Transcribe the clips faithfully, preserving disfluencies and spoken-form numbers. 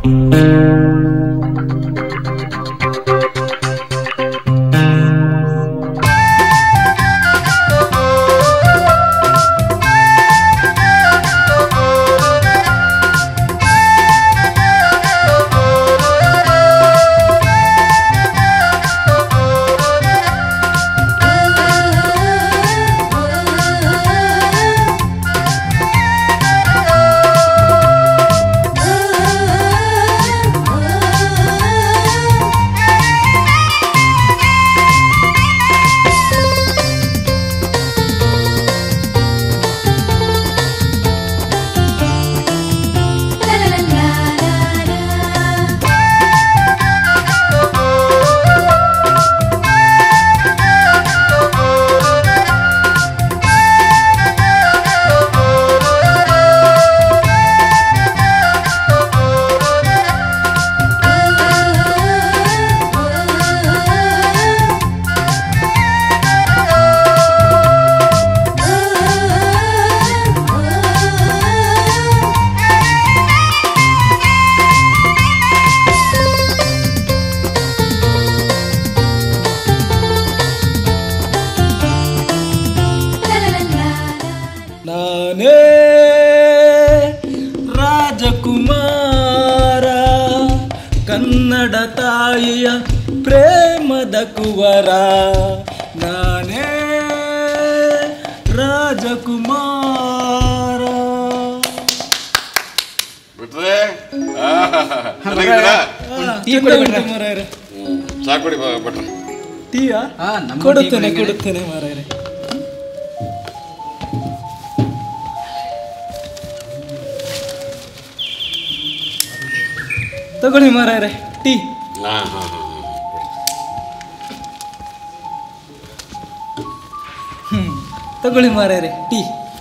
ರಾಜಕುಮಾರ ಕನ್ನಡ ತಾಯಿಯ ಪ್ರೇಮದ ಕುವರ ನಾನೇ ರಾಜಕುಮಾರ. ಬಿಟ್ರೆ ಸಾಕೊಡಿ ಬಿಟ್ರೆ ಟೀಯಾ ಕೊಡುತ್ತೇನೆ ಕೊಡುತ್ತೇನೆ ಮಾರಾಯರೆ. ತಗೊಳ್ಳಿ ಮಾರಾಯರೆ ಟೀ. ಹ್ಮ್ ತಗೊಳ್ಳಿ ಮಾರಾಯರೆ ಟೀ.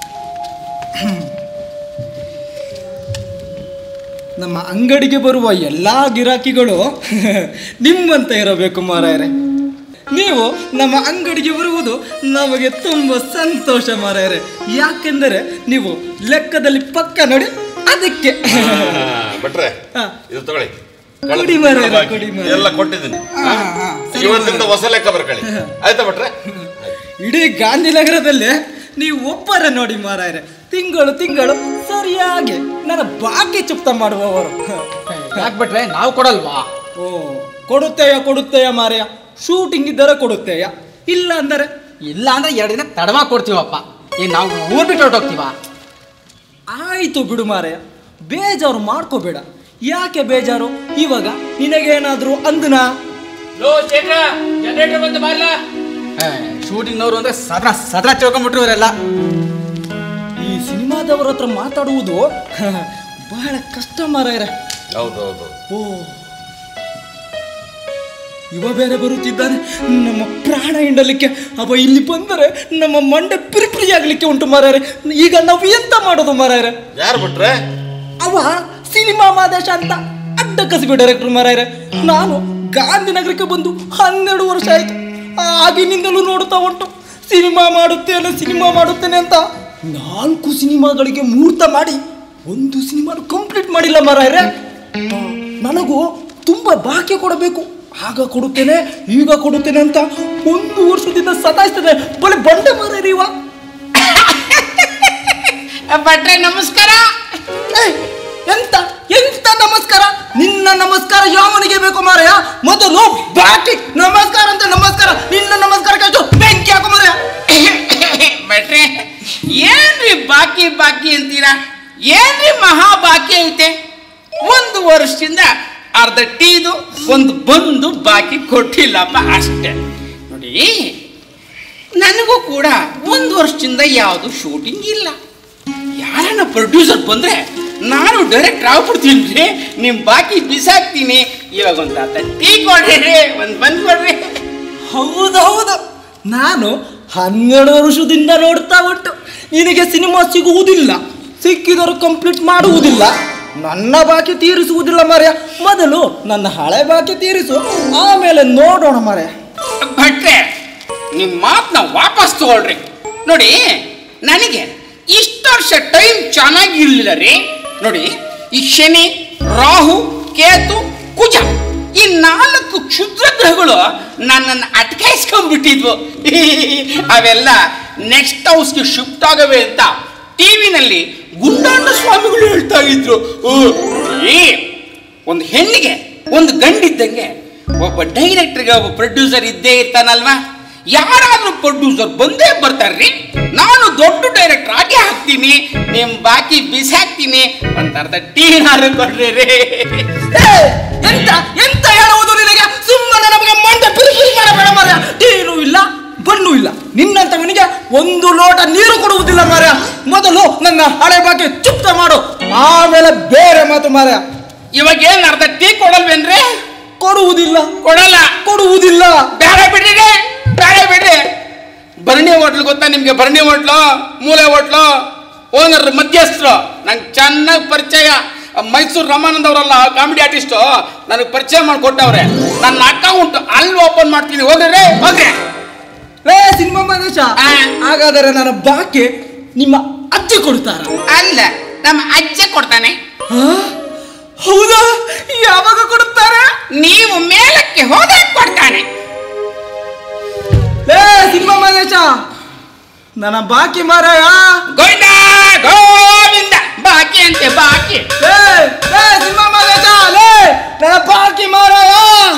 ನಮ್ಮ ಅಂಗಡಿಗೆ ಬರುವ ಎಲ್ಲಾ ಗಿರಾಕಿಗಳು ನಿಮ್ಮಂತ ಇರಬೇಕು ಮಾರಾಯರೆ. ನೀವು ನಮ್ಮ ಅಂಗಡಿಗೆ ಬರುವುದು ನಮಗೆ ತುಂಬಾ ಸಂತೋಷ ಮಾರಾಯರೆ. ಯಾಕೆಂದರೆ ನೀವು ಲೆಕ್ಕದಲ್ಲಿ ಪಕ್ಕ ನೋಡಿ, ಅದಕ್ಕೆ. ಬಿಟ್ರೆ ಇದು ತಗೊಳ್ಳಿ, ಕೊಡಿ ಮಾರಾಯರೆ ಕೊಡಿ ಮಾರಾಯರೆ. ಎಲ್ಲ ಕೊಟ್ಟಿದ್ದೀನಿ, ಇವತ್ತಿಂದ ಹೊಸ ಲೆಕ್ಕ ಬರ್ಕೊಳ್ಳಿ ಆಯ್ತಾ ಬಿಟ್ರೆ. ಇಡೀ ಗಾಂಧಿನಗರದಲ್ಲಿ ನೀವು ಒಬ್ಬರ ನೋಡಿ ಮಾರಾಯರೆ, ತಿಂಗಳು ತಿಂಗಳು ಸರಿಯಾಗಿ ನನ್ನ ಬಾಕಿ ಚುಪ್ತ ಮಾಡುವವರು. ಯಾಕೆ ಬಿಟ್ರೆ ನಾವು ಕೊಡಲ್ವಾ? ಓ ಕೊಡುತ್ತೇಯ ಕೊಡುತ್ತೇಯ ಮಾರಾಯ, ಶೂಟಿಂಗ್ ಇದ್ದರೆ ಕೊಡುತ್ತೇಯ, ಇಲ್ಲ ಅಂದರೆ ಇಲ್ಲ ಅಂದ್ರೆ ಎರಡು ದಿನ ತಡವಾಗಿ ಕೊಡ್ತೀವಪ್ಪ. ಏನ್ ನಾವು ಊರ್ ಬಿಟ್ಟು ಹೊರಟೋಗ್ತೀವ? ಆಯ್ತು ಬಿಡು ಮಾರಾಯ, ಬೇಜಾರು ಮಾಡ್ಕೋಬೇಡ. ಯಾಕೆ ಬೇಜಾರು? ಇವಾಗ ನಿನಗೇನಾದ್ರೂ ಅಂದನ ಶೂಟಿಂಗ್ನವರು ಅಂದ್ರೆ ಸದ್ರ ಸದ್ರ ತಿಳ್ಕೊಂಡ್ಬಿಟ್ರು ಇವರೆಲ್ಲ. ಈ ಸಿನಿಮಾದವ್ರ ಹತ್ರ ಮಾತಾಡುವುದು ಬಹಳ ಕಷ್ಟ ಮಾರಾಯರೆ. ಹೌದೌದು. ಓ ಇವ ಬೇರೆ ಬರುತ್ತಿದ್ದಾನೆ ನಮ್ಮ ಪ್ರಾಣ ಹಿಂಡಲಿಕ್ಕೆ. ಅವ ಇಲ್ಲಿ ಬಂದರೆ ನಮ್ಮ ಮಂಡೆ ಪಿರಿಪಿರಿ ಆಗ್ಲಿಕ್ಕೆ ಉಂಟು ಮಾರಾಯರೆ. ಈಗ ನಾವು ಎಂತ ಮಾಡೋದು ಮಾರಾಯರೆ? ಯಾರು ಬಿಟ್ರೆ? ಅವ ಸಿನಿಮಾ ಮಾದೇಶ ಅಂತ ಅಡ್ಡ ಕಸಿಬಿ ಡೈರೆಕ್ಟರ್ ಮಾರಾಯರೆ. ನಾನು ಗಾಂಧಿನಗರಕ್ಕೆ ಬಂದು ಹನ್ನೆರಡು ವರ್ಷ ಆಯ್ತು. ಆಗಿನಿಂದಲೂ ನೋಡ್ತಾ ಉಂಟು ಸಿನಿಮಾ ಮಾಡುತ್ತೇನೆ ಸಿನಿಮಾ ಮಾಡುತ್ತೇನೆ ಅಂತ. ನಾಲ್ಕು ಸಿನಿಮಾಗಳಿಗೆ ಮುಹೂರ್ತ ಮಾಡಿ ಒಂದು ಸಿನಿಮಾ ಕಂಪ್ಲೀಟ್ ಮಾಡಿಲ್ಲ ಮಾರಾಯರೆ. ನನಗೂ ತುಂಬಾ ಬಾಕಿ ಕೊಡಬೇಕು, ಆಗ ಕೊಡುತ್ತೇನೆ ಈಗ ಕೊಡುತ್ತೇನೆ ಅಂತ ಒಂದು ವರ್ಷದಿಂದ ಸತಾಯಿಸ್ತದೆ. ಬಳೆ ಬಂಡೆ ಮಾರಾಯರೆ ಇವ. ಭಟ್ರೆ ನಮಸ್ಕಾರ. ಎಂತ ಎಂತ ನಮಸ್ಕಾರ? ನಿನ್ನ ನಮಸ್ಕಾರ ಯಾವನಿಗೆ ಬೇಕು ಮಾರಾಯ? ಮೊದಲು ಬಾಕಿ ನಮಸ್ಕಾರ ಅಂತ ನಮಸ್ಕಾರ, ನಿನ್ನ ನಮಸ್ಕಾರಕ್ಕೆ ಬೆಂಕಿ ಹಾಕೋ ಮಾರಾಯ. ಭಟ್ರೆ ಏನ್ರಿ ಬಾಕಿ ಬಾಕಿ ಅಂತೀರಾ? ಏನ್ರಿ ಮಹಾ ಬಾಕಿ ಐತೆ? ಒಂದು ವರ್ಷದಿಂದ ಅರ್ಧ ಟೀದು ಒಂದು ಬಂದು ಬಾಕಿ ಕೊಟ್ಟಿಲ್ಲಪ್ಪ ಅಷ್ಟೇ. ನೋಡಿ ನನಗೂ ಕೂಡ ಒಂದು ವರ್ಷದಿಂದ ಯಾವುದು ಶೂಟಿಂಗ್ ಇಲ್ಲ. ಯಾರನ್ನ ಪ್ರೊಡ್ಯೂಸರ್ ಬಂದ್ರೆ ನಾನು ಡೈರೆಕ್ಟ್ ಆಗ್ಬಿಡ್ತೀನಿ, ನಿಮ್ ಬಾಕಿ ಬಿಸಾಕ್ತೀನಿ. ಇವಾಗ ಒಂದು ಅರ್ಧ ಟೀ ಕೊಡ್ರಿ, ಒಂದು ಬಂದ್ ಕೊಡ್ರಿ. ಹೌದೌದು, ನಾನು ಹನ್ನೆರಡು ವರ್ಷದಿಂದ ನೋಡ್ತಾ ಉಂಟು ನಿನಗೆ ಸಿನಿಮಾ ಸಿಗುವುದಿಲ್ಲ, ಸಿಕ್ಕಿದರೂ ಕಂಪ್ಲೀಟ್ ಮಾಡುವುದಿಲ್ಲ, ನನ್ನ ಬಾಕಿ ತೀರಿಸುವುದಿಲ್ಲ ಮಾರ್ಯ. ಮೊದಲು ನನ್ನ ಹಳೆ ಬಾಕಿ ತೀರಿಸು, ಆಮೇಲೆ ನೋಡೋಣ ಮಾರ್ಯ. ಭಟ್ರೆ ನಿಮ್ಮ ಮಾತನ್ನ ವಾಪಸ್ ತಗೊಳ್ರಿ. ನೋಡಿ ನನಗೆ ಇಷ್ಟು ವರ್ಷ ಟೈಮ್ ಚೆನ್ನಾಗಿರ್ಲಿಲ್ಲ ರೀ. ನೋಡಿ ಈ ಶನಿ ರಾಹು ಕೇತು ಕುಜ ಈ ನಾಲ್ಕು ಕ್ಷುದ್ರ ಗ್ರಹಗಳು ನನ್ನನ್ನು ಅಟ್ಕಾಯಿಸ್ಕೊಂಡ್ಬಿಟ್ಟಿದ್ವು. ಅವೆಲ್ಲ ನೆಕ್ಸ್ಟ್ ಹೌಸ್ಗೆ ಶಿಫ್ಟ್ ಆಗವೆ ಅಂತ ಟಿವಿನಲ್ಲಿ ಗುಂಡಾಂಡ ಸ್ವಾಮಿಗಳು ಹೇಳ್ತಾ ಇದ್ರು. ಈ ಒಂದು ಹೆಣ್ಣಿಗೆ ಒಂದು ಗಂಡಿದ್ದಂಗೆ ಒಬ್ಬ ಡೈರೆಕ್ಟರ್ಗೆ ಒಬ್ಬ ಪ್ರೊಡ್ಯೂಸರ್ ಇದ್ದೇ ಇರ್ತಾನಲ್ವಾ. ಯಾರಾದ್ರೂ ಪ್ರೊಡ್ಯೂಸರ್ ಬಂದೇ ಬರ್ತಾರ್ರಿ. ನಾನು ದೊಡ್ಡ ಡೈರೆಕ್ಟರ್ ಆಗಿ ಹಾಕ್ತೀನಿ, ನಿಮ್ ಬಾಕಿ ಬಿಸಿ ಹಾಕ್ತೀನಿ, ಒಂದ್ ಅರ್ಧ ಟೀ ನಾರು ಕೊಡ್ರಿ ರೀ. ಎಂತ ಎಂತ ಹೇಳುವುದು ನಿನಗೆ? ಸುಮ್ಮನೆ ನಮಗೆ ಮಂಡೆ ಪಿರಿ ಪಿರಿ ಮಾಡಬೇಡ ಮಾರ್ಯ. ಟೀನು ಇಲ್ಲ ಬಣ್ಣು ಇಲ್ಲ, ನಿನ್ನಂತವನಿಗೆ ಒಂದು ಲೋಟ ನೀರು ಕೊಡುವುದಿಲ್ಲ ಮಾರ್ಯ. ಮೊದಲು ನನ್ನ ಹಳೆ ಬಾಕಿ ಚುಪ್ತ ಮಾಡು, ಆಮೇಲೆ ಬೇರೆ ಮಾತು ಮಾರ್ಯ. ಇವಾಗ ಏನ್ ಅರ್ಧ ಟೀ ಕೊಡಲ್ವೇನ್ರಿ? ಕೊಡುವುದಿಲ್ಲ ಕೊಡಲ್ಲ ಕೊಡುವುದಿಲ್ಲ ಬೇರೆ ಬಿಡ್ರಿ ಬೇರೆ ಬಿಡ್ರಿ. ಭರಣಿ ಹೋಟ್ಲು ಗೊತ್ತಾ ನಿಮ್ಗೆ? ಭರಣಿ ಹೋಟ್ಲು, ಮೂಲೆ ಹೋಟ್ಲು ಓನರ್ ಮಧ್ಯಸ್ಥರು ನಂಗೆ ಚೆನ್ನಾಗಿ ಪರಿಚಯ. ಮೈಸೂರು ರಮಾನಂದ್ ಅವರಲ್ಲ ಕಾಮಿಡಿ ಆರ್ಟಿಸ್ಟು, ನನಗೆ ಪರಿಚಯ ಮಾಡಿಕೊಟ್ಟವ್ರೆ. ನನ್ನ ಅಕೌಂಟ್ ಅಲ್ಲಿ ಓಪನ್ ಮಾಡ್ತೀನಿ, ಹೋಗ್ರಿ ಹೋಗ್ರಿ. ರೇ ಸಿನಿಮಾ ಮಹೇಶ, ಹಾಗಾದರೆ ನನ್ನ ಬಾಕಿ ನಿಮ್ಮ ಅಜ್ಜಿ ಕೊಡ್ತಾರ? ಅಲ್ಲ, ನಮ್ಮ ಅಜ್ಜ ಕೊಡ್ತಾನೆ. ಹೌದಾ? ಯಾವಾಗ ಕೊಡುತ್ತಾರೆ? ನೀವು ಮೇಲಕ್ಕೆ ಹೋದಾಗ ಕೊಡ್ತಾನೆ. ಲೇ ಸಿನಿಮಾ ಮಹೇಶ, ನನ್ನ ಬಾಕಿ ಮಾರಾಯ. ಗೋವಿಂದ ಗೋವಿಂದ ಬಾಕಿ ಅಂತೆ ಬಾಕಿ. ಲೇ ಲೇ ಸಿನಿಮಾ ಮಹೇಶ, ಲೇ ನನ್ನ ಬಾಕಿ ಮಾರಾಯ.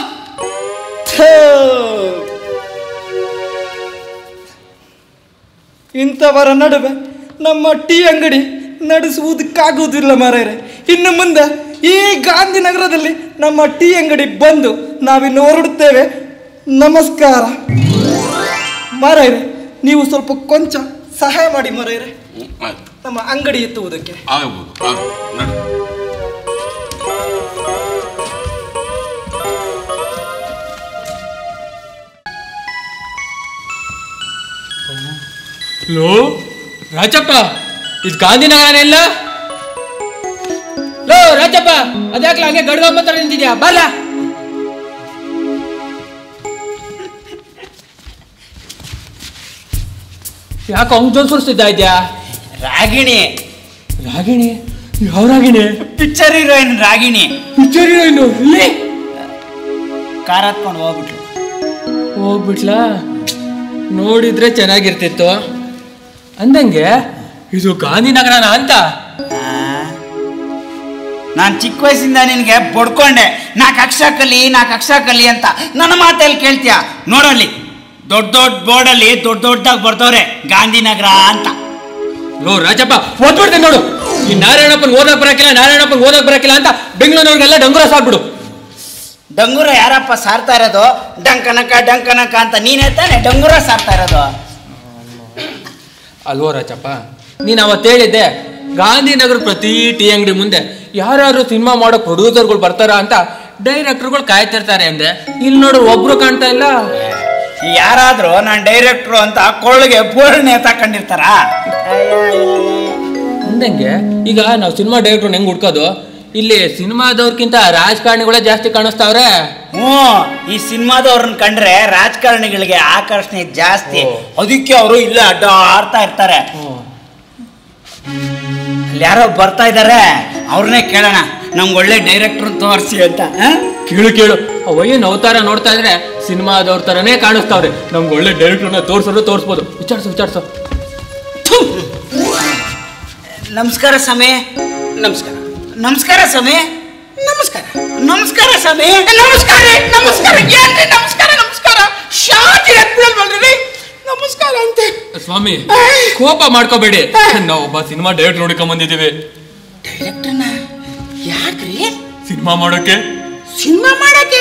ಇಂಥವರ ನಡುವೆ ನಮ್ಮ ಟೀ ಅಂಗಡಿ ನಡೆಸುವುದಕ್ಕಾಗುವುದಿಲ್ಲ ಮಾರಾಯರೆ. ಇನ್ನು ಮುಂದೆ ಈ ಗಾಂಧಿನಗರದಲ್ಲಿ ನಮ್ಮ ಟೀ ಅಂಗಡಿ ಬಂದು ನಾವಿನ್ನು ಹೊರಡುತ್ತೇವೆ. ನಮಸ್ಕಾರ ಮಾರಾಯರೆ, ನೀವು ಸ್ವಲ್ಪ ಕೊಂಚ ಸಹಾಯ ಮಾಡಿ ಮಾರಾಯರೆ, ನಮ್ಮ ಅಂಗಡಿ ಎತ್ತುವುದಕ್ಕೆ. ಲೋ ರಾಜಪ್ಪ, ಇದು ಗಾಂಧಿನಗರ ಇಲ್ಲ? ಲೋ ರಾಜಪ್ಪ, ಅದ್ಯಾಕ್ಲ ಹಂಗೆ ಗಡ್ಗಂಬ ತರ ನಿಂತಿದ್ಯಾ? ಬಲ್ಲ ಯಾಕೆ ಅವ್ನು ಜೋಲ್ ಸುರಿಸ್ತಿದ್ದ ಇದ್ಯಾ? ರಾಗಿಣಿ ರಾಗಿಣಿ? ಯಾವ Ragini? Picture heroine Ragini. Picture heroine ಇಲ್ಲಿ ಕಾರ್ ಹತ್ಕೊಂಡು ಹೋಗ್ಬಿಟ್ಲು. ಹೋಗ್ಬಿಟ್ಲಾ? ನೋಡಿದ್ರೆ ಚೆನ್ನಾಗಿರ್ತಿತ್ತು. ಅಂದಂಗೆ ಇದು ಗಾಂಧಿನಗರನ ಅಂತ? ನಾನು ಚಿಕ್ಕ ವಯಸ್ಸಿಂದ ನಿನಗೆ ಬಡ್ಕೊಂಡೆ, ನಾಲ್ಕು ಅಕ್ಷರ ಕಲಿ ನಾಲ್ಕು ಅಕ್ಷರ ಕಲಿ ಅಂತ. ನನ್ನ ಮಾತಲ್ಲಿ ಕೇಳ್ತೀಯ? ನೋಡಲ್ಲಿ ದೊಡ್ಡ ದೊಡ್ಡ ಬೋರ್ಡಲ್ಲಿ ದೊಡ್ಡ ದೊಡ್ಡದಾಗಿ ಬರ್ತವ್ರೆ ಗಾಂಧಿನಗರ ಅಂತ. ಲೋ ರಾಜಪ್ಪ, ಓದ್ಬಿಡ್ತೇನೆ ನೋಡು. ಈ ನಾರಾಯಣಪ್ಪನ್ ಓದಕ್ ಬರಕಿಲ್ಲ, ನಾರಾಯಣಪ್ಪನ್ ಓದಕ್ ಬರಕಿಲ್ಲ ಅಂತ ಬೆಂಗಳೂರಿನವ್ರಿಗೆಲ್ಲ ಡಂಗುರ ಸಾಕ್ಬಿಡು. ಡಂಗುರ ಯಾರಪ್ಪ ಸಾರ್ತಾ ಇರೋದು? ಡಂಕನಕ ಡಂಕನಕ ಅಂತ ನೀನೇ ತಾನೆ ಡಂಗುರ ಸಾರ್ತಾ ಇರೋದು. ಅಲ್ವೋ ರಾಜಪ್ಪ, ನೀನು ಅವತ್ತು ಹೇಳಿದ್ದೆ ಗಾಂಧಿನಗರ ಪ್ರತಿ ಟೀ ಅಂಗಡಿ ಮುಂದೆ ಯಾರು ಸಿನಿಮಾ ಮಾಡೋ ಪ್ರೊಡ್ಯೂಸರ್ಗಳು ಬರ್ತಾರ ಅಂತ ಡೈರೆಕ್ಟರ್ಗಳು ಕಾಯ್ತಿರ್ತಾರೆ ಅಂದೆ. ಇಲ್ಲಿ ನೋಡು ಒಬ್ರು ಕಾಣ್ತಾ ಇಲ್ಲ. ಯಾರಾದ್ರೂ ನಾನು ಡೈರೆಕ್ಟ್ರು ಅಂತ ಕೊಳ್ಳಿಗೆ ಬೋರ್ಡ್ನೆ ತಕೊಂಡಿರ್ತಾರ? ಅಂದಂಗೆ ಈಗ ನಾವು ಸಿನಿಮಾ ಡೈರೆಕ್ಟರ್ ಹೆಂಗ್ ಹುಡ್ಕೋದು? ಇಲ್ಲಿ ಸಿನಿಮಾದವ್ರಕ್ಕಿಂತ ರಾಜಕಾರಣಿಗಳೇ ಜಾಸ್ತಿ ಕಾಣಿಸ್ತಾವ್ರೆ. ಹ್ಞೂ, ಈ ಸಿನಿಮಾದವ್ರನ್ನ ಕಂಡ್ರೆ ರಾಜಕಾರಣಿಗಳಿಗೆ ಆಕರ್ಷಣೆ ಜಾಸ್ತಿ, ಅದಕ್ಕೆ ಅವರು ಇಲ್ಲ ಅಡ್ಡ ಆಡ್ತಾ ಇರ್ತಾರೆ. ಅಲ್ಲಿ ಯಾರೋ ಬರ್ತಾ ಇದ್ದಾರೆ, ಅವ್ರನ್ನೇ ಕೇಳೋಣ, ನಮ್ಗೆ ಒಳ್ಳೆ ಡೈರೆಕ್ಟರ್ ತೋರಿಸಿ ಅಂತ. ಕೇಳು ಕೇಳು, ಅವಯ್ಯನ ಅವತಾರ ನೋಡ್ತಾ ಇದ್ರೆ ಸಿನಿಮಾದವ್ರ ತರನೇ ಕಾಣಿಸ್ತಾವ್ರೆ. ನಮ್ಗೆ ಒಳ್ಳೆ ಡೈರೆಕ್ಟರ್ನ ತೋರ್ಸೋದು ತೋರಿಸ್ಬೋದು. ವಿಚಾರಿಸು ವಿಚಾರಿಸು. ನಮಸ್ಕಾರ ಸಮೇ. ನಮಸ್ಕಾರ ನಮಸ್ಕಾರ ಸಮೇ. ನಮಸ್ಕಾರ ನಮಸ್ಕಾರ ಸಮೇ. ನಮಸ್ಕಾರ ನಮಸ್ಕಾರ ಏನ್ರಿ ನಮಸ್ಕಾರ ನಮಸ್ಕಾರ ಶಾಂತಿ ಎತ್ಬಿಡಲ್ವಲ್ರಿ ನಮಸ್ಕಾರ ಅಂತೆ. ಸ್ವಾಮಿ ಕೋಪ ಮಾಡ್ಕೋಬೇಡಿ, ನಾವು ಒಬ್ಬ ಸಿನಿಮಾ ಡೈರೆಕ್ಟರ್ ನೋಡ್ಕೊಂಡ್ ಬಂದಿದ್ದೀವಿ. ಡೈರೆಕ್ಟರ್ನ ಯಾಕ್ರಿ? ಸಿನಿಮಾ ಮಾಡೋಕೆ. ಸಿನಿಮಾ ಮಾಡಕ್ಕೆ?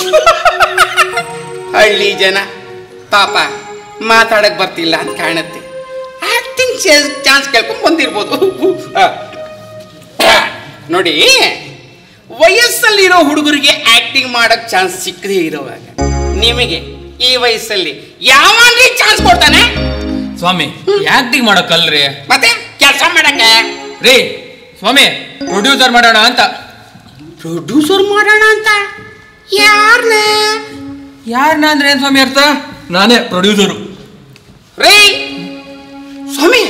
ಹಳ್ಳಿ ಜನ ಪಾಪ ಮಾತಾಡಕ್ ಬರ್ತಿಲ್ಲ ಅಂತ ಕಾಣುತ್ತೆ. ಆಕ್ಟಿಂಗ್ ಚಾನ್ಸ್ ಕೇಳ್ಕೊಂಡ್ ಬಂದಿರ್ಬೋದು. ನೋಡಿ, ವಯಸ್ಸಲ್ಲಿರೋ ಹುಡುಗರಿಗೆ ಆಕ್ಟಿಂಗ್ ಮಾಡಕ್ ಚಾನ್ಸ್ ಸಿಕ್ಕದೇ ಇರೋವಾಗ ನಿಮಗೆ ಈ ವಯಸ್ಸಲ್ಲಿ ಯಾವಾಗ ಚಾನ್ಸ್ ಕೊಡ್ತಾನೆ? ಸ್ವಾಮಿ ಆಕ್ಟಿಂಗ್ ಮಾಡೋಕಲ್ರಿ, ಮತ್ತೆ ಕೆಲಸ ಮಾಡಕ್ಕೆ ರೀ. ಸ್ವಾಮಿ ಪ್ರೊಡ್ಯೂಸರ್ ಮಾಡೋಣ ಅಂತ. ಪ್ರೊಡ್ಯೂಸರ್ ಮಾಡೋಣ ಅಂತ? ಯಾರನ್ನ? ಯಾರನ್ನ ಅಂದ್ರೆ ಏನ್ ಸ್ವಾಮಿ ಅರ್ಥ? ನಾನೇ ಪ್ರೊಡ್ಯೂಸರು. ರೀ ಸ್ವಾಮಿ,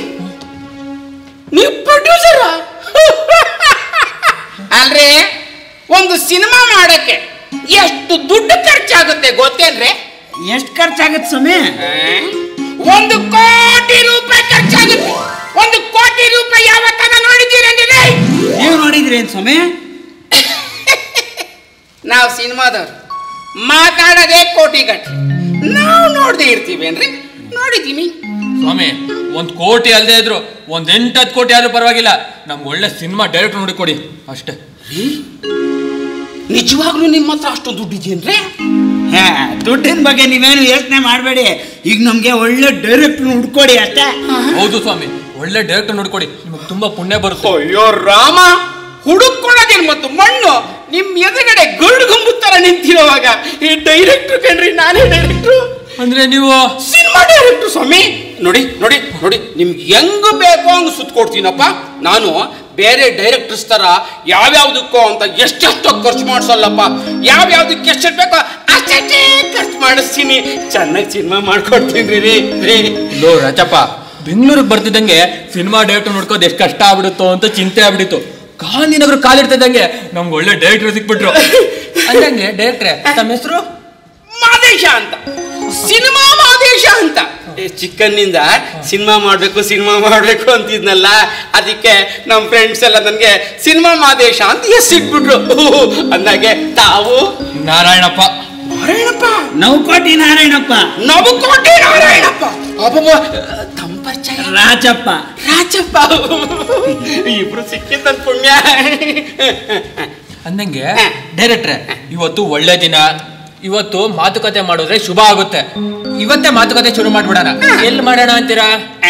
ನೀವು ಪ್ರೊಡ್ಯೂಸರ್ ಅಲ್ರಿ? ಒಂದು ಸಿನಿಮಾ ಮಾಡಕ್ಕೆ ಎಷ್ಟು ದುಡ್ಡು ಖರ್ಚಾಗುತ್ತೆ ಗೊತ್ತೇನ್ರಿ? ಎಷ್ಟು ಖರ್ಚಾಗತ್ತೆ ಸ್ವಾಮಿ? ಒಂದು ಕೋಟಿ ರೂಪಾಯಿ ಖರ್ಚಾಗುತ್ತೆ. ಒಂದು ಕೋಟಿ ರೂಪಾಯಿ ಯಾವತ್ತನ ನೋಡಿದ್ದೀರೇನ್ರಿ? ನೀವು ನೋಡಿದ್ರಿ ಏನ್ ಸ್ವಾಮಿ? ನಾವು ಸಿನಿಮಾದವ್ರು ಮಾತಾಡೋದೇ ಕೋಟಿ ಗಟ್ಟಲೆ, ನಾವು ನೋಡದೆ ಇರ್ತೀವೇನ್ರಿ? ನೋಡಿದೀನಿ ಸ್ವಾಮಿ. ಒಂದ್ ಕೋಟಿ ಅಲ್ದೇ ಇದ್ರು ಒಂದ್ ಎಂಟತ್ತು ಕೋಟಿ ಆದ್ರೂ ಪರವಾಗಿಲ್ಲ, ನಮ್ಗೆ ಒಳ್ಳೆ ಸಿನಿಮಾ ಡೈರೆಕ್ಟರ್ ನೋಡಿ ಕೊಡಿ ಅಷ್ಟೇ. ನಿಜವಾಗ್ಲೂ ನಿಮ್ಮ ಹತ್ರ ಅಷ್ಟೊಂದು ದುಡ್ಡಿದೇನ್ರಿ? ಹಾ, ದುಡ್ಡಿನ ಬಗ್ಗೆ ನೀವೇನು ಯೋಚನೆ ಮಾಡಬೇಡಿ. ಈಗ ನಮ್ಗೆ ಒಳ್ಳೆ ಡೈರೆಕ್ಟರ್ ಹುಡ್ಕೊಡಿ ಅಷ್ಟೇ. ಹೌದು ಸ್ವಾಮಿ, ಒಳ್ಳೆ ಡೈರೆಕ್ಟರ್ ನೋಡ್ಕೊಡಿ, ನಿಮಗೆ ತುಂಬಾ ಪುಣ್ಯ ಬರುತ್ತೆ. ಅಯ್ಯೋ ರಾಮ, ಹುಡುಕೊಳ್ಳೋದೇನು ಮತ್ತು ಮಣ್ಣು ನಿಮ್ ಎದುರುಗಡೆ ಗರುಡು ಗಂಬು ತರ ನಿಂತಿರುವಾಗ ಈ ಡೈರೆಕ್ಟರ್ ಕಣ್ರಿ, ನಾನೇ ಡೈರೆಕ್ಟ್ರು. ಅಂದ್ರೆ ನೀವು ಸಿನಿಮಾ ಡೈರೆಕ್ಟರ್ ಸ್ವಾಮಿ. ನೋಡಿ ನೋಡಿ ನೋಡಿ, ನಿಮ್ಗೆ ಹೆಂಗ್ ಬೇಕೋ ಹಂಗ್ ಸುತ್ತ ಕೊಡ್ತೀನಪ್ಪ. ನಾನು ಬೇರೆ ಡೈರೆಕ್ಟರ್ಸ್ ತರ ಯಾವ್ಯಾವ್ದಕ್ಕೋ ಅಂತ ಎಷ್ಟೆಷ್ಟೋ ಖರ್ಚು ಮಾಡಿಸಲ್ಲಪ್ಪ. ಯಾವ್ಯಾವ್ದಕ್ಕೆ ಎಷ್ಟೆಷ್ಟು ಬೇಕೋ ಅಷ್ಟೇ ಖರ್ಚು ಮಾಡಿಸ್ತೀನಿ. ಚೆನ್ನಾಗಿ ಸಿನಿಮಾ ಮಾಡ್ಕೊಡ್ತೀನಿ ರೀ ರೀ. ಲೋ ರಾಜಪ್ಪ, ಬೆಂಗಳೂರಿಗೆ ಬರ್ತಿದ್ದಂಗೆ ಸಿನಿಮಾ ಡೈರೆಕ್ಟರ್ ನೋಡ್ಕೋದು ಎಷ್ಟು ಕಷ್ಟ ಆಗ್ಬಿಡುತ್ತೋ ಅಂತ ಚಿಂತೆ ಆಗ್ಬಿಡಿತ್ತು. ಗಾಂಧಿನಗರ ಕಾಲಿಡ್ತಿದ್ದಂಗೆ ನಮ್ಗೆ ಒಳ್ಳೆ ಡೈರೆಕ್ಟರ್ ಸಿಕ್ಬಿಟ್ರು. ಅಂದಂಗೆ ಡೈರೆಕ್ಟ್ರೆ, ತಮ್ಮ ಹೆಸರು? ಮಾದೇಶ ಅಂತ, ಸಿನಿಮಾ ಮಾದೇಶ ಅಂತ. ಚಿಕ್ಕನ್ನಿಂದ ಸಿನಿಮಾ ಮಾಡ್ಬೇಕು ಸಿನಿಮಾ ಮಾಡ್ಬೇಕು ಅಂತಿದ್ನಲ್ಲ, ಅದಕ್ಕೆ ನಮ್ಮ ಫ್ರೆಂಡ್ಸ್ ಎಲ್ಲ ನನ್ಗೆ ಸಿನಿಮಾ ಮಾದೇಶ ಅಂತ ಹೆಸರಿಟ್ಬಿಟ್ರು. ಅಂದಾಗೆ ತಾವು? ನಾರಾಯಣಪ್ಪ. ನಾರಾಯಣಪ್ಪ? ನೌಕೋಟಿ ನಾರಾಯಣಪ್ಪ. ನವಕೋಟಿ ನಾರಾಯಣಪ್ಪ. ಅಬ್ಬಬ್ಬ, ತಮ್ಮ ಪರಿಚಯ? ರಾಜಪ್ಪ. ರಾಜಪ್ಪ. ಇಬ್ರು ಸಿಕ್ಕಿದ್ದ ಪುಣ್ಯ. ಅಂದಂಗೆ ಡೈರೆಕ್ಟ್ರೆ, ಇವತ್ತು ಒಳ್ಳೆ ದಿನ, ಇವತ್ತು ಮಾತುಕತೆ ಮಾಡಿದ್ರೆ ಶುಭ ಆಗುತ್ತೆ. ಇವತ್ತೇ ಮಾತುಕತೆ ಶುರು ಮಾಡ್ಬಿಡೋಣ. ಎಲ್ಲಿ ಮಾಡೋಣ ಅಂತೀರಾ?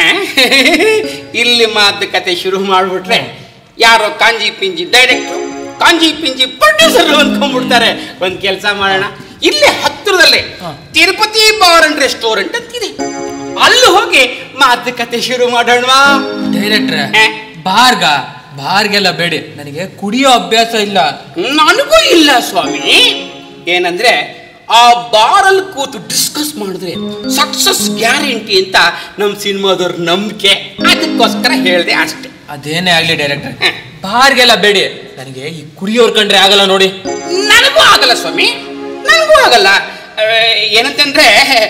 ಇಲ್ಲಿ ಮಾತುಕತೆ ಶುರು ಮಾಡ್ಬಿಟ್ರೆ ಯಾರೋ ಕಾಂಜಿ ಪಿಂಜಿ ಡೈರೆಕ್ಟರ್, ಕಾಂಜಿ ಪಿಂಜಿ ಪ್ರೊಡ್ಯೂಸರ್ ಅನ್ಕೊಂಡ್ಬಿಡ್ತಾರೆ. ಒಂದ್ ಕೆಲಸ ಮಾಡೋಣ, ಇಲ್ಲೇ ಹತ್ತಿರದಲ್ಲೇ ತಿರುಪತಿ ಬಾರ್ ಅಂಡ್ ರೆಸ್ಟೋರೆಂಟ್ ಅಂತಿದೆ, ಅಲ್ಲಿ ಹೋಗಿ ಮಾತುಕತೆ ಶುರು ಮಾಡೋಣ. ಡೈರೆಕ್ಟ್ರೆ, ಬಾರ್ಗ ಬಾರ್ಗೆಲ್ಲ ಬೇಡಿ, ನನಗೆ ಕುಡಿಯೋ ಅಭ್ಯಾಸ ಇಲ್ಲ. ನನಗೂ ಇಲ್ಲ ಸ್ವಾಮಿ. ಏನಂದ್ರೆ ಆ ಬಾರಲ್ಲಿ ಕೂತು ಡಿಸ್ಕಸ್ ಮಾಡಿದ್ರೆ ಸಕ್ಸಸ್ ಗ್ಯಾರಂಟಿ ಅಂತ ನಮ್ ಸಿನಿಮಾದವ್ರ ನಂಬಿಕೆ, ಅದಕ್ಕೋಸ್ಕರ ಹೇಳ್ದೆ ಅಷ್ಟೇ. ಅದೇನೇ ಆಗ್ಲಿ ಡೈರೆಕ್ಟರ್, ಬಾರ್ಗೆಲ್ಲ ಬೇಡಿ, ನನಗೆ ಈ ಕುಡಿಯೋರ್ ಕಂಡ್ರೆ ಆಗಲ್ಲ ನೋಡಿ. ನನಗೂ ಆಗಲ್ಲ ಸ್ವಾಮಿ, ನನಗೂ ಆಗಲ್ಲ. ಏನಂತಂದ್ರೆ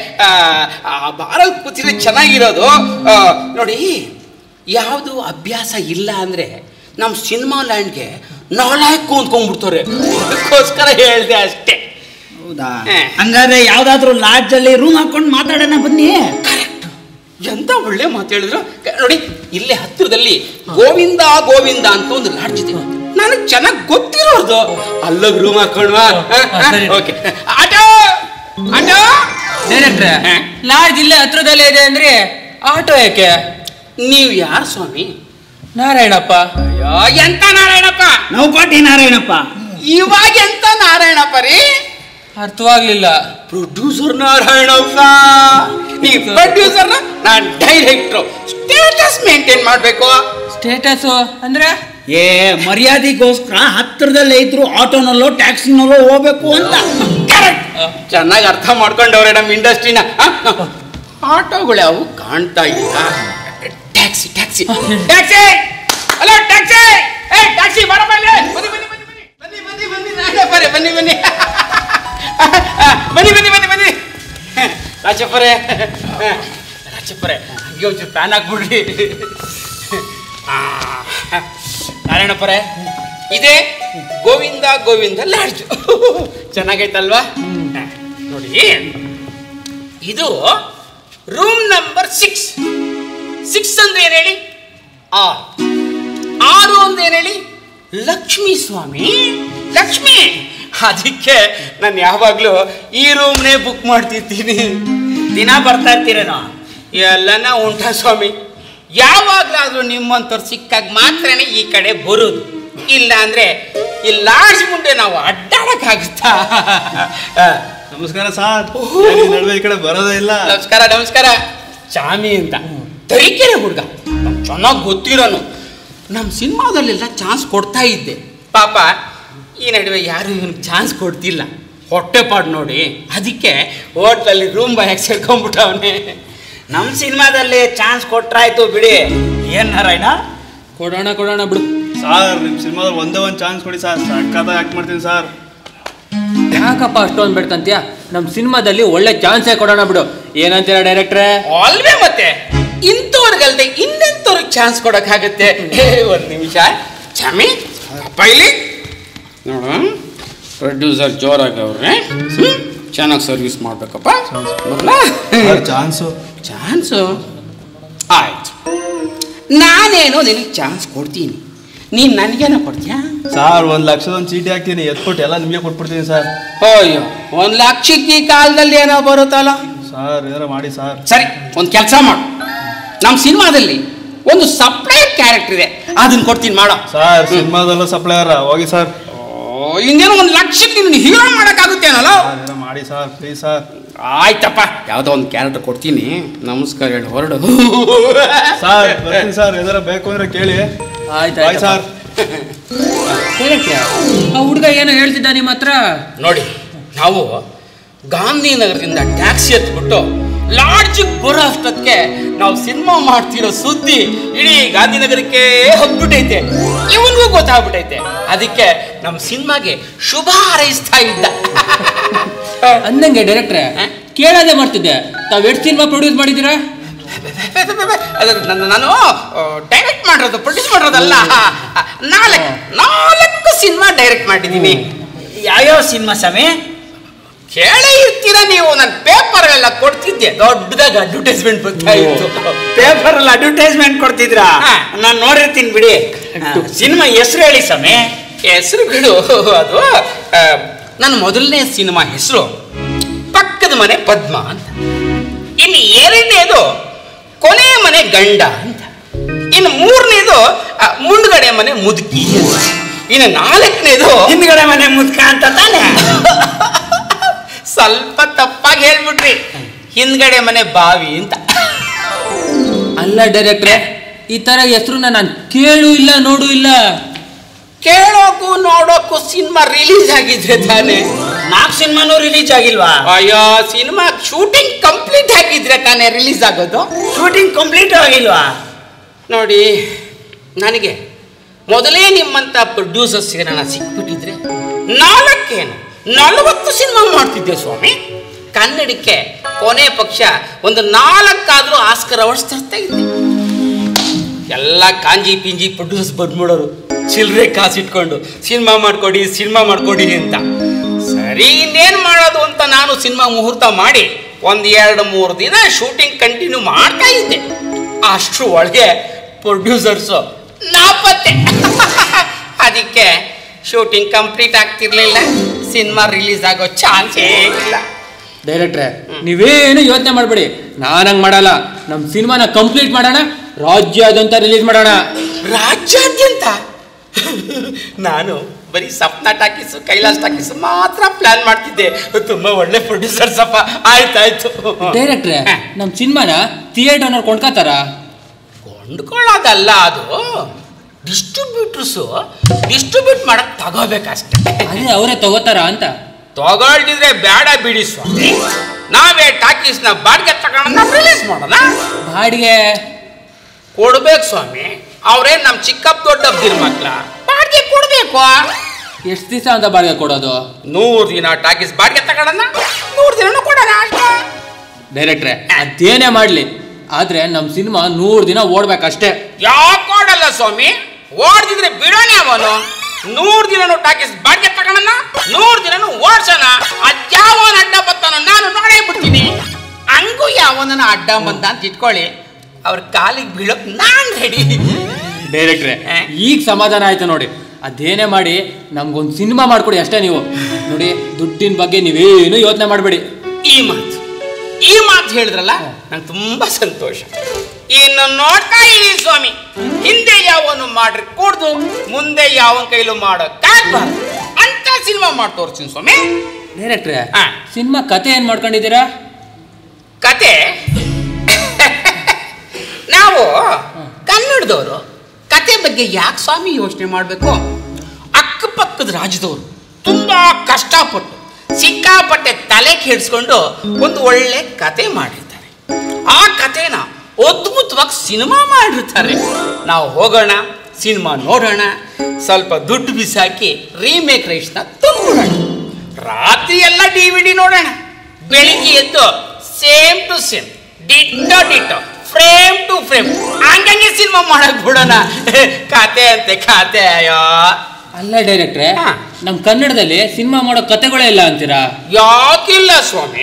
ಆ ಬಾರಲ್ಲಿ ಕೂತಿದ್ರೆ ಚೆನ್ನಾಗಿರೋದು ನೋಡಿ. ಯಾವುದು ಅಭ್ಯಾಸ ಇಲ್ಲ ಅಂದ್ರೆ ನಮ್ಮ ಸಿನಿಮಾ ಲ್ಯಾಂಡ್ಗೆ ನಾಲ್ಕು ಅಂದ್ಕೊಂಡ್ಬಿಡ್ತಾರೆ, ಅದಕ್ಕೋಸ್ಕರ ಹೇಳ್ದೆ ಅಷ್ಟೇ. ಹೌದಾ? ಹಂಗಾದ್ರೆ ಯಾವ್ದಾದ್ರು ಲಾಡ್ಜ್ ಅಲ್ಲಿ ರೂಮ್ ಹಾಕೊಂಡು ಮಾತಾಡೋಣ ಬನ್ನಿ. ಕರೆಕ್ಟ್, ಎಂತ ಒಳ್ಳೆ ಮಾತು ಹೇಳಿದ್ರು ನೋಡಿ. ಇಲ್ಲೇ ಹತ್ತಿರದಲ್ಲಿ ಗೋವಿಂದ ಗೋವಿಂದ ಅಂತ ಒಂದು ಲಾಡ್ಜ್ ಇದೆ, ನನಗೆ ಚೆನ್ನಾಗಿ ಗೊತ್ತಿರೋದು. ಅಲ್ಲೋಗಿ ರೂಮ್ ಹಾಕೊಂಡ್ವಾ? ಓಕೆ. ಆಟೋ ಆಟೋ ಡೈರೆಕ್ಟ್ರೆ, ಲಾಡ್ಜ್ ಇಲ್ಲೇ ಹತ್ರದಲ್ಲೇ ಇದೆ ಅಂದ್ರೆ ಆಟೋ ಯಾಕೆ? ನೀವು ಯಾರು ಸ್ವಾಮಿ? ನಾರಾಯಣಪ್ಪ. ಅಯ್ಯೋ, ಎಂತ ನಾರಾಯಣಪ್ಪ? ನೌಕೋಟಿ ನಾರಾಯಣಪ್ಪ. ಇವಾಗ ಎಂತ ನಾರಾಯಣಪ್ಪ ರೀ? ಅರ್ಥವಾಗ್ಲಿಲ್ಲ. ಪ್ರೊಡ್ಯೂಸರ್ ನಾರಾಯಣಪ್ಪ. ನೀವು ಪ್ರೊಡ್ಯೂಸರ್, ನಾನ್ ಡೈರೆಕ್ಟ್ರು. ಸ್ಟೇಟಸ್ ಮೇಂಟೈನ್ ಮಾಡ್ಬೇಕು. ಸ್ಟೇಟಸ್ ಅಂದ್ರೆ ಏ ಮರ್ಯಾದೆಗೋಸ್ಕರ ಹತ್ತಿರದಲ್ಲೇ ಇದ್ರು ಆಟೋನಲ್ಲೋ ಟ್ಯಾಕ್ಸಿನಲ್ಲೋ ಹೋಗ್ಬೇಕು ಅಂತ. ಕರೆಕ್ಟ್, ಚೆನ್ನಾಗಿ ಅರ್ಥ ಮಾಡ್ಕೊಂಡವ್ರೆ ನಮ್ಮ ಇಂಡಸ್ಟ್ರಿನ. ಆಟೋಗಳು ಅವು ಕಾಣ್ತಾ ಇಲ್ಲ. Taxi taxi taxi hello taxi, ಏ ಟ್ಯಾಕ್ಸಿ ಬರ ಬನ್ನಿ ಬನ್ನಿ ಬನ್ನಿ ಬನ್ನಿ ಬನ್ನಿ ಬನ್ನಿ ಬನ್ನಿ ರಾಜಪ್ಪರೇ ಬನ್ನಿ ಬನ್ನಿ ಬನ್ನಿ ಬನ್ನಿ ಬನ್ನಿ ಬನ್ನಿ ರಾಜಪ್ಪರೇ ರಾಜಪ್ಪರೇ ಹಂಗೆ ಒಂಚೂರು ಪ್ಯಾನ್ ಹಾಕ್ಬಿಡ್ರಿ. ನಾರಾಯಣಪ್ಪರೇ, ಇದೇ ಗೋವಿಂದ ಗೋವಿಂದ ಲಾಡ್ಜ್. ಚೆನ್ನಾಗೈತಲ್ವಾ? ನೋಡಿ, ಇದು ರೂಮ್ ನಂಬರ್ ಸಿಕ್ಸ್. ಸಿಕ್ಸ್ ಅಂದ್ರೆ ಏನ್ ಹೇಳಿ? ಆರು. ಆರು ಅಂದ್ರೆ ಏನ್ ಹೇಳಿ? ಲಕ್ಷ್ಮೀ ಸ್ವಾಮಿ, ಲಕ್ಷ್ಮಿ. ಅದಕ್ಕೆ ನಾನು ಯಾವಾಗ್ಲೂ ಈ ರೂಮ್ನೇ ಬುಕ್ ಮಾಡ್ತಿರ್ತೀನಿ. ದಿನ ಬರ್ತಾ ಇರ್ತೀರೇನೋ? ಎಲ್ಲನ ಉಂಟ ಸ್ವಾಮಿ. ಯಾವಾಗ್ಲಾದ್ರೂ ನಿಮ್ಮಂತವ್ರು ಸಿಕ್ಕಾಗ ಮಾತ್ರನೇ ಈ ಕಡೆ ಬರೋದು, ಇಲ್ಲ ಅಂದ್ರೆ ಈ ಲಾಡ್ಜ್ ಮುಂದೆ ನಾವು ಅಡ್ಡಾಡಕ್ಕಾಗುತ್ತಾ? ನಮಸ್ಕಾರ ಸಾರ್, ನಡುವೆ ಈ ಕಡೆ ಬರೋದೇ ಇಲ್ಲ. ನಮಸ್ಕಾರ ನಮಸ್ಕಾರ. ಚಾಮಿ ಅಂತ ತರೀಕೆರೆ ಹುಡುಗ, ಚೆನ್ನಾಗಿ ಗೊತ್ತಿರೋನು. ನಮ್ಮ ಸಿನಿಮಾದಲ್ಲೆಲ್ಲ ಚಾನ್ಸ್ ಕೊಡ್ತಾ ಇದ್ದೆ. ಪಾಪ ಈ ನಡುವೆ ಯಾರು ಇವನಿಗೆ ಚಾನ್ಸ್ ಕೊಡ್ತಿಲ್ಲ, ಹೊಟ್ಟೆಪಾಡು ನೋಡಿ. ಅದಕ್ಕೆ ಹೋಟ್ಲಲ್ಲಿ ರೂಮ್ ಬಾಯಕ್ಕೆ ಸೇರ್ಕೊಂಡ್ಬಿಟ್ಟವನೇ. ನಮ್ಮ ಸಿನಿಮಾದಲ್ಲಿ ಚಾನ್ಸ್ ಕೊಟ್ರಾಯ್ತು ಬಿಡಿ. ಏನ್ ನಾರಾಯಣ? ಕೊಡೋಣ ಕೊಡೋಣ ಬಿಡು. ಸರ್ ನಿಮ್ಮ ಸಿನಿಮಾದಲ್ಲಿ ಒಂದೇ ಒಂದು ಚಾನ್ಸ್ ಕೊಡಿ ಸರ್, ಸಕ್ಕತ್ತಾಗಿ ಆಕ್ಟ್ ಮಾಡ್ತೀನಿ ಸರ್. ಯಾಕಪ್ಪ ಅಷ್ಟೊಂದು ಬೇಡ್ಕಂತೀಯ? ನಮ್ಮ ಸಿನಿಮಾದಲ್ಲಿ ಒಳ್ಳೆ ಚಾನ್ಸೇ ಕೊಡೋಣ ಬಿಡು, ಏನಂತೀರಾ ಡೈರೆಕ್ಟ್ರೆ? ಅಲ್ವೇ ಮತ್ತೆ, ಇಂಥವ್ರಿಗಲ್ದೆ ಇನ್ನೆಂಥವ್ರಿಗೆ ಚಾನ್ಸ್ ಕೊಡೋಕ್ಕಾಗತ್ತೆ? ಒಂದು ನಿಮಿಷ ಚಾಮಿ ಅಪ್ಪ ಇಲ್ಲಿ ನೋಡು, ಪ್ರೊಡ್ಯೂಸರ್ ಜೋರಾಗಿ ಅವ್ರೆ, ಚೆನ್ನಾಗಿ ಸರ್ವಿಸ್ ಮಾಡ್ಬೇಕಪ್ಪ. ಚಾನ್ಸು ಚಾನ್ಸು ಆಯ್ತು, ನಾನೇನು ನಿನಗೆ ಚಾನ್ಸ್ ಕೊಡ್ತೀನಿ, ನೀನು ನನಗೇನೋ ಕೊಡ್ತೀಯಾ? ಸರ್ ಒಂದು ಲಕ್ಷದ ಒಂದು ಚೀಟಿ ಹಾಕ್ತೀನಿ, ಎತ್ಕೊಟ್ಟು ಎಲ್ಲ ನಿಮಗೆ ಕೊಟ್ಬಿಡ್ತೀನಿ ಸರ್. ಅಯ್ಯೋ, ಒಂದು ಲಕ್ಷಕ್ಕೆ ಈ ಕಾಲದಲ್ಲಿ ಏನೋ ಬರುತ್ತಲ್ಲ ಸರ್, ಏನಾರ ಮಾಡಿ ಸರ್. ಸರಿ, ಒಂದು ಕೆಲಸ ಮಾಡು, ನಮ್ಮ ಸಿನಿಮಾದಲ್ಲಿ ಒಂದು ಸಪ್ಲೈಯರ್ ಕ್ಯಾರೆಕ್ಟರ್ ಇದೆ, ಅದನ್ನ ಕೊಡ್ತೀನಿ ಮಾಡೋ. ಸರ್ ಸಿನಿಮಾದಲ್ಲ ಸಪ್ಲೈಯರ್, ಹೋಗಿ ಸರ್. ಇನ್ನೇನು ಒಂದು ಲಕ್ಷಕ್ಕೆ ನೀನು ಹೀರೋ ಮಾಡೋಕ್ಕಾಗುತ್ತೇನಲ್ಲ? ಏನೋ ಮಾಡಿ ಸರ್, ಪ್ಲೀಸ್ ಸರ್. ಆಯ್ತಪ್ಪ, ಯಾವುದೋ ಒಂದು ಕ್ಯಾರೆಕ್ಟರ್ ಕೊಡ್ತೀನಿ, ನಮಸ್ಕಾರ ಹೇಳಿ ಹೊರಡು. ಸರ್ ಬರ್ತೀನಿ ಸರ್, ಏನಾರ ಬೇಕು ಅಂದ್ರೆ ಕೇಳಿ. ಆಯ್ತು ಬಾಯ್ ಸರ್. ಆ ಹುಡುಗ ಏನೋ ಹೇಳ್ತಿದ್ದ ನಿಮ್ಮ ಹತ್ರ? ನೋಡಿ, ನಾವು ಗಾಂಧಿನಗರದಿಂದ ಟ್ಯಾಕ್ಸಿ ಎತ್ಬಿಟ್ಟು ಲಾಡ್ಜಿಗೆ ಬರೋ ಅಷ್ಟೊತ್ತಿಗೆ ನಾವು ಸಿನಿಮಾ ಮಾಡ್ತಿರೋ ಸುದ್ದಿ ಇಡೀ ಗಾಂಧಿನಗರಕ್ಕೆ ಹಬ್ಬಿಟ್ಟೈತೆ, ಇವನಿಗೂ ಗೊತ್ತಾಗ್ಬಿಟ್ಟೈತೆ. ಅದಕ್ಕೆ ನಮ್ಮ ಸಿನಿಮಾಗೆ ಶುಭ ಹಾರೈಸ್ತಾ ಇದ್ದ. ಅಂದಂಗೆ ಡೈರೆಕ್ಟ್ರೆ, ಕೇಳೋದೇ ಮಾಡ್ತಿದ್ದೆ, ತಾವ್ ಎಷ್ಟು ಸಿನಿಮಾ ಪ್ರೊಡ್ಯೂಸ್ ಮಾಡಿದ್ದೀರಾ? ನಾನು ಡೈರೆಕ್ಟ್ ಮಾಡಿರೋದು, ಪ್ರೊಡ್ಯೂಸ್ ಮಾಡಿರೋದಲ್ಲ. ನಾಲ್ಕು ನಾಲ್ಕು ಸಿನಿಮಾ ಡೈರೆಕ್ಟ್ ಮಾಡಿದ್ದೀನಿ. ಯಾವ್ಯಾವ ಸಿನಿಮಾ ಸ್ವಾಮಿ? ಕೇಳೇ ಇರ್ತೀರ ನೀವು, ನಾನು ಪೇಪರ್ ಎಲ್ಲ ಕೊಡ್ತಿದ್ದೆ, ದೊಡ್ಡದಾಗಿ ಅಡ್ವರ್ಟೈಸ್ಮೆಂಟ್ ಬರ್ತಾ ಇತ್ತು. ಪೇಪರ್ ಅಲ್ಲಿ ಅಡ್ವರ್ಟೈಸ್ಮೆಂಟ್ ಕೊಡ್ತಿದ್ರಾ? ನಾನು ನೋಡಿರ್ತೀನಿ ಬಿಡಿ. ಸಿನಿಮಾ ಹೆಸರು ಹೇಳಿ ಸ್ವಾಮಿ. ಹೆಸರುಗಳು ಅದು, ನನ್ನ ಮೊದಲನೇ ಸಿನಿಮಾ ಹೆಸರು ಪಕ್ಕದ ಮನೆ ಪದ್ಮ ಅಂತ, ಇನ್ನು ಎರಡನೇದು ಕೊನೆ ಮನೆ ಗಂಡ ಅಂತ, ಇನ್ನು ಮೂರನೇದು ಮುಂದ್ಗಡೆ ಮನೆ ಮುದುಕಿ ಅಂತ, ಇನ್ನು ನಾಲ್ಕನೇದು ಹಿಂದ್ಗಡೆ ಮನೆ ಮುದ್ಕ ಅಂತ ತಾನೆ? ಸ್ವಲ್ಪ ತಪ್ಪಾಗಿ ಹೇಳ್ಬಿಟ್ರಿ, ಹಿಂದ್ಗಡೆ ಮನೆ ಬಾವಿ ಅಂತ. ಅಲ್ಲ ಡೈರೆಕ್ಟ್ರೆ, ಈ ತರ ಹೆಸರನ್ನ ನಾನು ಕೇಳು ಇಲ್ಲ ನೋಡು ಇಲ್ಲ. ಕೇಳೋಕು ನೋಡೋಕು ಸಿನಿಮಾ ರಿಲೀಸ್ ಆಗಿದ್ರೆ ತಾನೆ. ನಾಲ್ಕು ಸಿನಿಮಾನು ರಿಲೀಸ್ ಆಗಿಲ್ವಾ? ಅಯ್ಯೋ, ಸಿನಿಮಾ ಶೂಟಿಂಗ್ ಕಂಪ್ಲೀಟ್ ಆಗಿದ್ರೆ ತಾನೆ ರಿಲೀಸ್ ಆಗೋದು. ಶೂಟಿಂಗ್ ಕಂಪ್ಲೀಟ್ ಆಗಿಲ್ವಾ? ನೋಡಿ, ನನಗೆ ಮೊದಲೇ ನಿಮ್ಮಂತ ಪ್ರೊಡ್ಯೂಸರ್ಸ್ ನಾನು ಸಿಕ್ಬಿಟ್ಟಿದ್ರೆ ನಾಲ್ಕೇನು ನಲವತ್ತು ಸಿನಿಮಾ ಮಾಡ್ತಿದ್ದೆ ಸ್ವಾಮಿ. ಕನ್ನಡಕ್ಕೆ ಕೊನೆ ಪಕ್ಷ ಒಂದು ನಾಲ್ಕಾದ್ರೂ ಆಸ್ಕರ್ ಅವಾರ್ಡ್ಸ್ ತರ್ತಾ ಇದ್ದೆ. ಎಲ್ಲ ಕಾಂಜಿ ಪಿಂಜಿ ಪ್ರೊಡ್ಯೂಸರ್ಸ್ ಬಂದ್ಬಿಡೋರು, ಚಿಲ್ಲರೆ ಕಾಸು ಇಟ್ಕೊಂಡು ಸಿನಿಮಾ ಮಾಡ್ಕೊಡಿ ಸಿನಿಮಾ ಮಾಡ್ಕೊಡಿ ಅಂತ. ಸರಿ, ಇನ್ನೇನು ಮಾಡೋದು ಅಂತ ನಾನು ಸಿನಿಮಾ ಮುಹೂರ್ತ ಮಾಡಿ ಒಂದು ಎರಡು ಮೂರು ದಿನ ಶೂಟಿಂಗ್ ಕಂಟಿನ್ಯೂ ಮಾಡ್ತಾ ಇದ್ದೆ. ಅಷ್ಟರ ಒಳಗೆ ಪ್ರೊಡ್ಯೂಸರ್ಸು ನಾಪತ್ತೆ. ಅದಕ್ಕೆ ಶೂಟಿಂಗ್ ಕಂಪ್ಲೀಟ್ ಆಗ್ತಿರ್ಲಿಲ್ಲ, ಸಿನಿಮಾ ರಿಲೀಸ್ ಆಗೋ ಚಾನ್ಸೇ ಇಲ್ಲ. ಡೈರೆಕ್ಟ್ರೆ, ನೀವೇನು ಯೋಚನೆ ಮಾಡಬೇಡಿ, ನಾನು ಹಂಗೆ ಮಾಡಲ್ಲ. ನಮ್ಮ ಸಿನಿಮಾನ ಕಂಪ್ಲೀಟ್ ಮಾಡೋಣ, ರಾಜ್ಯಾದ್ಯಂತ ರಿಲೀಸ್ ಮಾಡೋಣ. ರಾಜ್ಯಾದ್ಯಂತ? ನಾನು ಬರೀ ಸಪ್ನ ಟಾಕೀಸು ಕೈಲಾಸ್ ಟಾಕೀಸು ಮಾತ್ರ ಪ್ಲಾನ್ ಮಾಡ್ತಿದ್ದೆ. ತುಂಬಾ ಒಳ್ಳೆ ಪ್ರೊಡ್ಯೂಸರ್ಸ್ ಅಪ್ಪ. ಆಯ್ತಾಯ್ತು ಡೈರೆಕ್ಟ್ರೆ, ನಮ್ಮ ಸಿನಿಮಾನ ಥಿಯೇಟರ್ನವ್ರು ಕೊಂಡ್ಕೋತಾರ? ಕೊಂಡ್ಕೊಳ್ಳೋದಲ್ಲ, ಅದು ಡಿಸ್ಟ್ರಿಬ್ಯೂಟರ್ಸು ಡಿಸ್ಟ್ರಿಬ್ಯೂಟ್ ಮಾಡಕ್ ತಗೋಬೇಕಷ್ಟೆ. ಅದೇ ಅವರೇ ತಗೋತಾರ ಅಂತ. ತಗೊಳ್ತಿದ್ರೆ ಬೇಡ ಬಿಡಿ ಸ್ವಾಮಿ, ನಾವೇ ಟಾಕೀಸ್ನ ಬಾಡಿಗೆ ತಗೊಂಡ ರಿಲೀಸ್ ಮಾಡೋಣ. ಬಾಡಿಗೆ ಕೊಡ್ಬೇಕು ಸ್ವಾಮಿ, ಅವ್ರೇ ನಮ್ ಚಿಕ್ಕಪ್ಪ ದೊಡ್ಡಬ್ದಿರ್ ಮಕ್ಳ, ಬಾಡಿಗೆ ಕೊಡ್ಬೇಕು. ಎಷ್ಟು ದಿವಸ ಅಂತ ಬಾಡಿಗೆ ಕೊಡೋದು? ನೂರು ದಿನ ಟಾಕೀಸ್ ಬಾಡಿಗೆ ತಗೊಳ್ಳೋಣ, ನೂರು ದಿನ ಕೊಡೋಣ. ಡೈರೆಕ್ಟ್ರೆ, ಅದೇನೇ ಮಾಡ್ಲಿ, ಆದ್ರೆ ನಮ್ ಸಿನಿಮಾ ನೂರು ದಿನ ಓಡ್ಬೇಕಷ್ಟೇ. ಯಾಕೆ ಓಡಲ್ಲ ಸ್ವಾಮಿ? ಓಡ್ದಿದ್ರೆ ಬಿಡೋಣ ಅವನು. ನೂರು ದಿನನು ಟಾಕೀಸ್ ಬಾಡಿಗೆ ತಗೊಳ್ಳೋಣ, ನೂರು ದಿನನು ಓಡ್ಸೋಣ. ಅದ್ಯಾವನ ಅಡ್ಡ ಬರ್ತಾನ ನಾನು ನೋಡೇ ಬಿಡ್ತೀನಿ. ಹಂಗೂ ಯಾವನ ಅಡ್ಡ ಬಂದ ಅಂತ ಇಟ್ಕೊಳ್ಳಿ, ಅವ್ರ ಕಾಲಿಗೆ ಬೀಳೋಕ್ ನಾನ್ ರೆಡಿ. ಡೈರೆಕ್ಟ್ರೆ, ಈಗ ಸಮಾಧಾನ ಆಯ್ತು ನೋಡಿ. ಅದೇನೇ ಮಾಡಿ ನಮ್ಗೊಂದು ಸಿನಿಮಾ ಮಾಡ್ಕೊಡಿ ಅಷ್ಟೇ. ನೀವು ನೋಡಿ, ದುಡ್ಡಿನ ಬಗ್ಗೆ ನೀವೇನು ಯೋಚನೆ ಮಾಡಬೇಡಿ. ಈ ಮಾತು ಈ ಮಾತು ಹೇಳಿದ್ರಲ್ಲ, ನಂಗೆ ತುಂಬಾ ಸಂತೋಷ. ಇನ್ನು ನೋಡ್ತಾ ಇದೀನಿ ಸ್ವಾಮಿ, ಹಿಂದೆ ಯಾವನು ಮಾಡ್ರಿ ಕೂಡ್ದು ಮುಂದೆ ಯಾವನ್ ಕೈಲೂ ಮಾಡೋಕ್ಕಾಗ್ಬಾರ್ದು ಅಂತ ಸಿನಿಮಾ ಮಾಡಿ ತೋರಿಸ್ತೀನಿ ಸ್ವಾಮಿ. ಡೈರೆಕ್ಟ್ರೆ, ಹಾ. ಸಿನಿಮಾ ಕತೆ ಏನ್ ಮಾಡ್ಕೊಂಡಿದ್ದೀರಾ? ಕತೆ ನಾವು ಕನ್ನಡದವರು ಕತೆ ಬಗ್ಗೆ ಯಾಕೆ ಸ್ವಾಮಿ ಯೋಚನೆ ಮಾಡಬೇಕು? ಅಕ್ಕಪಕ್ಕದ ರಾಜ್ಯದವರು ತುಂಬಾ ಕಷ್ಟಪಟ್ಟು ಸಿಕ್ಕಾಪಟ್ಟೆ ತಲೆ ಕೆಡಿಸ್ಕೊಂಡು ಒಂದು ಒಳ್ಳೆ ಕತೆ ಮಾಡಿರ್ತಾರೆ. ಆ ಕತೆನ ಅದ್ಭುತವಾಗಿ ಸಿನಿಮಾ ಮಾಡಿರ್ತಾರೆ. ನಾವು ಹೋಗೋಣ, ಸಿನಿಮಾ ನೋಡೋಣ, ಸ್ವಲ್ಪ ದುಡ್ಡು ಬಿಸಾಕಿ ರೀಮೇಕ್ ರೈಟ್ಸ್ನ ತುಂಬೋಣ. ರಾತ್ರಿ ಎಲ್ಲ ಡಿ ವಿ ಡಿ ನೋಡೋಣ, ಬೆಳಿಗ್ಗೆ ಎದ್ದು same to same ditto ditto frame to frame ಹಂಗಂಗೆ ಸಿನಿಮಾ ಮಾಡಕ್ ಬಿಡೋಣ. ಕತೆ ಅಂತೆ ಕತೆ. ಅಯ್ಯೋ ಅಲ್ಲ ಡೈರೆಕ್ಟ್ರೆ, ನಮ್ ಕನ್ನಡದಲ್ಲಿ ಸಿನಿಮಾ ಮಾಡೋ ಕತೆಗಳೇ ಇಲ್ಲ ಅಂತೀರಾ? ಯಾಕಿಲ್ಲ ಸ್ವಾಮಿ,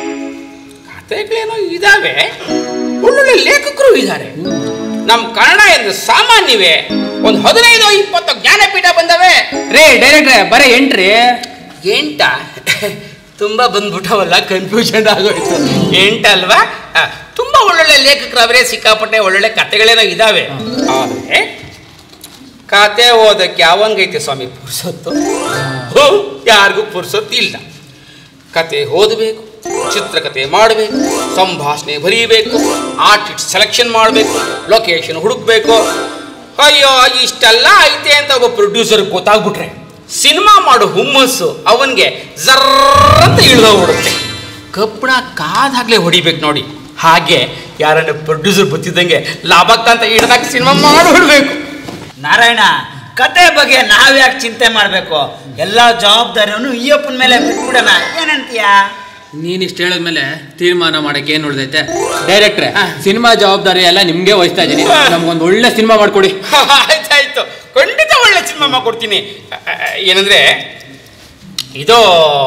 ಕತೆಗಳೇನೋ ಇದಾವೆ, ಒಳ್ಳೊಳ್ಳೆ ಲೇಖಕರು ಇದ್ದಾರೆ. ನಮ್ ಕನ್ನಡ ಎಂದು ಸಾಮಾನ್ಯವೇ ಒಂದು ಹದಿನೈದು ಇಪ್ಪತ್ತು ಜ್ಞಾನಪೀಠ ಬಂದವೆ. ರೇ ಡೈರೆಕ್ಟ್ರೆ, ಬರೀ ಎಂಟ್ರಿ ಎಂಟ ತುಂಬಾ ಬಂದ್ಬಿಟ್ಟವಲ್ಲ, ಕನ್ಫ್ಯೂಷನ್ ಆಗೋಯ್ತು. ಎಂಟಲ್ವಾ? ತುಂಬಾ ಒಳ್ಳೊಳ್ಳೆ ಲೇಖಕರವರೇ, ಸಿಕ್ಕಾಪಟ್ಟೆ ಒಳ್ಳೊಳ್ಳೆ ಕತೆಗಳೇನೋ ಇದಾವೆ. ಆದ್ರೆ ಕತೆ ಓದಕ್ಕೆ ಯಾವಂಗೈತೆ ಸ್ವಾಮಿ ಪುರ್ಸೊತ್ತು? ಯಾರಿಗೂ ಪುರ್ಸೊತ್ತು ಇಲ್ಲ. ಕತೆ ಓದಬೇಕು, ಚಿತ್ರಕಥೆ ಮಾಡಬೇಕು, ಸಂಭಾಷಣೆ ಬರೀಬೇಕು, ಆರ್ಟಿಸ್ಟ್ ಸೆಲೆಕ್ಷನ್ ಮಾಡಬೇಕು, ಲೊಕೇಶನ್ ಹುಡುಕ್ಬೇಕು. ಅಯ್ಯೋ ಇಷ್ಟೆಲ್ಲ ಐತೆ ಅಂತ ಒಬ್ಬ ಪ್ರೊಡ್ಯೂಸರ್ ಗೊತ್ತಾಗ್ಬಿಟ್ರೆ ಸಿನಿಮಾ ಮಾಡೋ ಹುಮ್ಮಸ್ಸು ಅವನಿಗೆ ಜರ್ರಂತ ಇಳಿದೋಗ್ಬಿಡುತ್ತೆ. ಕಬ್ಬಣ ಕಾದಾಗ್ಲೇ ಹೊಡಿಬೇಕು ನೋಡಿ. ಹಾಗೆ ಯಾರನ್ನ ಪ್ರೊಡ್ಯೂಸರ್ ಗೊತ್ತಿದ್ದಂಗೆ ಲಾಭಕ್ಕಂತ ಹಿಡ್ದಾಗ ಸಿನಿಮಾ ಮಾಡಿಬಿಡ್ಬೇಕು. ನಾರಾಯಣ, ಕತೆ ಬಗ್ಗೆ ನಾವ್ಯಾಕೆ ಚಿಂತೆ ಮಾಡ್ಬೇಕು? ಎಲ್ಲಾ ಜವಾಬ್ದಾರಿಯನ್ನು ಈ ಅಪ್ಪನ ಮೇಲೆ ಬಿಟ್ಬಿಡೋಣ, ಏನಂತೀಯ? ನೀನ್ ಇಷ್ಟ ಹೇಳಿದ್ಮೇಲೆ ತೀರ್ಮಾನ ಮಾಡಕ್ಕೆ ಏನ್ ಉಳ್ದೈತೆ? ಡೈರೆಕ್ಟ್ರೆ, ಸಿನಿಮಾ ಜವಾಬ್ದಾರಿ ಎಲ್ಲ ನಿಮ್ಗೆ ವಹಿಸ್ತಾ ಇದೀನಿ. ನಮ್ಗೊಂದು ಒಳ್ಳೆ ಸಿನಿಮಾ ಮಾಡ್ಕೊಡಿ. ಆಯ್ತಾಯ್ತು, ಖಂಡಿತ ಒಳ್ಳೆ ಸಿನಿಮಾ ಮಾಡ್ಕೊಡ್ತೀನಿ. ಏನಂದ್ರೆ ಇದು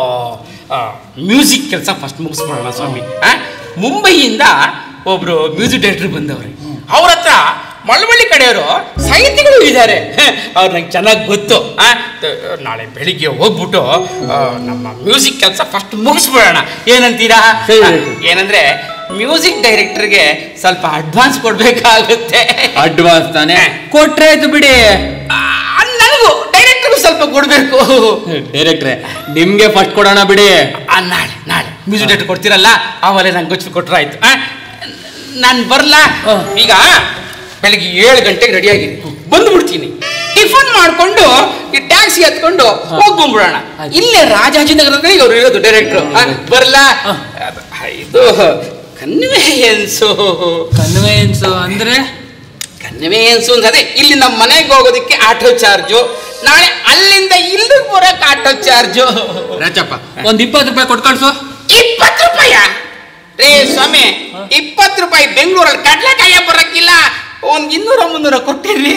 ಮ್ಯೂಸಿಕ್ ಕೆಲಸ ಫಸ್ಟ್ ಮುಗಿಸ್ಬಿಡೋಣ ಸ್ವಾಮಿ. ಮುಂಬೈಯಿಂದ ಒಬ್ರು ಮ್ಯೂಸಿಕ್ ಡೈರೆಕ್ಟರ್ ಬಂದವ್ರೆ. ಅವ್ರ ಹತ್ರ ಮಳವಳ್ಳಿ ಕಡೆಯವರು ಸಾಹಿತಿಗಳು ಇದ್ದಾರೆ. ಅವ್ರು ನಂಗೆ ಚೆನ್ನಾಗಿ ಗೊತ್ತು. ನಾಳೆ ಬೆಳಿಗ್ಗೆ ಹೋಗ್ಬಿಟ್ಟು ನಮ್ಮ ಮ್ಯೂಸಿಕ್ ಕೆಲಸ ಫಸ್ಟ್ ಮುಗಿಸ್ಬಿಡೋಣ, ಏನಂತೀರಾ? ಏನಂದ್ರೆ ಮ್ಯೂಸಿಕ್ ಡೈರೆಕ್ಟರ್ಗೆ ಸ್ವಲ್ಪ ಅಡ್ವಾನ್ಸ್ ಕೊಡ್ಬೇಕಾಗುತ್ತೆ. ಅಡ್ವಾನ್ಸ್ ತಾನೆ? ಕೊಟ್ರೆ ಆಯ್ತು ಬಿಡಿ. ನನಗೂ ಡೈರೆಕ್ಟರ್ಗೂ ಸ್ವಲ್ಪ ಕೊಡ್ಬೇಕು. ಡೈರೆಕ್ಟ್ರೆ, ನಿಮ್ಗೆ ಫಸ್ಟ್ ಕೊಡೋಣ ಬಿಡಿ. ನಾಳೆ ನಾಳೆ ಮ್ಯೂಸಿಕ್ ಡೈರೆಕ್ಟರ್ ಕೊಡ್ತೀರಲ್ಲ, ಆಮೇಲೆ ನಂಗೆ ಗೊತ್ತು ಕೊಟ್ರೆ ಆಯ್ತು. ನಾನು ಬರ್ಲಾ? ಈಗ ಬೆಳಿಗ್ಗೆ ಏಳು ಗಂಟೆಗೆ ರೆಡಿಯಾಗಿದೆ, ಬಂದ್ಬಿಡ್ತೀನಿ. ಟಿಫನ್ ಮಾಡ್ಕೊಂಡು ಈ ಟ್ಯಾಕ್ಸಿ ಹತ್ಕೊಂಡು ಹೋಗ್ಬಂದ್ಬಿಡೋಣ. ಇಲ್ಲೇ ರಾಜಾಜಿನಗರದಲ್ಲಿ ಇವ್ರು ಇರೋದು ಡೈರೆಕ್ಟ್ರು. ಬರ್ಲಾ? ಇದು ಕನ್ವೇಯನ್ಸು. ಕನ್ವೇಯನ್ಸು ಅಂದ್ರೆ? ಕನ್ವೇಯನ್ಸು ಅಂದ್ರೆ ಅದೇ, ಇಲ್ಲಿ ನಮ್ಮ ಮನೆಗೆ ಹೋಗೋದಕ್ಕೆ ಆಟೋ ಚಾರ್ಜು, ನಾಳೆ ಅಲ್ಲಿಂದ ಇಲ್ಲಿಗೆ ಬರೋಕೆ ಆಟೋ ಚಾರ್ಜು. ರಾಜಪ್ಪ, ಒಂದ್ ಇಪ್ಪತ್ತು ರೂಪಾಯಿ ಕೊಟ್ಟು ಕಳ್ಸು. ಇಪ್ಪತ್ತು ರೂಪಾಯ? ರೇ ಸ್ವಾಮಿ, ಇಪ್ಪತ್ತು ರೂಪಾಯಿ ಬೆಂಗಳೂರಲ್ಲಿ ಕಡ್ಲೆಕಾಯ ಬರಕ್ಕಿಲ್ಲ. ಒಂದ್ ಇನ್ನೂರ ಮುನ್ನೂರ ಕೊಟ್ಟಿರಿ.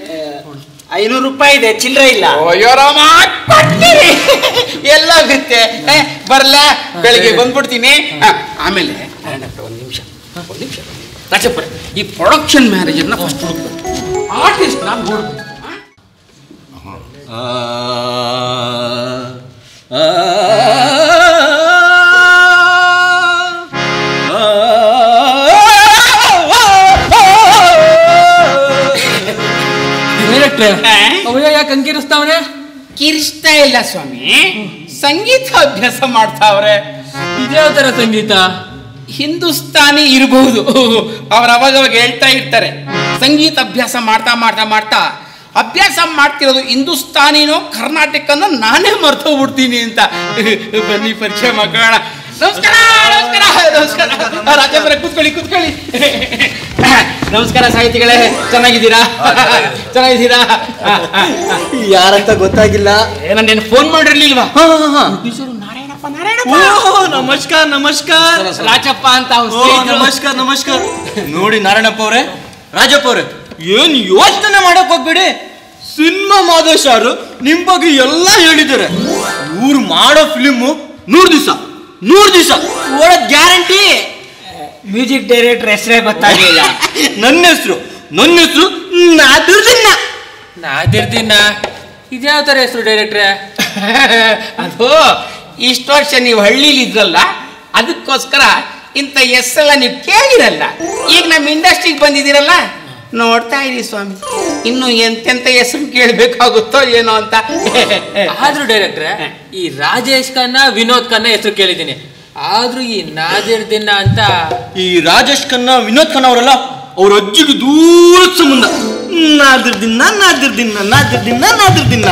ಐನೂರು ರೂಪಾಯಿ ಇದೆ, ಚಿಲ್ಲರೆ ಇಲ್ಲ. ಕೊಟ್ಟಿರಿ, ಎಲ್ಲೋಗುತ್ತೆ. ಬರ್ಲ? ಬೆಳಿಗ್ಗೆ ಬಂದ್ಬಿಡ್ತೀನಿ. ಆಮೇಲೆ ಒಂದ್ ನಿಮಿಷ ಒಂದ್ ನಿಮಿಷ ರಾಜಪ್ಪ, ಈ ಪ್ರೊಡಕ್ಷನ್ ಮ್ಯಾನೇಜರ್ನ ಫಸ್ಟ್ ಹುಡುಕ್ಬೇಕು, ಆರ್ಟಿಸ್ಟ್ ನಾನು ನೋಡ್ಬೇಕು. ಯಾಕೆ ಅಂಕಿರಿಸ್ತಾವ್ರೆ? ಕಿರಿಸ್ತಾ ಇಲ್ಲ ಸ್ವಾಮಿ, ಸಂಗೀತ ಅಭ್ಯಾಸ ಮಾಡ್ತಾವ್ರೆ. ಇದ್ಯಾವ ತರ ಸಂಗೀತ? ಹಿಂದೂಸ್ತಾನಿ ಇರಬಹುದು. ಅವ್ರು ಅವಾಗ ಅವಾಗ ಹೇಳ್ತಾ ಇರ್ತಾರೆ, ಸಂಗೀತ ಅಭ್ಯಾಸ ಮಾಡ್ತಾ ಮಾಡ್ತಾ ಮಾಡ್ತಾ ಅಭ್ಯಾಸ ಮಾಡ್ತಿರೋದು ಹಿಂದೂಸ್ತಾನಿನೋ ಕರ್ನಾಟಕನೋ ನಾನೇ ಮರ್ತೋಗ್ಬಿಡ್ತೀನಿ ಅಂತ. ಬನ್ನಿ ಪರಿಚಯ ಮಾಡೋಣ. ನಮಸ್ಕಾರ ನಮಸ್ಕಾರ ನಮಸ್ಕಾರ ರಾಜಪುರ, ಕೂತ್ಕೊಳ್ಳಿ ಕೂತ್ಕೊಳ್ಳಿ. ನಮಸ್ಕಾರ ಸಾಹಿತಿಗಳೇ, ಚೆನ್ನಾಗಿದ್ದೀರಾ? ಚೆನ್ನಾಗಿದ್ದೀರಾ? ಯಾರಂತ ಗೊತ್ತಾಗಿಲ್ಲ. ಏನಂದೇನು ಫೋನ್ ಮಾಡಿರ್ಲಿಲ್ವಾ? ನಾರಾಯಣಪ್ಪ ನಾರಾಯಣಪ್ಪ. ನಮಸ್ಕಾರ ನಮಸ್ಕಾರ. ರಾಜಪ್ಪ ಅಂತ. ನಮಸ್ಕಾರ ನಮಸ್ಕಾರ. ನೋಡಿ ನಾರಾಯಣಪ್ಪ ಅವ್ರೆ, ರಾಜಪ್ಪ ಅವ್ರೆ, ಏನ್ ಯೋಚನೆ ಮಾಡಕ್ ಹೋಗ್ಬೇಡಿ. ಸಿನಿಮಾ ಮಾದೇಶರು ನಿಮ್ ಬಗ್ಗೆ ಎಲ್ಲ ಹೇಳಿದ್ದಾರೆ. ಇವ್ರು ಮಾಡೋ ಫಿಲಿಮು ನೂರ್ ದಿವಸ ನೂರ್ ದಿವಸ ಓಡೋದ್ ಗ್ಯಾರಂಟಿ. ಮ್ಯೂಸಿಕ್ ಡೈರೆಕ್ಟರ್ ಹೆಸರೇ ಗೊತ್ತಾಗಲಿಲ್ಲ. ನನ್ನ ಹೆಸರು ನನ್ನ ಹೆಸರು ನಾದಿರ್ದಿನ್ನ. ನಾದಿರ್ದಿನ್ನ ಇದ್ಯಾವ ತರ ಹೆಸರು ಡೈರೆಕ್ಟ್ರೆ? ಅದು ಇಷ್ಟು ವರ್ಷ ನೀವು ಹಳ್ಳಿಲಿ ಇದ್ರಲ್ಲ, ಅದಕ್ಕೋಸ್ಕರ ಇಂಥ ಹೆಸರೆಲ್ಲ ನೀವು ಕೇಳಿರಲ್ಲ. ಈಗ ನಮ್ಮ ಇಂಡಸ್ಟ್ರಿಗೆ ಬಂದಿದ್ದೀರಲ್ಲ, ನೋಡ್ತಾ ಇದೀವಿ ಸ್ವಾಮಿ, ಇನ್ನು ಎಂತೆಂತ ಹೆಸರು ಕೇಳಬೇಕಾಗುತ್ತೋ ಏನೋ ಅಂತ. ಆದ್ರೂ ಡೈರೆಕ್ಟ್ರೆ, ಈ ರಾಜೇಶ್ ಖನ್ನ ವಿನೋದ್ ಖನ್ನ ಹೆಸರು ಕೇಳಿದ್ದೀನಿ, ಆದ್ರೂ ಈ ನಾದಿರ್ ದಿನ ಅಂತ. ಈ ರಾಜೇಶ್ ಖನ್ನಾ ವಿನೋದ್ ಖನ್ನಾ ಅವರಲ್ಲ, ಅವ್ರ ಅಜ್ಜಿಗೆ ದೂರದ ಸಂಬಂಧ. ನಾದಿರ್ ದಿನ ನಾದಿರ್ ದಿನ ನಾದಿರ್ ದಿನ ನಾದಿರ್ ದಿನ.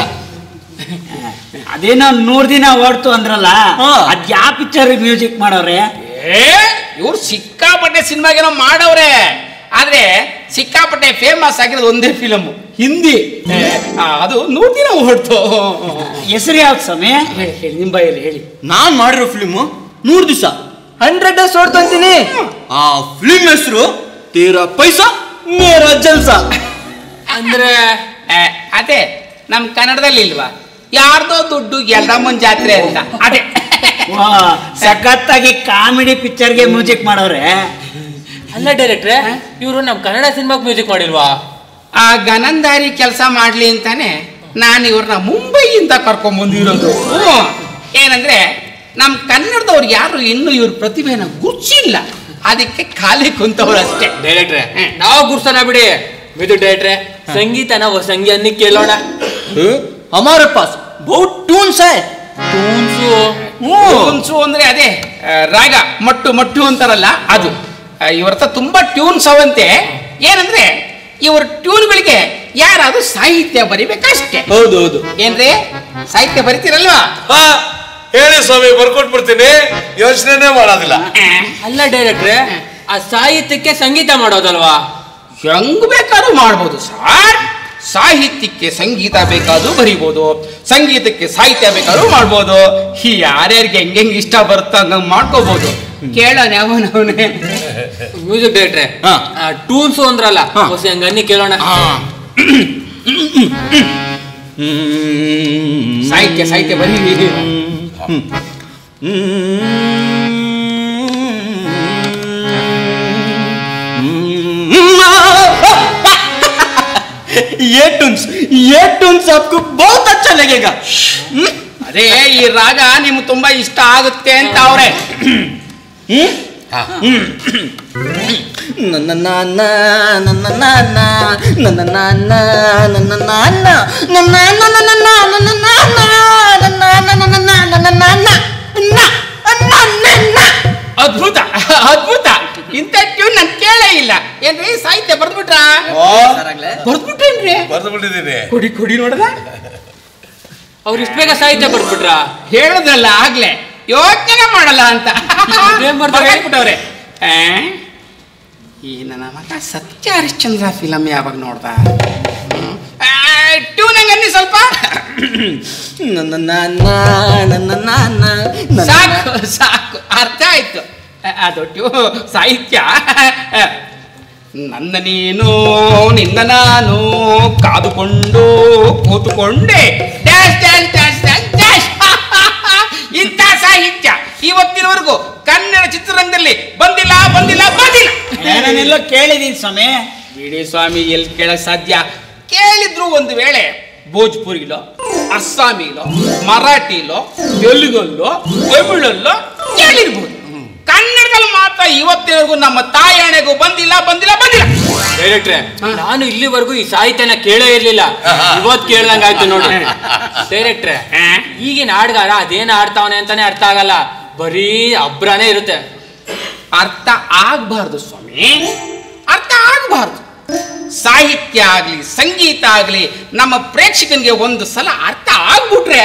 ಅದೇನೋ ನೂರ್ ದಿನ ಓಡ್ತು ಅಂದ್ರಲ್ಲ, ಅದ್ ಯಾವ ಪಿಕ್ಚರ್ ಮ್ಯೂಸಿಕ್ ಮಾಡೋರೆ? ಏ ಇವ್ರು ಸಿಕ್ಕಾಪಟ್ಟೆ ಸಿನಿಮಾಗೇನೋ ಮಾಡವ್ರೆ, ಆದ್ರೆ ಸಿಕ್ಕಾಪಟ್ಟೆ ಫೇಮಸ್ ಆಗಿರೋದು ಒಂದೇ ಫಿಲಮ್ ಹಿಂದಿ ಆ, ಅದು ನೂರು ದಿನ ಹೊರತು. ಹೆಸರು ಯಾವ್ದು ಸ್ವಾಮಿ? ಹೇಳಿ ಹೇಳಿ ನಿಮ್ಮ ಬಾಯಲ್ಲಿ ಹೇಳಿ. ನಾನ್ ಮಾಡಿರೋ ಫಿಲ್ಮು ನೂರು ದಿವಸ ಹಂಡ್ರೆಡ್ ಡೇಸ್ ಹೊಡ್ತಂತೀನಿ. ಆ ಫಿಲ್ಮ್ ಹೆಸರು ತೇರಾ ಪೈಸಾ ಮೇರಾ ಜಲ್ಸಾ. ಅಂದ್ರೆ ಆ, ಅದೇ ನಮ್ ಕನ್ನಡದಲ್ಲಿ ಇಲ್ವಾ, ಯಾರ್ದೋ ದುಡ್ಡು ಎಲ್ಲಮ್ಮನ್ ಜಾತ್ರೆ ಅಂತ, ಅದೇ. ವಾ, ಸಖತ್ತಾಗಿ ಕಾಮಿಡಿ ಪಿಕ್ಚರ್ಗೆ ಮ್ಯೂಸಿಕ್ ಮಾಡೋರೆ. ಅಲ್ಲ ಡೈರೆಕ್ಟ್ರೆ, ಇವರು ನಮ್ ಕನ್ನಡ ಸಿನಿಮಾಗ್ ಮ್ಯೂಸಿಕ್ ಮಾಡಿಲ್ವಾ? ಆ ಗನಂದಾರಿ ಕೆಲಸ ಮಾಡ್ಲಿ ಅಂತಾನೆ ನಾನು ಇವ್ರನ್ನ ಮುಂಬೈಯಿಂದ ಕರ್ಕೊಂಡ್ ಬಂದಿರೋದು. ಹ್ಮ್. ಏನಂದ್ರೆ ನಮ್ ಕನ್ನಡದವ್ರು ಯಾರು ಇನ್ನು ಇವ್ರ ಪ್ರತಿಭೆನ ಗುರ್ಸಿಲ್ಲ, ಅದಕ್ಕೆ ಖಾಲಿ ಕುಂತವ್ರು ಅಷ್ಟೇ. ಡೈರೆಕ್ಟ್ರೆ, ನಾವು ಗುರ್ಸೋಣ ಬಿಡಿ. ಮ್ಯೂಸಿಕ್ ಡೈರೆಕ್ಟ್ರೆ, ಸಂಗೀತನ ಹೊಸಂಗಿ ಅನ್ನಿ ಕೇಳೋಣ. ಹಮಾರೆ ಪಾಸ್ ಬಹುತ್ ಟೂನ್ಸ್ ಹೈ. ಟೂನ್ಸು ಟ್ಯೂನ್ಸು ಅಂದ್ರೆ ಅದೇ ಆ, ರಾಗ ಮಟ್ಟು ಮಟ್ಟು ಅಂತಾರಲ್ಲ ಅದು. ಆ, ಇವ್ರ ಹತ್ರ ತುಂಬಾ ಟ್ಯೂನ್ಸ್ ಅವಂತೆ. ಏನಂದ್ರೆ ಇವ್ರ ಟ್ಯೂನ್ಗಳಿಗೆ ಯಾರಾದ್ರೂ ಸಾಹಿತ್ಯ ಬರಿಬೇಕಷ್ಟೇ. ಹೌದು ಹೌದು. ಏನ್ರಿ ಸಾಹಿತ್ಯ ಬರಿತೀರಲ್ವಾ? ಹೇಳಿ ಸ್ವಾಮಿ, ಬರ್ಕೊಟ್ ಬಿಡ್ತೀನಿ, ಯೋಚನೆ ಮಾಡೋದಿಲ್ಲ. ಅಲ್ಲ ಡೈರೆಕ್ಟ್ರೆ, ಆ ಸಾಹಿತ್ಯಕ್ಕೆ ಸಂಗೀತ ಮಾಡೋದಲ್ವಾ? ಹೆಂಗ್ ಬೇಕಾದ್ರೂ ಮಾಡ್ಬೋದು ಸರ್. ಸಾಹಿತ್ಯಕ್ಕೆ ಸಂಗೀತ ಬೇಕಾದ್ರೂ ಬರಿಬೋದು, ಸಂಗೀತಕ್ಕೆ ಸಾಹಿತ್ಯ ಬೇಕಾದ್ರೂ ಮಾಡ್ಬೋದು. ಯಾರ್ಯಾರಿಗೆ ಹೆಂಗ್ ಹೆಂಗ್ ಇಷ್ಟ ಬರುತ್ತೋ ಹಂಗ ಮಾಡ್ಕೋಬಹುದು. ಕೇಳೋಣ ಅವನವನೇ. ಮ್ಯೂಸಿಕ್ ಡೈರೆಕ್ಟ್ರೆ, ಹಾ. ಟೂನ್ಸು ಅಂದ್ರಲ್ಲ, ಹಾ. ಹೊಸಂಗಿ ಅನ್ನಿ ಕೇಳೋಣ. ಸಾಹಿತ್ಯ ಸಾಹಿತ್ಯ ಬರೀ. ये टून्स ये टून्स आपको बहुत अच्छा लगेगा. ಅದೇ ಈ ರಾಗ ನಿಮ್ಗೆ ತುಂಬಾ ಇಷ್ಟ ಆಗುತ್ತೆ ಅಂತ ಅವ್ರೆ. ನನ್ನ ನಾನ ನನ್ನ ನಾನ ನನ್ನ ನಾನ ನನ್ನ ನಾನ ನನ್ನ ನನ್ನ ನನ್ನ ನನ್ನ ನನ್ನ ಅದ್ಭುತ ಅದ್ಭುತ. ಇಂಥ ಟ್ಯೂನ್ ನನ್ ಕೇಳೇ ಇಲ್ಲ. ಏನ್ರಿ ಸಾಹಿತ್ಯ ಬರ್ದ್ಬಿಟ್ರ? ಬರ್ದ್ಬಿಟ್ರೇನ್ರಿ? ಬರ್ದು ಬಿಟ್ಟಿದ್ದೀನಿ. ಕೊಡಿ ಕೊಡಿ ನೋಡದ. ಅವ್ರು ಇಷ್ಟ ಬೇಗ ಸಾಹಿತ್ಯ ಬರ್ಬಿಟ್ರ? ಹೇಳುದ್ರಲ್ಲ ಆಗ್ಲೇ, ಯೋಚನೆ ಮಾಡಲ್ಲ ಅಂತ ಏನ್ ಬರ್ತಾರೆ? ಬಿಟ್ಟವ್ರೆ. ಈ ನನ್ನ ಮಗ ಸತ್ಯ ಹರಿಶ್ಚಂದ್ರ ಫಿಲಮ್ ಯಾವಾಗ ನೋಡ್ದ? ಟ್ಯೂನ್ ಹಂಗನ್ನಿ ಸ್ವಲ್ಪ. ನನ್ನ ನಾನ ನನ್ನ ನಾನ ಸಾಕು ಸಾಕು, ಅರ್ಥ ಆಯ್ತು. ಅದು ಟ್ಯೂ ಸಾಹಿತ್ಯ. ನನ್ನ ನೀನು ನಿನ್ನ ನಾನು ಕಾದುಕೊಂಡು ಕೂತುಕೊಂಡೆ dash dash dash dash dash. ಇಂಥ ಸಾಹಿತ್ಯ ಇವತ್ತಿನವರೆಗೂ ಕನ್ನಡ ಚಿತ್ರರಂಗದಲ್ಲಿ ಬಂದಿಲ್ಲ ಬಂದಿಲ್ಲ ಬಂದಿಲ್ಲ. ನಾನೆಲ್ಲ ಕೇಳಿದೀನಿ ಸ್ವಾಮಿ. ಬಿಡಿ ಸ್ವಾಮಿ, ಎಲ್ಲಿ ಕೇಳಕ್ ಸಾಧ್ಯ? ಕೇಳಿದ್ರು ಒಂದು ವೇಳೆ ಭೋಜ್ಪುರಿಲೋ, ಅಸ್ಸಾಮಿಲೋ, ಮರಾಠಿಲೋ, ತೆಲುಗಲ್ಲೋ, ತಮಿಳಲ್ಲೋ ಕೇಳಿರ್ಬೋದು. ಕನ್ನಡದಲ್ಲಿ ಮಾತ್ರ ಇವತ್ತಿನವರೆಗೂ ನಮ್ಮ ತಾಯಣೆಗೂ ಬಂದಿಲ್ಲ ಬಂದಿಲ್ಲ ಬಂದಿಲ್ಲ. ಡೈರೆಕ್ಟ್ರೆ, ನಾನು ಇಲ್ಲಿವರೆಗೂ ಈ ಸಾಹಿತ್ಯನ ಕೇಳೇ ಇರ್ಲಿಲ್ಲ, ಇವತ್ ಕೇಳ್ದಂಗ ಆಯ್ತು ನೋಡಿ. ಡೈರೆಕ್ಟ್ರೆ, ಈಗಿನ ಹಾಡ್ಗಾರ ಅದೇನ್ ಆಡ್ತಾವನೆ ಅಂತಾನೆ ಅರ್ಥ ಆಗಲ್ಲ, ಬರೀ ಅಬ್ರಾನೇ ಇರುತ್ತೆ. ಅರ್ಥ ಆಗ್ಬಾರ್ದು ಸ್ವಾಮಿ, ಅರ್ಥ ಆಗ್ಬಾರ್ದು. ಸಾಹಿತ್ಯ ಆಗ್ಲಿ ಸಂಗೀತ ಆಗ್ಲಿ ನಮ್ಮ ಪ್ರೇಕ್ಷಕನಿಗೆ ಒಂದು ಸಲ ಅರ್ಥ ಆಗ್ಬಿಟ್ರೆ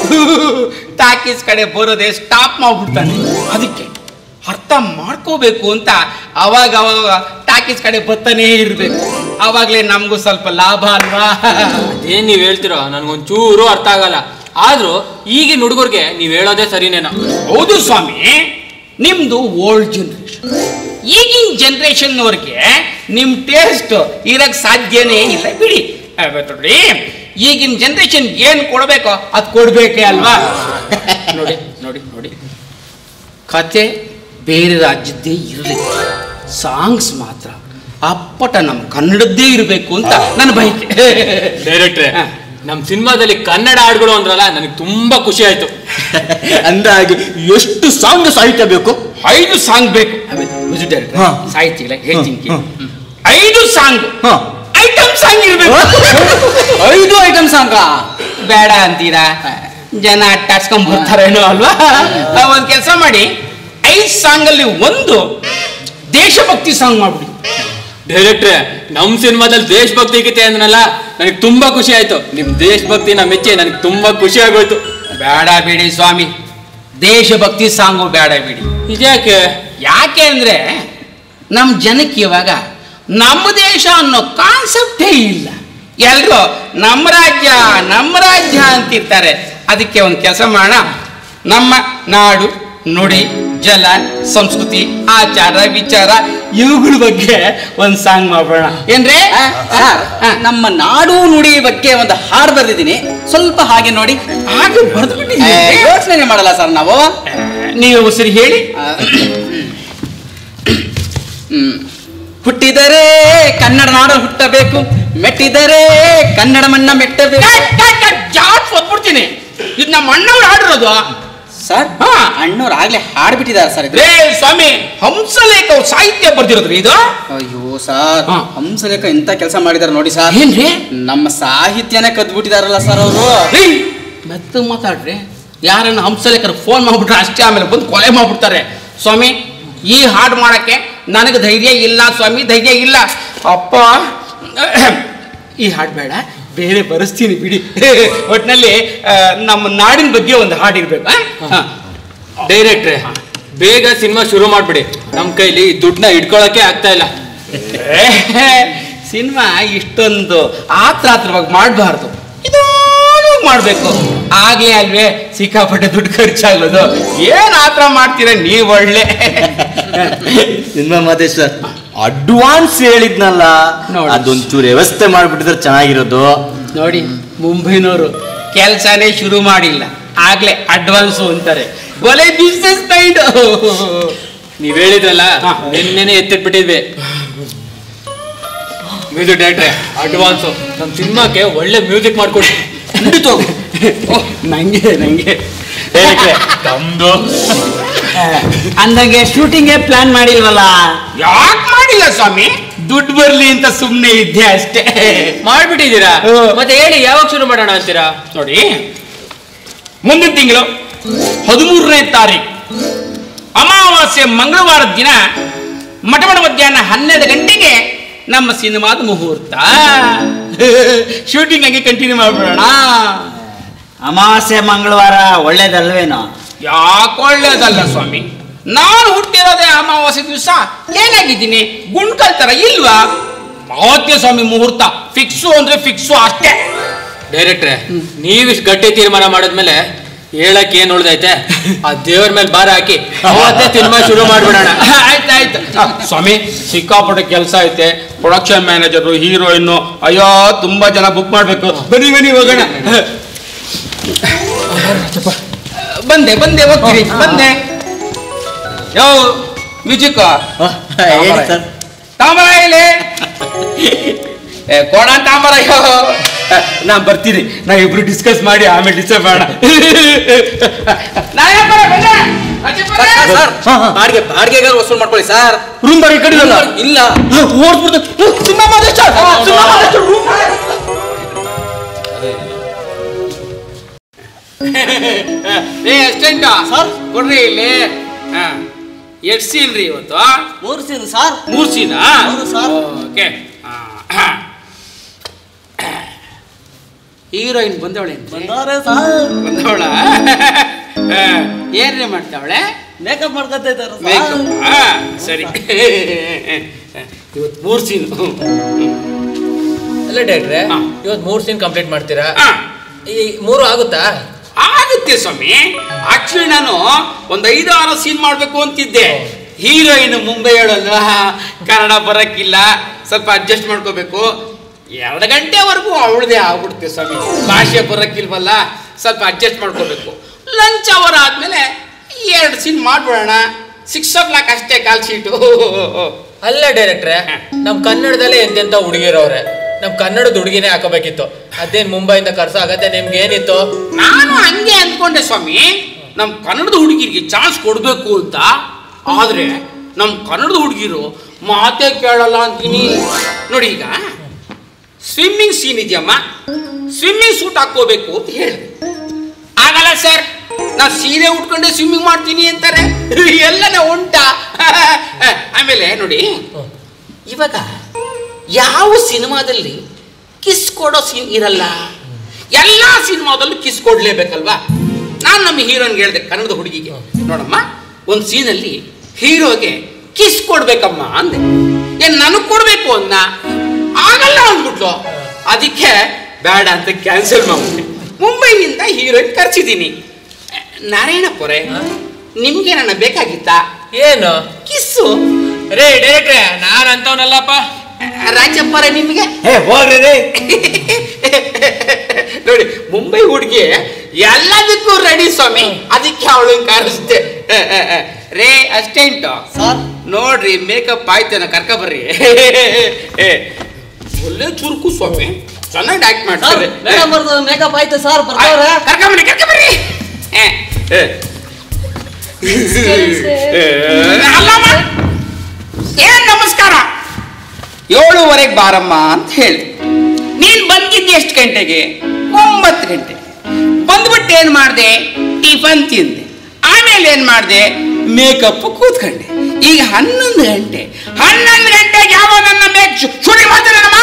ಟಾಕೀಸ್ ಕಡೆ ಬರೋದೇ ಸ್ಟಾಪ್ ಮಾಡ್ಬಿಡ್ತಾನೆ. ಅದಕ್ಕೆ ಅರ್ಥ ಮಾಡ್ಕೋಬೇಕು ಅಂತ ಅವಾಗ ಅವಾಗ ಟಾಕೀಸ್ ಕಡೆ ಬರ್ತಾನೆ ಇರ್ಬೇಕು. ಅವಾಗ್ಲೇ ನಮಗೂ ಸ್ವಲ್ಪ ಲಾಭ ಅಲ್ವಾ? ಅದೇನ್ ನೀವ್ ಹೇಳ್ತಿರೋ ನನ್ಗೊಂಚೂರು ಅರ್ಥ ಆಗಲ್ಲ. ಆದ್ರೂ ಈಗಿನ ಹುಡುಗರಿಗೆ ನೀವ್ ಹೇಳೋದೇ ಸರಿನೇನೋ. ಹೌದು ಸ್ವಾಮಿ, ನಿಮ್ದು ಓಲ್ಡ್ ಜನರೇಷನ್. ಈಗಿನ ಜನರೇಷನ್ ಅವ್ರಿಗೆ ನಿಮ್ ಟೇಸ್ಟ್ ಇರಕ್ ಸಾಧ್ಯನೇ ಇಲ್ಲ ಬಿಡಿ. ನೋಡಿ, ಈಗಿನ ಜನರೇಷನ್ ಏನ್ ಕೊಡ್ಬೇಕೋ ಅದ್ ಕೊಡ್ಬೇಕೇ ಅಲ್ವಾ? ನೋಡಿ ನೋಡಿ ನೋಡಿ, ಕತೆ ಬೇರೆ ರಾಜ್ಯದ್ದೇ ಇರಲಿ, ಸಾಂಗ್ಸ್ ಮಾತ್ರ ಅಪ್ಪಟ ನಮ್ಮ ಕನ್ನಡದ್ದೇ ಇರಬೇಕು ಅಂತ ನನ್ನ ಬಯಕೆ. ಡೈರೆಕ್ಟ್ರೆ, ನಮ್ ಸಿನಿಮಾದಲ್ಲಿ ಕನ್ನಡ ಹಾಡುಗಳು ಅಂದ್ರಲ್ಲ, ನನಗೆ ತುಂಬಾ ಖುಷಿ ಆಯ್ತು. ಅಂದಾಗಿ ಎಷ್ಟು ಸಾಂಗ್ ಸಾಹಿತ್ಯ ಬೇಕು? ಐದು ಸಾಂಗ್ ಬೇಕು. ಹಾ. ಸಾಹಿತ್ಯ ಇಲ್ಲ ಹೇಳ್ತೀನಿ ಕೇಳಿ. ಐದು ಸಾಂಗ್ ಹಾ. ಐಟಮ್ ಸಾಂಗ್ ಇರ್ಬೇಕು. ಐದು ಐಟಮ್ ಸಾಂಗ್ ಬೇಡ ಅಂತೀರಾ? ಜನ ಅಟ್ಟಾಡ್ಸ್ಕೊಂಡ್ ಬರ್ತಾರೇನೋ ಅಲ್ವಾ? ಒಂದ್ ಕೆಲಸ ಮಾಡಿ, ಐದು ಸಾಂಗ್ ಅಲ್ಲಿ ಒಂದು ದೇಶಭಕ್ತಿ ಸಾಂಗ್ ಮಾಡ್ಬಿಡಿ. ಡೈರೆಕ್ಟ್ರೆ, ನಮ್ ಸಿನಿಮಾದಲ್ಲಿ ದೇಶಭಕ್ತಿ ಗೀತೆ ಅಂದ್ರಲ್ಲ, ನನಗೆ ತುಂಬಾ ಖುಷಿ ಆಯ್ತು. ನಿಮ್ ದೇಶಭಕ್ತಿನ ಮೆಚ್ಚಿ ನನಗೆ ತುಂಬಾ ಖುಷಿ ಆಗೋಯ್ತು. ಬೇಡ ಬಿಡಿ ಸ್ವಾಮಿ, ದೇಶಭಕ್ತಿ ಸಾಂಗು ಬೇಡ ಬಿಡಿ. ಇದ್ಯಾಕೆ? ಯಾಕೆ ಅಂದ್ರೆ ನಮ್ ಜನಕ್ಕೆ ಇವಾಗ ನಮ್ಮ ದೇಶ ಅನ್ನೋ ಕಾನ್ಸೆಪ್ಟೇ ಇಲ್ಲ. ಎಲ್ರು ನಮ್ಮ ರಾಜ್ಯ ನಮ್ಮ ರಾಜ್ಯ ಅಂತಿರ್ತಾರೆ. ಅದಕ್ಕೆ ಒಂದು ಕೆಲಸ ಮಾಡೋಣ, ನಮ್ಮ ನಾಡು ನುಡಿ ಜಲ ಸಂಸ್ಕೃತಿ ಆಚಾರ ವಿಚಾರ ಇವುಗಳ ಬಗ್ಗೆ ಒಂದು ಸಾಂಗ್ ಮಾಡೋಣ ಏನ್ರಿ? ಸರ್, ನಮ್ಮ ನಾಡು ನುಡಿ ಬಗ್ಗೆ ಒಂದು ಹಾಡು ಬರೆದಿದ್ದೀನಿ, ಸ್ವಲ್ಪ ಹಾಗೆ ನೋಡಿ. ಹಾಗೆ ಬರೆದು ಬಿಟ್ಟಿದ್ದೀವಿ, ಯೋಚನೆ ಮಾಡಲ್ಲ ಸರ್ ನಾವು. ನೀವು ಸರಿ ಹೇಳಿ. ಹ್ಮ್. ಹುಟ್ಟಿದರೆ ಕನ್ನಡ ನಾಡು ಹುಟ್ಟಬೇಕು, ಮೆಟ್ಟಿದರೆ ಕನ್ನಡ ಮಣ್ಣ ಮೆಟ್ಟಬೇಕು. ಜಾತ್ ಒದ್ಬಿಡ್ತೀನಿ. ಇದು ನಮ್ಮ ಅಣ್ಣವ್ರು ಹಾಡಿರೋದು ಸರ್. ಅಣ್ಣವ್ರು ಆಗ್ಲೇ ಹಾಡ್ಬಿಟ್ಟಿದ್ದಾರೆ ಸರ್. ರೇ ಸ್ವಾಮಿ, ಹಂಸಲೇಖ ಅವ್ರು ಸಾಹಿತ್ಯ ಬರ್ದಿರೋದ್ರಿ ಇದು. ಅಯ್ಯೋ ಸರ್, ಹಾ. ಹಂಸಲೇಖ ಎಂತ ಕೆಲಸ ಮಾಡಿದಾರೆ ನೋಡಿ ಸರ್. ಏನ್ರಿ? ನಮ್ಮ ಸಾಹಿತ್ಯನೇ ಕದ್ಬಿಟ್ಟಿದಾರಲ್ಲ ಸರ್ ಅವರು. ಮೆತ್ತ ಮಾತಾಡ್ರಿ. ಯಾರನ್ನ ಹಂಸಲೇಖರು ಫೋನ್ ಮಾಡ್ಬಿಟ್ರೆ ಅಷ್ಟೇ, ಆಮೇಲೆ ಬಂದು ಕೊಲೆ ಮಾಡ್ಬಿಡ್ತಾರೆ. ಸ್ವಾಮಿ, ಈ ಹಾಡು ಮಾಡಕ್ಕೆ ನನಗೆ ಧೈರ್ಯ ಇಲ್ಲ ಸ್ವಾಮಿ, ಧೈರ್ಯ ಇಲ್ಲ. ಅಪ್ಪ, ಈ ಹಾಡು ಬೇಡ, ಬೇರೆ ಬರೆಸ್ತೀನಿ ಬಿಡಿ. ಒಟ್ಟಿನಲ್ಲಿ ನಮ್ಮ ನಾಡಿನ ಬಗ್ಗೆ ಒಂದು ಹಾಡು ಇರ್ಬೇಕು. ಡೈರೆಕ್ಟ್ರೆ, ಬೇಗ ಸಿನಿಮಾ ಶುರು ಮಾಡ್ಬಿಡಿ. ನಮ್ ಕೈಲಿ ದುಡ್ಡನ್ನ ಇಟ್ಕೊಳಕ್ಕೆ ಆಗ್ತಾ ಇಲ್ಲ. ಸಿನಿಮಾ ಇಷ್ಟೊಂದು ಆತ್ರ ಆತ್ರವಾಗಿ ಮಾಡಬಾರ್ದು, ಇದು ಮಾಡ್ಬೇಕು. ಆಗ್ಲೇ ಅಲ್ವೇ ಸಿಕ್ಕಾಪಟ್ಟೆ ದುಡ್ಡು ಖರ್ಚಾಗ್ಲದು. ಏನ್ ಆತ್ರ ಮಾಡ್ತೀರ ನೀವ್ ಒಳ್ಳೆ. ಸಿನಿಮಾ ಮಾದೇಶ್ವರ್ ಅಡ್ವಾನ್ಸ್ ಹೇಳಿದ್ನಲ್ಲ, ನೋಡಿ. ಅದೊಂಚೂರು ವ್ಯವಸ್ಥೆ ಮಾಡ್ಬಿಟ್ಟಿದ್ರೆ ಚೆನ್ನಾಗಿರೋದು. ನೋಡಿ, ಮುಂಬೈನವರು ಕೆಲ್ಸನೇ ಶುರು ಮಾಡಿಲ್ಲ, ಆಗ್ಲೇ ಅಡ್ವಾನ್ಸು ಅಂತಾರೆ. ಒಲೆ ಬಿಸ್ನೆಸ್ ಮೈಂಡ್. ನೀವ್ ಹೇಳಿದ್ರಲ್ಲ, ಹಾ. ನಿನ್ನೆನೆ ಎತ್ತಿಟ್ಬಿಟ್ಟಿದ್ವಿ. ಮ್ಯೂಸಿಕ್ ಡೈರೆಕ್ಟ್ರೆ, ಅಡ್ವಾನ್ಸು ನಮ್ ಸಿನಿಮಾಕ್ಕೆ ಒಳ್ಳೆ ಮ್ಯೂಸಿಕ್ ಮಾಡ್ಕೊಡಿ. ಖಂಡಿತ. ನಂಗೆ ನಂಗೆ ನಮ್ದು ಅಂದಂಗೆ ಶೂಟಿಂಗೇ ಪ್ಲಾನ್ ಮಾಡಿಲ್ವಲ್ಲ? ಯಾಕೆ ಮಾಡಿಲ್ಲ ಸ್ವಾಮಿ? ದುಡ್ಡು ಬರ್ಲಿ ಅಂತ ಸುಮ್ನೆ ಇದ್ದೆ ಅಷ್ಟೇ. ಮಾಡ್ಬಿಟ್ಟಿದ್ದೀರಾ? ಹ್ಮ್. ಮತ್ತೆ ಹೇಳಿ, ಯಾವಾಗ ಶುರು ಮಾಡೋಣ ಅಂತೀರಾ? ನೋಡಿ, ಮುಂದಿನ ತಿಂಗಳು ಹದಿಮೂರನೇ ತಾರೀಕು ಅಮಾವಾಸ್ಯೆ ಮಂಗಳವಾರದ ದಿನ ಮಟಮಟ ಮಧ್ಯಾಹ್ನ ಹನ್ನೆರಡು ಗಂಟೆಗೆ ನಮ್ಮ ಸಿನಿಮಾದ ಮುಹೂರ್ತ. ಶೂಟಿಂಗ್ ಹಂಗೆ ಕಂಟಿನ್ಯೂ ಮಾಡ್ಬಿಡೋಣ. ಅಮಾವಾಸ್ಯೆ ಮಂಗಳವಾರ ಒಳ್ಳೇದಲ್ವೇನೋ? ಯಾಕೆ ಒಳ್ಳೇದಲ್ಲ ಸ್ವಾಮಿ, ನಾನು ಹುಟ್ಟಿರೋದೇ ಅಮಾವಾಸ್ಯೆ ದಿವಸ. ಏನಾಗಿದ್ದೀನಿ, ಗುಂಡ್ಕಲ್ ತರ ಇಲ್ವಾ? ಅವತ್ತೇ ಸ್ವಾಮಿ ಮುಹೂರ್ತ. ಫಿಕ್ಸು ಅಂದ್ರೆ ಫಿಕ್ಸು ಅಷ್ಟೇ. ಡೈರೆಕ್ಟ್ರೆ, ನೀವಿಷ್ಟು ಗಟ್ಟಿ ತೀರ್ಮಾನ ಮಾಡಿದ್ಮೇಲೆ ಹೇಳಕ್ ಏನ್ ಉಳ್ದೈತೆ? ಆ ದೇವ್ರ ಮೇಲೆ ಭಾರ ಹಾಕಿ ಅವತ್ತೇ ಸಿನಿಮಾ ಶುರು ಮಾಡ್ಬಿಡೋಣ. ಆಯ್ತಾಯ್ತು ಸ್ವಾಮಿ, ಸಿಕ್ಕಾಪಟ್ಟೆ ಕೆಲಸ ಐತೆ. ಪ್ರೊಡಕ್ಷನ್ ಮ್ಯಾನೇಜರು, ಹೀರೋಯಿನ್ನು, ಅಯ್ಯೋ ತುಂಬಾ ಜನ ಬುಕ್ ಮಾಡ್ಬೇಕು. ಬನ್ನಿ ಬನ್ನಿ ಹೋಗೋಣ. ಬಂದೆ ಬಂದೆ ಹೋಗ್ತೀರಿ. ಬಂದೆ. ಯೋ ಮ್ಯೂಸಿಕ್ ಹೇಳಿ ಸರ್. ತಾಂಬರ ಇಲ್ಲಿ ಕೊಡ ತಾಂಬರ. ಯೋ ನಾ ಬರ್ತೀನಿ, ನಾ ಇಬ್ರು ಡಿಸ್ಕಸ್ ಮಾಡಿ ಆಮೇಲೆ ಡಿಸ್ಟರ್ಬ್ ಮಾಡೋಣ. ಸರ್, ಬಾಡಿಗೆ ಬಾಡಿಗೆ ವಸೂಲ್ ಮಾಡ್ಕೊಳ್ಳಿ ಸರ್. ರೂಮ್ ಬಾಡಿಗೆ ಕಡಿದಲ್ಲ? ಇಲ್ಲ, ಓಡ್ಬಿಡ್ತು. Cinema Madesha, cinema Madesha room. ಏ ಅಸ್ಟೆಂಟ ಸರ್, ಕೊಡ್ರಿ ಇಲ್ಲಿ. ಎಷ್ಟು ಸೀನ್ ರೀ ಇವತ್ತು? ಮೂರು ಸೀನ್ ಸರ್. ಮೂರು ಸೀನಾ? ಹೌದು ಸರ್. ಓಕೆ. ಹೀರೋಯಿನ್ ಬಂದವಳೆ ಬಂದವ್ರೆ ಸರ್. ಬಂದವಳ ಏನ್ರಿ ಮಾಡ್ತಾವಳೆ? ಮೇಕಪ್ ಮಾಡ್ಕೊತಾ ಇದ್ದಾರೆ ಮೇಕಪ್. ಸರಿ, ಇವತ್ತು ಮೂರು ಸೀನ್. ಅಲ್ಲ ಡೈರೆಕ್ಟ್ರೆ, ಹಾ. ಇವತ್ತು ಮೂರ್ ಸೀನ್ ಕಂಪ್ಲೀಟ್ ಮಾಡ್ತೀರಾ? ಹಾ. ಈ ಮೂರು ಆಗುತ್ತಾ? ಆಗುತ್ತೆ ಸ್ವಾಮಿ. ಆಕ್ಚುಲಿ ನಾನು ಒಂದ್ ಐದು ಆರು ಸೀನ್ ಮಾಡ್ಬೇಕು ಅಂತಿದ್ದೆ. ಹೀರೋಯಿನ್ ಮುಂಬೈ ಹೇಳಲ್ವಾ, ಕನ್ನಡ ಬರಕ್ಕಿಲ್ಲ, ಸ್ವಲ್ಪ ಅಡ್ಜಸ್ಟ್ ಮಾಡ್ಕೋಬೇಕು. ಎರಡು ಗಂಟೆವರೆಗೂ ಅವಳದೇ ಆಗ್ಬಿಡುತ್ತೆ ಸ್ವಾಮಿ. ಭಾಷೆ ಬರಕ್ಕಿಲ್ವಲ್ಲ, ಸ್ವಲ್ಪ ಅಡ್ಜಸ್ಟ್ ಮಾಡ್ಕೋಬೇಕು. ಲಂಚ್ ಅವರ್ ಆದ್ಮೇಲೆ ಎರಡು ಸೀನ್ ಮಾಡ್ಬಿಡೋಣ. ಸಿಕ್ಸ್ ಓ ಕ್ಲಾಕ್ ಅಷ್ಟೇ ಕಾಲ್ ಶೀಟು. ಅಲ್ಲ ಡೈರೆಕ್ಟ್ರೆ, ನಮ್ ಕನ್ನಡದಲ್ಲೇ ಎಂತೆಂತ ಹುಡುಗಿರವ್ರೆ, ನಮ್ ಕನ್ನಡದ ಹುಡುಗಿನೇ ಹಾಕೋಬೇಕಿತ್ತು. ಅದೇನ್ ಮುಂಬೈಯಿಂದ ಕರ್ಸ ಆಗತ್ತೆ ನಿಮ್ಗೆ ಏನಿತ್ತು? ನಾನು ಹಂಗೆ ಅಂದ್ಕೊಂಡೆ ಸ್ವಾಮಿ, ನಮ್ ಕನ್ನಡದ ಹುಡುಗಿರಿಗೆ ಚಾನ್ಸ್ ಕೊಡ್ಬೇಕು ಅಂತ. ಆದ್ರೆ ನಮ್ ಕನ್ನಡದ ಹುಡುಗಿರು ಮಾತೇ ಕೇಳಲ್ಲ ಅಂತೀನಿ. ನೋಡಿ, ಈಗ ಸ್ವಿಮ್ಮಿಂಗ್ ಸೀನ್ ಇದೆಯಮ್ಮ, ಸ್ವಿಮ್ಮಿಂಗ್ ಸೂಟ್ ಹಾಕೋಬೇಕು ಅಂತ ಹೇಳಿದೆ. ಆಗಲ್ಲ ಸರ್, ನಾ ಸೀರೆ ಉಟ್ಕೊಂಡೆ ಸ್ವಿಮ್ಮಿಂಗ್ ಮಾಡ್ತೀನಿ ಅಂತಾರೆ. ಎಲ್ಲನ ಉಂಟ. ಆಮೇಲೆ ನೋಡಿ, ಇವಾಗ ಯಾವ ಸಿನಿಮಾದಲ್ಲಿ ಕಿಸ್ ಕೊಡೋ ಸೀನ್ ಇರಲ್ಲ, ಎಲ್ಲಾ ಸಿನಿಮಾದಲ್ಲೂ ಕಿಸ್ ಕೊಡ್ಲೇಬೇಕಲ್ವಾ? ನಾನು ನಮ್ಮ ಹೀರೋನ್ಗೆ ಹೇಳಿದೆ, ಕನ್ನಡದ ಹುಡುಗಿಗೆ, ನೋಡಮ್ಮ, ಒಂದು ಸೀನಲ್ಲಿ ಹೀರೋಗೆ ಕಿಸ್ ಕೊಡ್ಬೇಕಮ್ಮ ಅಂದೆ. ಏನ್ ನನಗ್ ಕೊಡ್ಬೇಕು ಅನ್ನ ಆಗಲ್ಲ ಅಂದ್ಬಿಟ್ಲು. ಅದಕ್ಕೆ ಬೇಡ ಅಂತ ಕ್ಯಾನ್ಸಲ್ ಮಾಡ್ಬಿಟ್ಟೆ. ಮುಂಬೈನಿಂದ ಹೀರೋಯಿನ್ ಕರ್ಸಿದ್ದೀನಿ. ನಾರಾಯಣಪುರೆ, ನಿಮ್ಗೆ ನನ್ನ ಬೇಕಾಗಿತ್ತಾ? ಏನು ಕಿಸ್ಸು? ರೇ ಡೈರೆಕ್ಟ್ರೆ, ನಾನ್ ಅಂತವನಲ್ಲಪ್ಪ. ರಾಜಪ್ಪರ ನಿಮ್ಗೆ ಹೋಗ್ರಿ ರೀ. ನೋಡಿ, ಮುಂಬೈ ಹುಡುಗಿ ಎಲ್ಲದಕ್ಕೂ ರೆಡಿ ಸ್ವಾಮಿ. ಅದಕ್ಕೆ ಅವಳು ಕಾಣಿಸುತ್ತೆ. ರೇ ಅಸ್ಟೆಂಟ್ ನೋಡ್ರಿ, ಮೇಕಪ್ ಆಯ್ತೇನ, ಕರ್ಕ ಬರ್ರಿ. ಒಳ್ಳೆ ಚುರುಕು ಸ್ವಾಮಿ, ಚೆನ್ನಾಗಿ ಆಕ್ಟ್ ಮಾಡ್ತಾರೆ. ಮೇಕಪ್ ಆಯ್ತು ಸರ್, ಬರ್ತಾವ್ರೆ. ಕರ್ಕ ಬರ್ರಿ, ಕರ್ಕ ಬರ್ರಿ. ಅಲ್ಲಮ್ಮ, ಏನ್ ನಮಸ್ಕಾರ. ಏಳುವರೆಗೆ ಬಾರಮ್ಮ ಅಂತ ಹೇಳಿ. ನೀನ್ ಬಂದಿದ್ದೆ ಎಷ್ಟು ಗಂಟೆಗೆ? ಒಂಬತ್ತು ಗಂಟೆ. ಬಂದ್ಬಿಟ್ಟು ಏನ್ ಮಾಡ್ದೆ? ಟಿಫನ್ ತಿಂದೆ. ಆಮೇಲೆ ಏನ್ ಮಾಡ್ದೆ? ಮೇಕಪ್ ಕೂತ್ಕೊಂಡೆ. ಈಗ ಹನ್ನೊಂದು ಗಂಟೆ. ಹನ್ನೊಂದು ಗಂಟೆಗೆ ಯಾವ ನನ್ನ ಮೇಕ್ ಶೂಟಿಂಗ್ ಮಾಡ್ತಾರಮ್ಮ?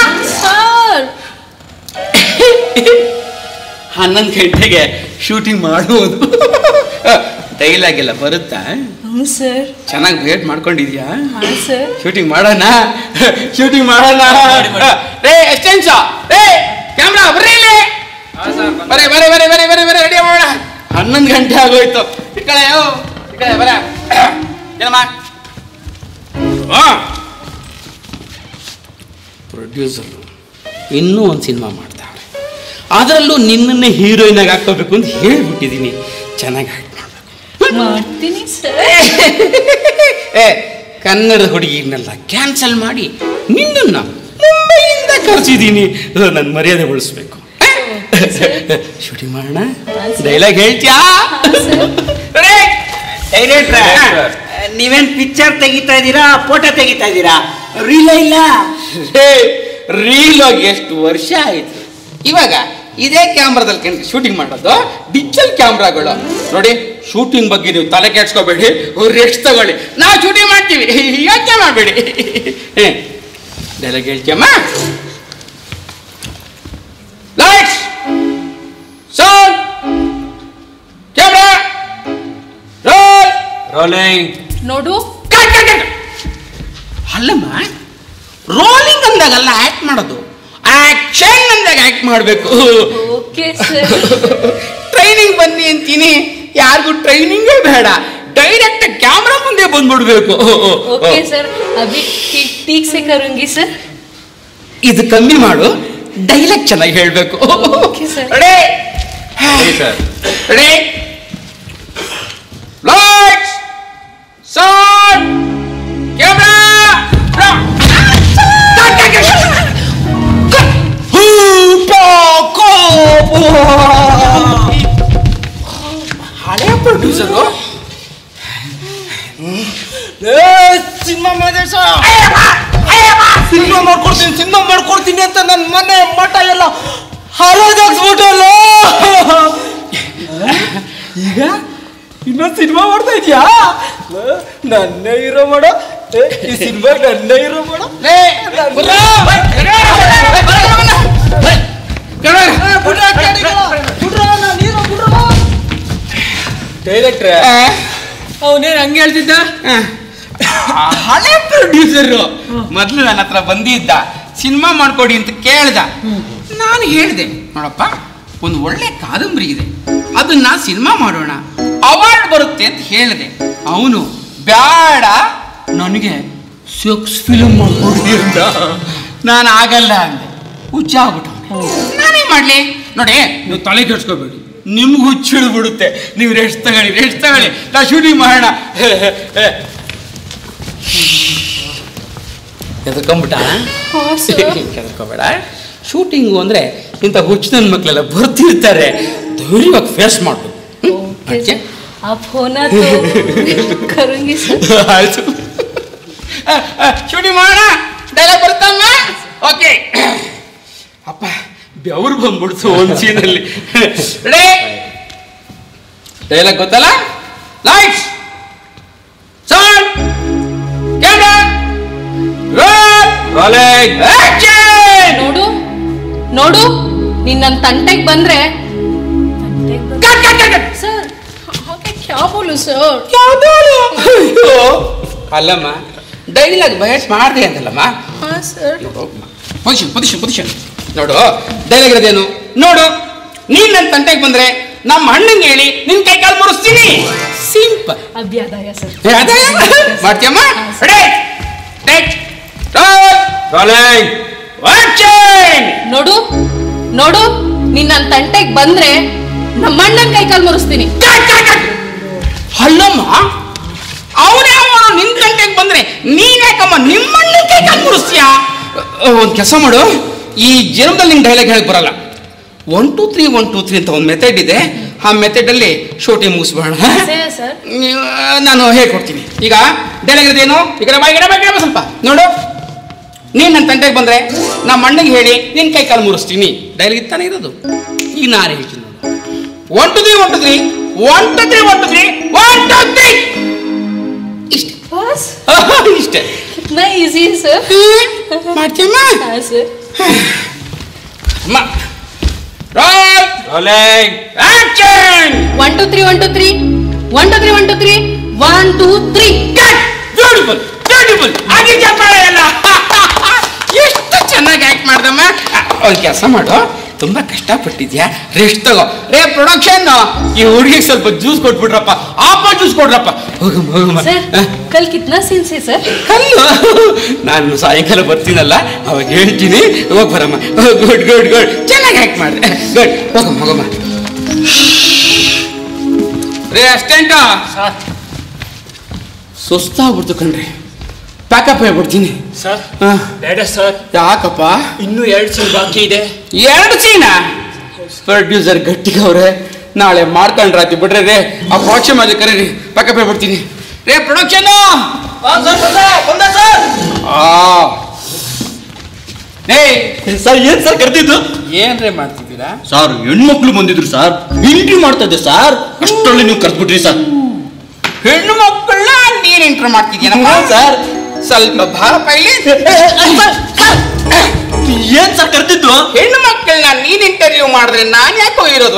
ಹನ್ನೊಂದು ಗಂಟೆಗೆ ಶೂಟಿಂಗ್ ಮಾಡುವುದು. ಡೈಲಾಗ್ ಎಲ್ಲ ಬರುತ್ತಾ? ಸರ್ ಚೆನ್ನಾಗಿ ವೇಟ್ ಮಾಡ್ಕೊಂಡಿದ್ಯಾ? ಸರ್ ಶೂಟಿಂಗ್ ಮಾಡೋಣ, ಶೂಟಿಂಗ್ ಮಾಡೋಣ. ರೇ ಎಷ್ಟೆನ್ಸ, ರೇ ಕ್ಯಾಮ್ರಾ ಬರ್ರಿ ಇಲ್ಲಿ. ಬರೇ ಬರೇ ಬರೇ ಬರೇ ಬರೇ ಬರೇ ರೆಡಿ ಮಾಡೋಣ. ಹನ್ನೊಂದು ಗಂಟೆ ಆಗೋಯ್ತು. ಈ ಕಡೆ ಯೋ, ಈ ಕಡೆ ಬರ. ಏನಮ್ಮ? ಪ್ರೊಡ್ಯೂಸರ್ ಇನ್ನೂ ಒಂದು ಸಿನಿಮಾ ಮಾಡ್ತಾರೆ. ಅದರಲ್ಲೂ ನಿನ್ನನ್ನೇ ಹೀರೋಯಿನ್ ಆಗಿ ಹಾಕೋಬೇಕು ಅಂತ ಹೇಳ್ಬಿಟ್ಟಿದ್ದೀನಿ. ಚೆನ್ನಾಗಿ ಆಕ್ಟ್ ಮಾಡ್ಬೇಕು. ಮಾಡ್ತೀನಿ ಸರ್. ಏ ಕನ್ನಡ ಹುಡುಗಿನೆಲ್ಲ ಕ್ಯಾನ್ಸಲ್ ಮಾಡಿ ನಿನ್ನನ್ನ ಮುಂಬೈಯಿಂದ ಕರ್ಸಿದ್ದೀನಿ. ನನ್ನ ಮರ್ಯಾದೆ ಉಳಿಸ್ಬೇಕು. ಶೂಟಿಂಗ್ ಮಾಡೋಣ. ಡೈಲಾಗ್ ಹೇಳ್ತೀಯಾ? ನೀವೇನ್ ಪಿಕ್ಚರ್ ತೆಗಿತಾ ಇದ್ದೀರಾ, ಫೋಟೋ ತೆಗಿತಾ ಇದ್ದೀರಾ? ರೀಲ ಇಲ್ಲ? ರೀಲ್ ಹೋಗಿ ಎಷ್ಟು ವರ್ಷ ಆಯ್ತು. ಇವಾಗ ಇದೇ ಕ್ಯಾಮ್ರಾದಲ್ಲಿ ಶೂಟಿಂಗ್ ಮಾಡೋದು. ಡಿಜಿಟಲ್ ಕ್ಯಾಮ್ರಾಗಳು ನೋಡಿ. ಶೂಟಿಂಗ್ ಬಗ್ಗೆ ನೀವು ತಲೆ ಕೆಡ್ಸ್ಕೋಬೇಡಿ, ರೆಸ್ಟ್ ತಗೊಳ್ಳಿ. ನಾವು ಶೂಟಿಂಗ್ ಮಾಡ್ತೀವಿ, ಯೋಚನೆ ಮಾಡಬೇಡಿ. ಡೈಲಾಗ್ ಹೇಳ್ತೀಯಮ್ಮ? Lights, sound, camera, roll. Rolling. ನೋಡು. ಅಲ್ಲಮ್ಮ, ರೋಲಿಂಗ್ ಅಂದಾಗಲ್ಲ ಆಕ್ಟ್ ಮಾಡೋದು, ಆಕ್ಷನ್ ಅಂದಾಗ ಆಕ್ಟ್ ಮಾಡಬೇಕು. Okay sir. ಟ್ರೈನಿಂಗ್ ಬನ್ನಿ ಅಂತೀನಿ, ಯಾರಿಗೂ ಟ್ರೈನಿಂಗೇ ಬೇಡ, ಡೈರೆಕ್ಟ್ ಕ್ಯಾಮ್ರಾ ಮುಂದೆ ಬಂದ್ಬಿಡ್ಬೇಕು. ಓಕೆ ಸರ್, ಅಭಿ ಟೀಕ್ ಸೆ ಕरूंगी ಸರ್. ಇದು ಕಮ್ಮಿ ಮಾಡು, ಡೈಲಾಗ್ ಚೆನ್ನಾಗಿ ಹೇಳ್ಬೇಕು. Okay sir. Ready sir? Ready, lights, sound, camera. ಹಳೆಯ ಪ್ರೊಡ್ಯೂಸರು ಸಿನಿಮಾ ಮಾದೇಶ, ಸಿನಿಮಾ ಮಾಡ್ಕೊಡ್ತೀನಿ ಸಿನಿಮಾ ಮಾಡ್ಕೊಡ್ತೀನಿ ಅಂತ ನನ್ನ ಮನೆ ಮಠ ಎಲ್ಲ ಹರಿದಾಕ್ಸ್ಬಿಟ್ಟಲ್ಲ. ಈಗ ಇನ್ನೊಂದು ಸಿನಿಮಾ ಮಾಡ್ತಾ ಇದೀಯಾ? ನನ್ನೇ ಹೀರೋ ಮಾಡ, ಈ ಸಿನಿಮಾ ನನ್ನೇ ಹೀರೋ ಮಾಡ. ಡೈರೆಕ್ಟ್ರೆ, ಅವನೇನ್ ಹಂಗೆ ಹೇಳ್ತಿದ್ದ? ಹಳೆ ಪ್ರೊಡ್ಯೂಸರು ಮೊದ್ಲು ನನ್ನ ಹತ್ರ ಬಂದಿದ್ದ, ಸಿನಿಮಾ ಮಾಡ್ಕೊಡಿ ಅಂತ ಕೇಳ್ದ. ನಾನು ಹೇಳಿದೆ, ನೋಡಪ್ಪ ಒಂದು ಒಳ್ಳೆ ಕಾದಂಬರಿ ಇದೆ, ಅದನ್ನ ಸಿನಿಮಾ ಮಾಡೋಣ, ಅವಾರ್ಡ್ ಬರುತ್ತೆ ಅಂತ ಹೇಳಿದೆ. ಅವನು ಬೇಡ, ನನಗೆ ಸೆಕ್ಸ್ ಫಿಲ್ಮ್ ಮಾಡ್ಕೊಡಿ ಅಂತ. ನಾನು ಆಗಲ್ಲ ಅಂದೆ. ಹುಚ್ಚ ಆಗ್ಬಿಟ್ಟು ನಾನೇ ಮಾಡ್ಲಿ? ನೋಡಿ, ನೀವು ತಲೆ ಕೆಡ್ಸ್ಕೋಬೇಡಿ, ನಿಮ್ಗೆ ಹುಚ್ಚಿಡ್ ಬಿಡುತ್ತೆ. ನೀವು ರೆಸ್ಟ್ ತಗೊಳ್ಳಿ, ರೆಸ್ಟ್ ತಗೊಳ್ಳಿ, ನಾ ಶೂಟಿಂಗ್ ಮಾಡೋಣ. ಎದ್ಕೊಂಬಿಟ್ಟ? ಎದ್ಕೋಬೇಡ. ಶೂಟಿಂಗು ಅಂದ್ರೆ ಇಂಥ ಹುಚ್ಚ ನನ್ನ ಮಕ್ಕಳೆಲ್ಲ ಬರ್ತಿರ್ತಾರೆ, ಧೈರ್ಯವಾಗಿ ಫೇಸ್ ಮಾಡ್ಬೇಕು. आप होना तो करूंगी सर. ಆಯ್ತು, ಶೂಟಿಂಗ್ ಮಾಡೋಣ. ಡೈಲಾಗ್ ಬರುತ್ತಮ್ಮ? ಓಕೆ. ಅಪ್ಪ ಬೆವರು ಬಂದ್ಬಿಡ್ತು ಒಂದು ಸೀನಲ್ಲಿ. ರೆಡಿ, ಡೈಲಾಗ್ ಗೊತ್ತಲ್ಲ? Lights, sound, camera, roll. Rolling, action. ನೋಡು ನೋಡು, ನೀನ್ ನನ್ನ ತಂಟೆಗೆ ಬಂದ್ರೆ ಸರ್. क्या बोलूं सर? ಅಲ್ಲಮ್ಮ, ಡೈಲಾಗ್ ಬಯಸ್ ಮಾಡಿದೆ ಅಂತಲ್ಲಮ್ಮ. ಹಾ ಸರ್. ಪೊಸಿಷನ್ ಪೊಸಿಷನ್ ಪೊಸಿಷನ್ ನೋಡು, ಡೈಲಾಗ್ ಇರೋದೇನು ನೋಡು. ನೀನ್ ನನ್ನ ತಂಟೆಗೆ ಬಂದ್ರೆ ನಮ್ಮ ಅಣ್ಣಂಗೆ ಹೇಳಿ ನಿನ್ ಕೈ ಕಾಲು ಮುರಿಸ್ತೀನಿ. ಸಿಂಪಲ್. ಅಭ್ಯಾದಾಯ ಸರ್. ಅದೇ ಮಾಡ್ತೀಯಮ್ಮ. ನೋಡು ನೋಡು, ನೀನ್ ನನ್ನ ತಂಟೆಗೆ ಬಂದ್ರೆ ನಮ್ಮ ಅಣ್ಣನ ಕೈ ಕಾಲು ಮುರಿಸ್ತೀನಿ. ಅಲ್ಲಮ್ಮ, ಅವನ್ಯಾವ ನಿನ್ ತಂಟೆಗೆ ಬಂದ್ರೆ ನೀನ್ ಯಾಕಮ್ಮ ನಿಮ್ಮ ಅಣ್ಣನ ಕೈ ಕಾಲು ಮುರಿಸ್ತೀಯಾ? ಒಂದ್ ಕೆಲಸ ಮಾಡು, ಈ ಜನ್ಮದಲ್ಲಿ ನಿಂಗೆ ಡೈಲಾಗ್ ಹೇಳಕ್ ಬರಲ್ಲ. One two three one two three ಅಂತ ಒಂದು ಮೆಥಡ್ ಇದೆ. ಆ ಮೆಥಡ್ ಅಲ್ಲಿ ಶೂಟಿಂಗ್ ಮುಗಿಸ್ಬೇಡ. ನಾನು ಹೇಳ್ಕೊಡ್ತೀನಿ. ಈಗ ಡೈಲಾಗ್ ಇರೋದೇನು, ಈಗ ಬಾಯಿಗೆ ಸ್ವಲ್ಪ ನೋಡು. ನೀನ್ ನನ್ನ ತಂಟೆಗೆ ಬಂದ್ರೆ ನಮ್ಮ ಅಣ್ಣಗೆ ಹೇಳಿ ನಿನ್ ಕೈ ಕಾಲು ಮುರಿಸ್ತೀನಿ. ಡೈಲಾಗ್ ಇತ್ತಾನೆ ಇರೋದು. ಈಗ ನಾನು ಹೇಳ್ತೀನಿ ನೋಡು. One two three one two three one two three one two three one two three ಇಷ್ಟೇ ಇಷ್ಟೇ. Easy sir. ಮಾಡ್ತೀಯಮ್ಮ? Sir. One two three one two three one two three one two three one two three. Beautiful beautiful. ಹಾಗೆ ಚಪ್ಪಾಳೆ ಎಲ್ಲ ಎಷ್ಟು ಚೆನ್ನಾಗಿ act ಮಾಡ್ದಮ್ಮ. ಒಂದು ಕೆಲಸ ಮಾಡು, ತುಂಬಾ ಕಷ್ಟಪಟ್ಟಿದ್ಯಾ, ರೆಸ್ಟ್ ತಗೋ. ರೇ ಪ್ರೊಡಕ್ಷನ್, ಈ ಹುಡುಗಿಗೆ ಸ್ವಲ್ಪ ಜ್ಯೂಸ್ ಕೊಟ್ಬಿಡ್ರಪ್ಪ, ಆಪ ಜ್ಯೂಸ್ ಕೊಡ್ರಪ್ಪ. ಹೋಗಮ್ಮ ಹೋಗಮ್ಮ. ಕಲ್ ಕಿತ್ನಾ ಸೀನ್ ಸೇ ಸರ್? ಕಲ್ಲು ನಾನು ಸಾಯಂಕಾಲ ಬರ್ತೀನಲ್ಲ, ಅವಾಗ ಹೇಳ್ತೀನಿ. ಹೋಗ್ ಬರಮ್ಮ. ಗುಡ್ ಗುಡ್ ಗುಡ್, ಚೆನ್ನಾಗಿ ಆಕ್ಟ್ ಮಾಡಿದೆ. ಗುಡ್, ಹೋಗಮ್ಮ ಹೋಗಮ್ಮ. ರೇ ಅಸ್ಟೆಂಟ, ಸುಸ್ತಾಗ್ಬಿಡ್ತು ಕಣ್ರಿ. ಪ್ಯಾಕಪ್ ಹೇಳ್ಬಿಡ್ತೀನಿ ಸರ್. ಬೇಡ ಸರ್. ಯಾಕಪ್ಪ? ಇನ್ನೂ ಎರಡು ಸೀನ್ ಬಾಕಿ ಇದೆ. ಎರಡು ಸೀನ? ಪ್ರೊಡ್ಯೂಸರ್ ಗಟ್ಟಿಗವ್ರೆ, ನಾಳೆ ಮಾಡ್ಕೊಂಡ್ರಾತಿ ಬಿಡ್ರಿ ರೇ. ಆ ಪ್ರೊಡಕ್ಷನ್ ಮಾಡಿ ಕರೀರಿ, ಪ್ಯಾಕಪ್ ಹೇಳ್ಬಿಡ್ತೀನಿ. ರೇ ಪ್ರೊಡಕ್ಷನ್. ಸರ್ ಏನ್ ಸರ್ ಕರ್ತಿದ್ದು? ಏನ್ರೇ ಮಾಡ್ತಿದ್ದೀರಾ ಸರ್? ಹೆಣ್ಮಕ್ಳು ಬಂದಿದ್ರು ಸರ್, ಇಂಟ್ರ್ಯೂ ಮಾಡ್ತಾ ಇದ್ದೆ ಸರ್. ಅಷ್ಟರಲ್ಲಿ ನೀವು ಕರ್ತ್ಬಿಟ್ರಿ ಸರ್. ಹೆಣ್ಣು ಮಕ್ಕಳನ್ನ ನೀನ್ ಎಂಟ್ರ್ ಮಾಡ್ತಿದ್ಯಾ ಸರ್? ಸ್ವಲ್ಪ ಭಾರಪ ಇಲ್ಲಿ. ಏನ್ ಸರ್ ಕರ್ತಿದ್ದು? ಹೆಣ್ಣು ಮಕ್ಕಳನ್ನ ನೀನ್ ಇಂಟರ್ವ್ಯೂ ಮಾಡಿದ್ರೆ ನಾನ್ ಯಾಕೋ ಇರೋದು?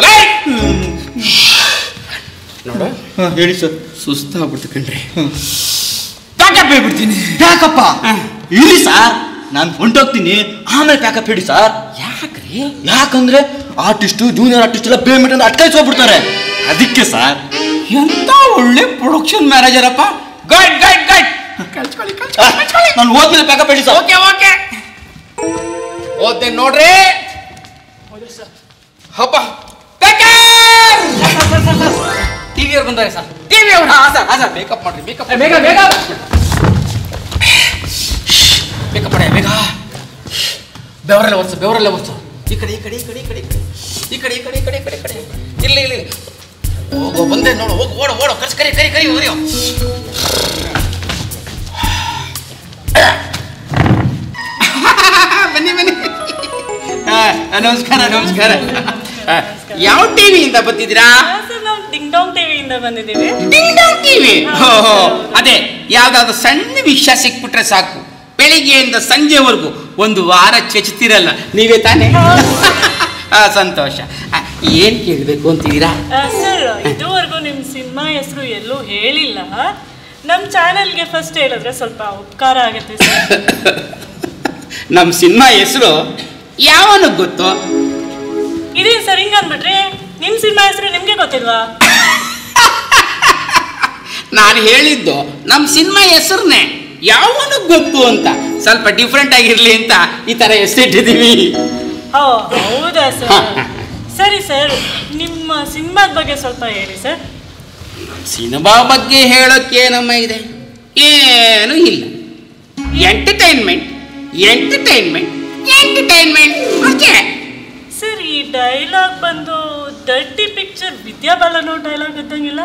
ನೋಡು, ಹೇಳಿ ಸರ್. ಸುಸ್ತಾಗ್ಬಿಡ್ತು ಕಣ್ರಿ. ಪ್ಯಾಕಪ್ ಹೇಳ್ಬಿಡ್ತೀನಿ. ಪ್ಯಾಕಪ್ಪ ಇರಿ ಸರ್, ನಾನು ಹೊಂಟೋಗ್ತೀನಿ, ಆಮೇಲೆ ಪ್ಯಾಕಪ್ ಹೇಳಿ ಸರ್. ಯಾಕ್ರಿ? ಯಾಕಂದ್ರೆ ಆರ್ಟಿಸ್ಟು ಜೂನಿಯರ್ ಆರ್ಟಿಸ್ಟ್ ಎಲ್ಲ ಪೇಮೆಂಟ್ ಅಂತ ಅಟ್ಕಾಯಿಸ್ಬಿಡ್ತಾರೆ, ಅದಕ್ಕೆ ಸರ್. ಎಂತ ಒಳ್ಳೆ ಪ್ರೊಡಕ್ಷನ್ ಮ್ಯಾನೇಜರ್ ಅಪ್ಪ. ಗೈಡ್ ಗೈಡ್ ಗೈಡ್ ಕಳ್ಸ್ಕೊಳ್ಳಿ ಕಳ್ಸ್ಕೊಳ್ಳಿ. ನಾನು ಹೋದ್ಮೇಲೆ ಪ್ಯಾಕಪ್ ಹೇಳಿ ಸರ್. ಓಕೆ ಓಕೆ, ಓದ್ದೆ ನೋಡ್ರಿ. ಹಬ್ಬ ಟಿವಿ ಅವ್ರು ಬಂದಾರೆ ಸರ್. ಟಿವಿ ಅವ್ರು? ಹಾ ಸರ್, ಹಾ ಸರ್. ಮೇಕಪ್ ಮಾಡ್ರಿ, ಮೇಕಪ್ ಬೇಗ ಬೇಗ ಮೇಕಪ್ ಮಾಡಿ ಬೇಗ. ಬೆವರೆಲ್ಲ ಒರ್ಸು, ಬೆವರೆಲ್ಲ ಒರ್ಸು. ಈ ಕಡೆ ಈ ಕಡೆ ಈ ಕಡೆ ಈ ಕಡೆ ಈ ಕಡೆ ಈ ಕಡೆ ಈ ಕಡೆ ಈ ಕಡೆ ಈ ಕಡೆ ಇಲ್ಲಿ ಇಲ್ಲಿ ಹೋಗೋ. ಬಂದೆ ನೋಡು, ಹೋಗು, ಓಡು ಓಡು. ಕರ್ಸ್ ಕರಿ ಕರಿ ಕರಿ ಓರಿಯೋ. ಬನ್ನಿ ಬನ್ನಿ. ನಮಸ್ಕಾರ ನಮಸ್ಕಾರ. ಯಾವ ಟಿವಿಯಿಂದ ಬಂದಿದ್ದೀರಾ? ಡಿಂಗ್ ಡಾಂಗ್ ಟಿವಿಯಿಂದ ಬಂದಿದ್ದೀವಿ. Ding dong TV? ಅದೇ, ಯಾವ್ದಾದ್ರು ಸಣ್ಣ ವಿಷಯ ಸಿಕ್ಬಿಟ್ರೆ ಸಾಕು, ಬೆಳಿಗ್ಗೆಯಿಂದ ಸಂಜೆವರೆಗೂ ಒಂದು ವಾರ ಚೆಚ್ತಿರಲ್ಲ, ನೀವೇ ತಾನೇ? ಸಂತೋಷ. ಏನ್ ಕೇಳಬೇಕು ಅಂತಿದ್ದೀರಾ? ಸರ್, ಇದುವರೆಗೂ ನಿಮ್ ಸಿನಿಮಾ ಹೆಸರು ಎಲ್ಲೂ ಹೇಳಿಲ್ಲ. ನಮ್ ಚಾನೆಲ್ಗೆ ಫಸ್ಟ್ ಹೇಳಿದ್ರೆ ಸ್ವಲ್ಪ ಉಪಕಾರ ಆಗುತ್ತೆ ಸರ್. ನಮ್ ಸಿನಿಮಾ ಹೆಸರು ಯಾವನು ಗೊತ್ತು? ಇದೇ ಸರ್, ಹಿಂಗ ಅಂದ್ಬಿಟ್ರಿ. ನಿಮ್ ಸಿನಿಮಾ ಹೆಸರು ನಿಮ್ಗೆ ಗೊತ್ತಿಲ್ವಾ? ನಾನು ಹೇಳಿದ್ದು ನಮ್ ಸಿನಿಮಾ ಹೆಸರನ್ನೇ, ಯಾವನು ಗೊತ್ತು ಅಂತ. ಸ್ವಲ್ಪ ಡಿಫ್ರೆಂಟ್ ಆಗಿರ್ಲಿ ಅಂತ ಈ ತರ ಹೆಸರಿಟ್ಟಿದೀವಿ. ಹೌದಾ ಸರ್? ಸರಿ ಸರ್, ನಿಮ್ಮ ಸಿನಿಮಾದ ಬಗ್ಗೆ ಸ್ವಲ್ಪ ಹೇಳಿ ಸರ್. ಸಿನಿಮಾ ಬಗ್ಗೆ ಹೇಳೋಕೆ ಏನಮ್ಮ ಇದೆ? ಏನು ಇಲ್ಲ. ಎಂಟರ್ಟೈನ್ಮೆಂಟ್ ಎಂಟರ್ಟೈನ್ಮೆಂಟ್ ಎಂಟರ್ಟೈನ್ಮೆಂಟ್ ಅಷ್ಟೇ ಸರ್. ಈ ಡೈಲಾಗ್ ಬಂದು ಡರ್ಟಿ ಪಿಕ್ಚರ್ ವಿದ್ಯಾಬಾಲನ್ ಡೈಲಾಗ್ ಇದ್ದಂಗಿಲ್ಲ?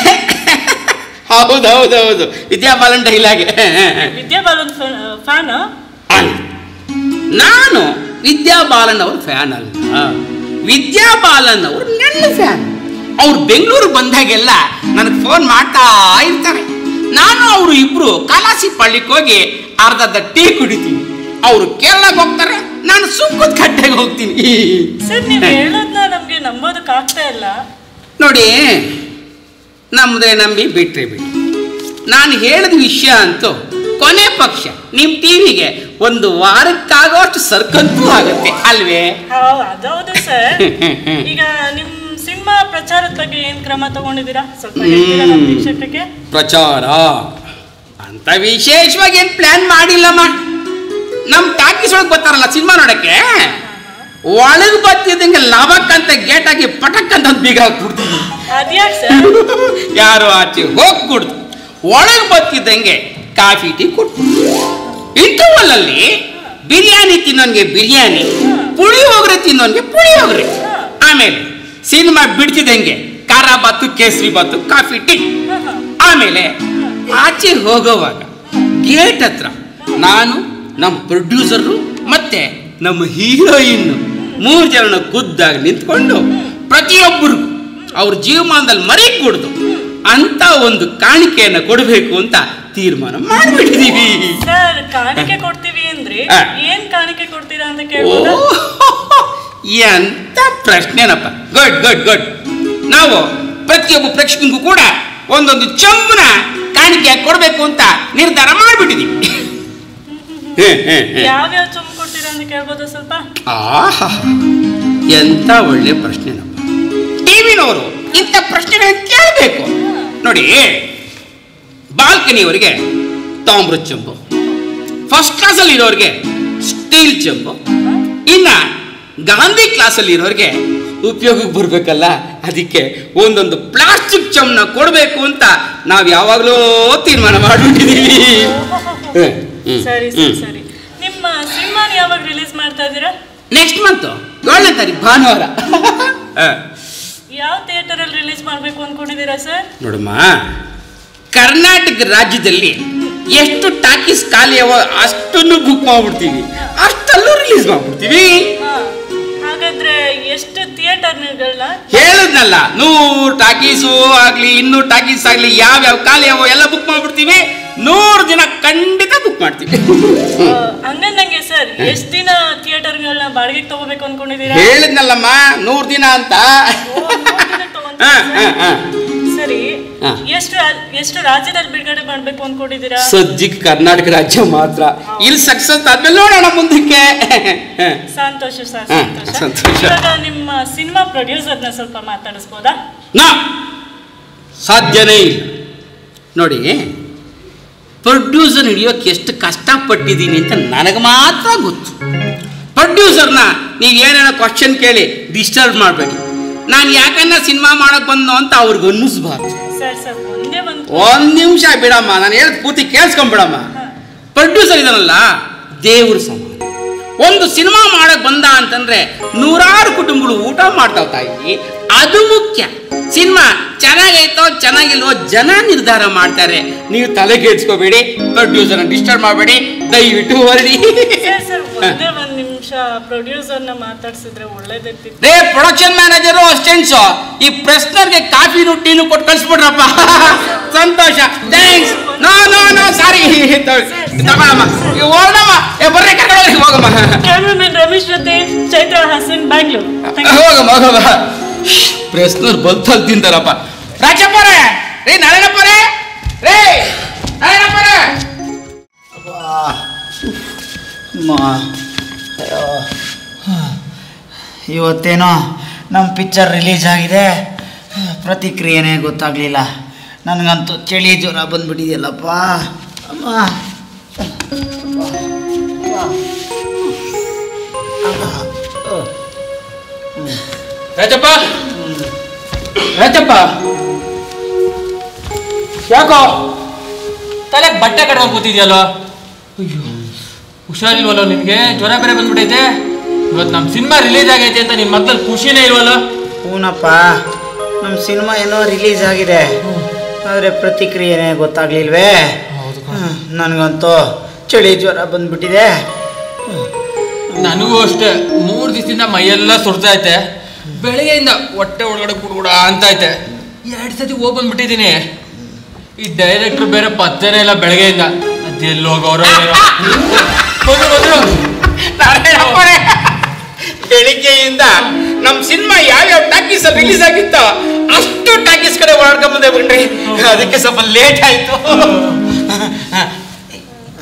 ಹೌದು ಹೌದು ಹೌದು, ವಿದ್ಯಾಬಾಲನ್ ಡೈಲಾಗ್. ವಿದ್ಯಾಬಾಲನ್ ಫ್ಯಾನ್? ನಾನು ವಿದ್ಯಾಬಾಲನ್ ಅವ್ರ ಫ್ಯಾನ್ ಅಲ್ಲ, ವಿದ್ಯಾಬಾಲನ್ ಅವರು ನನ್ನ ಫ್ಯಾನ್. ಅವ್ರು ಬೆಂಗಳೂರು ಬಂದಾಗೆಲ್ಲ ನನಗೆ ಫೋನ್ ಮಾಡ್ತಾ ಇರ್ತಾರೆ. ನಾನು ಅವರು ಇಬ್ರು ಕಲಾಸಿ ಪಳ್ಳಿಗೆ ಹೋಗಿ ಅರ್ಧದ ಟೀ ಕುಡಿತೀನಿ. ಅವರು ಕೇರಳಕ್ಕೆ ಹೋಗ್ತಾರೆ, ನಾನು ಸುಂಕದ ಕಟ್ಟೆಗೆ ಹೋಗ್ತೀನಿ. ಸರ್, ನೀವು ಹೇಳೋದನ್ನ ನಮ್ಗೆ ನಂಬೋದಕ್ಕೆ ಆಗ್ತಾ ಇಲ್ಲ. ನೋಡಿ, ನಮ್ದೇ ನಂಬಿ ಬಿಟ್ರೆ ಬಿಡಿ. ನಾನು ಹೇಳಿದ ವಿಷಯ ಅಂತೂ ಕೊನೆ ಪಕ್ಷ ನಿಮ್ ಟಿವಿಗೆ ಒಂದು ವಾರಕ್ಕಾಗೋಷ್ಟು ಸರ್ಕಂತೂ ಆಗುತ್ತೆ ಅಲ್ವೇ? ಅದೌದು ಸರ್. ಈಗ ನಿಮ್ ಸಿನಿಮಾ ಪ್ರಚಾರದ ಬಗ್ಗೆ ಏನ್ ಕ್ರಮ ತಗೊಂಡಿದ್ದೀರಾ ಸ್ವಲ್ಪ ಹೇಳ್ತೀರಾ ನಮ್ಮ ವೀಕ್ಷಕರಿಗೆ? ಪ್ರಚಾರ ಅಂತ ವಿಶೇಷವಾಗಿ ಏನ್ ಪ್ಲಾನ್ ಮಾಡಿಲ್ಲಮ್ಮ. ನಮ್ ಟಾಕೀಸ್ ಒಳಗೆ ಬರ್ತಾರಲ್ಲ ಸಿನಿಮಾ ನೋಡಕ್ಕೆ, ಒಳಗ್ ಬರ್ತಿದ್ದಂಗೆ ಲಾಭಕ್ಕಂತ ಗೇಟ್ ಆಗಿ ಪಟಕ್ ಅಂತ ಬೀಗ ಹಾಕ್ಬಿಡ್ತೀವಿ. ಅದ್ಯಾಕ್ ಸರ್? ಯಾರು ಆಚೆ ಹೋಗ್ಬಿಡ್ತು, ಒಳಗ್ ಬರ್ತಿದ್ದಂಗೆ ಕಾಫಿ ಟೀ ಕೊಟ್ಬಿಡ್ತು. ಇಂಟರ್ವಲ್ ಅಲ್ಲಿ ಬಿರಿಯಾನಿ ತಿನ್ನೋನ್ಗೆ ಬಿರಿಯಾನಿ, ಪುಳಿಯೋಗರೆ ತಿನ್ನೋನ್ಗೆ ಪುಳಿಯೋಗರೆ. ಆಮೇಲೆ ಸಿನಿಮಾ ಬಿಡ್ತಿದ್ದಂಗೆ ಖಾರ ಬಾತು, ಕೇಸರಿ ಬಾತು, ಕಾಫಿ ಟೀ. ಆಮೇಲೆ ಆಚೆ ಹೋಗೋವಾಗ ಗೇಟ್ ಹತ್ರ ನಾನು, ನಮ್ಮ ಪ್ರೊಡ್ಯೂಸರು ಮತ್ತೆ ನಮ್ಮ ಹೀರೋಯಿನ್ ಮೂರು ಜನ ಖುದ್ದಾಗಿ ನಿಂತ್ಕೊಂಡು ಪ್ರತಿಯೊಬ್ಬರು ಅವ್ರ ಜೀವಮಾನದಲ್ಲಿ ಮರಿ ಕೊಡ್ದು ಅಂತ ಒಂದು ಕಾಣಿಕೆಯನ್ನ ಕೊಡಬೇಕು ಅಂತ ತೀರ್ಮಾನ ಮಾಡಿಬಿಟ್ಟಿದೀವಿ. ಸರ್, ಕಾಣಿಕೆ ಕೊಡ್ತೀವಿ ಅಂದ್ರೆ ಏನ್ ಕಾಣಿಕೆ ಕೊಡ್ತೀರಾ ಅಂತ ಕೇಳ್ಬೋದಾ? ಎಂತ ಪ್ರಶ್ನೆನಪ್ಪ. Good good good. ನಾವು ಪ್ರತಿಯೊಬ್ಬ ಪ್ರೇಕ್ಷಕನಿಗೂ ಕೂಡ ಒಂದೊಂದು ಚಂಬುನ ಕಾಣಿಕೆ ಕೊಡಬೇಕು ಅಂತ ನಿರ್ಧಾರ ಮಾಡಿಬಿಟ್ಟಿದೀವಿ. ಯಾವ್ಯಾವ ಚೊಂಬು ಕೊಡ್ತೀರಾ ಅಂತ ಕೇಳ್ಬೋದಾ ಸ್ವಲ್ಪ? ಆಹಾ, ಎಂತ ಒಳ್ಳೆ ಪ್ರಶ್ನೆನಪ್ಪ. ಟಿವಿನವರು ಇಂಥ ಪ್ರಶ್ನೆಗಳನ್ನ ಕೇಳಬೇಕು ನೋಡಿ. ಬಾಲ್ಕನಿಯವರಿಗೆ ತಾಮ್ರ ಚೆಂಬು, ಫಸ್ಟ್ ಕ್ಲಾಸಲ್ಲಿ ಇರೋರಿಗೆ ಸ್ಟೀಲ್ ಚೆಂಬು, ಇನ್ನ ಗಾಂಧಿ ಕ್ಲಾಸಲ್ಲಿ ಇರೋರಿಗೆ ಉಪಯೋಗಕ್ಕೆ ಬರ್ಬೇಕಲ್ಲ, ಅದಕ್ಕೆ ಒಂದೊಂದು ಪ್ಲಾಸ್ಟಿಕ್ ಚಮನ ಕೊಡಬೇಕು ಅಂತ ನಾವು ಯಾವಾಗಲೂ ತೀರ್ಮಾನ ಮಾಡಿಬಿಟ್ಟಿದ್ದೀವಿ. ಸರಿ ಸರಿ ಸರಿ. ನಿಮ್ಮ ಸಿನಿಮಾನ ಯಾವಾಗ ರಿಲೀಸ್ ಮಾಡ್ತಾ ಇದ್ದೀರಾ? ನೆಕ್ಸ್ಟ್ ಮಂತ್ ಏಳನೇ ತಾರೀಕು ಭಾನುವಾರ. ಯಾವ ಥಿಯೇಟರ್ ಅಲ್ಲಿ ರಿಲೀಸ್ ಮಾಡಬೇಕು ಅನ್ಕೊಂಡಿದ್ದೀರಾ ಸರ್? ನೋಡಮ್ಮ, ಕರ್ನಾಟಕ ರಾಜ್ಯದಲ್ಲಿ ಎಷ್ಟು ಟಾಕೀಸ್ ಖಾಲಿ ಅವೋ ಅಷ್ಟನ್ನು ಬುಕ್ ಮಾಡ್ಬಿಡ್ತೀವಿ, ಅಷ್ಟಲ್ಲೂ ರಿಲೀಸ್ ಮಾಡ್ಬಿಡ್ತೀವಿ. ಹಾಗಾದ್ರೆ ಎಷ್ಟು ಥಿಯೇಟರ್ಗಳನ್ನ ಹೇಳಿದ್ನಲ್ಲ, ನೂರು ಟಾಕೀಸು ಆಗ್ಲಿ ಇನ್ನೂರು ಟಾಕೀಸ್ ಆಗ್ಲಿ ಯಾವ್ಯಾವ ಖಾಲಿ ಅವೋ ಎಲ್ಲ ಬುಕ್ ಮಾಡ್ಬಿಡ್ತೀವಿ. ನೂರು ದಿನ ಖಂಡಿತ ಬುಕ್ ಮಾಡ್ತೀವಿ. ಹಂಗಂದಂಗೆ ಸರ್, ಎಷ್ಟು ದಿನ ಥಿಯೇಟರ್ಗಳನ್ನ ಬಾಡಿಗೆಗೆ ತಗೋಬೇಕು ಅನ್ಕೊಂಡಿದ್ದೀರಾ? ಹೇಳಿದ್ನಲ್ಲಮ್ಮ, ನೂರು ದಿನ ಅಂತ. ಸರಿ, ಎಷ್ಟು ಎಷ್ಟು ರಾಜ್ಯದಲ್ಲಿ ಬಿಡುಗಡೆ ಮಾಡ್ಬೇಕು ಅನ್ಕೊಂಡಿದ್ದೀರಾ? ಸದ್ಯಕ್ಕೆ ಕರ್ನಾಟಕ ರಾಜ್ಯ ಮಾತ್ರ. ಇಲ್ಲಿ ಸಕ್ಸಸ್ ಆದ್ಮೇಲೆ ನೋಡೋಣ ಮುಂದಕ್ಕೆ. ಸಂತೋಷ ಸರ್, ಸಂತೋಷ. ಇವಾಗ ನಿಮ್ಮ ಸಿನಿಮಾ ಪ್ರೊಡ್ಯೂಸರ್ನ ಸ್ವಲ್ಪ ಮಾತಾಡಿಸ್ಬೋದಾ? ನಾ ಸಾಧ್ಯನೇ ಇಲ್ಲ ನೋಡಿ. ಪ್ರೊಡ್ಯೂಸರ್ ಹಿಡಿಯೋಕೆ ಎಷ್ಟು ಕಷ್ಟಪಟ್ಟಿದ್ದೀನಿ ಅಂತ ನನಗೆ ಮಾತ್ರ ಗೊತ್ತು. ಪ್ರೊಡ್ಯೂಸರ್ನ ನೀವು ಏನೇನೋ ಕ್ವಶನ್ ಕೇಳಿ ಡಿಸ್ಟರ್ಬ್ ಮಾಡಬೇಡಿ. ನಾನು ಯಾಕನ್ನ ಸಿನಿಮಾ ಮಾಡಕ್ ಬಂದು ಅಂತ ಅವ್ರಿಗೆ ಅನ್ನಿಸ್ಬಾರ್ದು. ಒಂದ್ ನಿಮಿಷ ಬಿಡಮ್ಮ, ನಾನು ಹೇಳಿದ ಪೂರ್ತಿ ಕೇಳಿಸ್ಕೊಂಡ್ಬಿಡಮ್ಮ. ಪ್ರೊಡ್ಯೂಸರ್ ಇದನ್ನಲ್ಲ ದೇವ್ರ ಸಮಾನ. ಒಂದು ಸಿನಿಮಾ ಮಾಡಕ್ ಬಂದ ಅಂತಂದ್ರೆ ನೂರಾರು ಕುಟುಂಬಗಳು ಊಟ ಮಾಡ್ತಾವ ತಾಯಿ, ಅದು ಮುಖ್ಯ. ಸಿನಿಮಾ ಚೆನ್ನಾಗೈತೋ ಚೆನ್ನಾಗಿಲ್ವೋ ಜನ ನಿರ್ಧಾರ ಮಾಡ್ತಾರೆ. ನೀವು ತಲೆ ಕೆಡಿಸ್ಕೋಬೇಡಿ, ಪ್ರೊಡ್ಯೂಸರ್ ಡಿಸ್ಟರ್ಬ್ ಮಾಡಬೇಡಿ, ದಯವಿಟ್ಟು ಹೊರಡಿ. ಒಂದ್ ನಿಮಿಷ ಪ್ರೊಡ್ಯೂಸರ್ನ ಮಾತಾಡ್ಸಿದ್ರೆ ಒಳ್ಳೇದಿರ್ತಿತ್ತು. ರೇ ಪ್ರೊಡಕ್ಷನ್ ಮ್ಯಾನೇಜರು ಅಸಿಸ್ಟೆಂಟ್ಸ್, ಈ ಪ್ರೆಸ್ನರ್ಗೆ ಕಾಫಿನು ಟೀನು ಕೊಟ್ಟು ಕಳ್ಸ್ಬಿಡ್ರಪ್ಪ. ಸಂತೋಷ, thanks. No no no sorry, ತಗೊಳಮ್ಮ, ಹೋಗಮ್ಮ, ಬರ್ರಿ ಕರ್ಕೊಂಡು ಹೋಗಮ್ಮ. ಕ್ಯಾಮ್ರಾಮನ್ ರಮೇಶ್ ಜೊತೆ ಚೈತ್ರ ಹಾಸನ್, ಬ್ಯಾಂಗ್ಳೂರ್. ಹೋಗಮ್ಮ ಹೋಗಮ್ಮ. ಪ್ರೆಸ್ನರ್ ಬಲ್ತಲ್ ತಿಂತಾರಪ್ಪ. ರಾಜಪ್ಪರೇ, ರೇ ನಾರಾಯಣಪ್ಪರೇ, ರೇ ನಾರಾಯಣಪ್ಪರೇ. ಇವತ್ತೇನೋ ನಮ್ಮ ಪಿಕ್ಚರ್ ರಿಲೀಸ್ ಆಗಿದೆ, ಪ್ರತಿಕ್ರಿಯೆನೇ ಗೊತ್ತಾಗಲಿಲ್ಲ. ನನಗಂತೂ ಚಳಿ ಜ್ವರ ಬಂದ್ಬಿಟ್ಟಿದೆಯಲ್ಲಪ್ಪ ಅಮ್ಮ. ರಾಜಪ್ಪ, ರಾಜಪ್ಪ, ಯಾಕೋ ತಲೆ ಬಟ್ಟೆ ಕಟ್ಕೊಂಡು ಕೂತಿದ್ಯಲ್ಲ? ಅಯ್ಯೋ, ಹುಷಾರಿಲ್ವಲ್ಲ ನಿನ್ಗೆ? ಜ್ವರ ಬೇರೆ ಬಂದ್ಬಿಟ್ಟೈತೆ. ಇವತ್ತು ನಮ್ಮ ಸಿನಿಮಾ ರಿಲೀಸ್ ಆಗೈತೆ ಅಂತ ನಿನ್ ಮಕ್ಕಳು ಖುಷಿನೇ ಇಲ್ವಲ್ಲ? ಹೂನಪ್ಪ, ನಮ್ಮ ಸಿನಿಮಾ ಏನೋ ರಿಲೀಸ್ ಆಗಿದೆ, ಆದರೆ ಪ್ರತಿಕ್ರಿಯೆನೇ ಗೊತ್ತಾಗ್ಲಿಲ್ವೇ. ನನಗಂತೂ ಚಳಿ ಜ್ವರ ಬಂದ್ಬಿಟ್ಟಿದೆ. ನನಗೂ ಅಷ್ಟೇ, ಮೂರು ದಿವಸದಿಂದ ಮೈಯೆಲ್ಲ ಸುಡ್ತೈತೆ. ಬೆಳಗ್ಗೆಯಿಂದ ಹೊಟ್ಟೆ ಒಳಗಡೆ ಕುಡ್ಗುಡ ಅಂತ ಐತೆ. ಎರಡು ಸತಿ ಹೋಗಿ ಬಂದ್ಬಿಟ್ಟಿದ್ದೀನಿ. ಈ ಡೈರೆಕ್ಟ್ರು ಬೇರೆ ಪತ್ತೆನೇ ಇಲ್ಲ ಬೆಳಗ್ಗೆಯಿಂದ. ಅದೆಲ್ಲಿ ಹೋಗೋರೋ ಬೆಳಿಗ್ಗೆಯಿಂದ ನಮ್ ಸಿನಿಮಾ ಯಾವ್ಯಾವ ಟಾಕೀಸ್ ರಿಲೀಸ್ ಆಗಿತ್ತೋ ಅಷ್ಟು ಟಾಕೀಸ್ ಕಡೆ ಓಡಾಡ್ಕೊಂಡ್ ಬಂದೆ ಬಿಡ್ರಿ. ಅದಕ್ಕೆ ಸ್ವಲ್ಪ ಲೇಟ್ ಆಯ್ತು.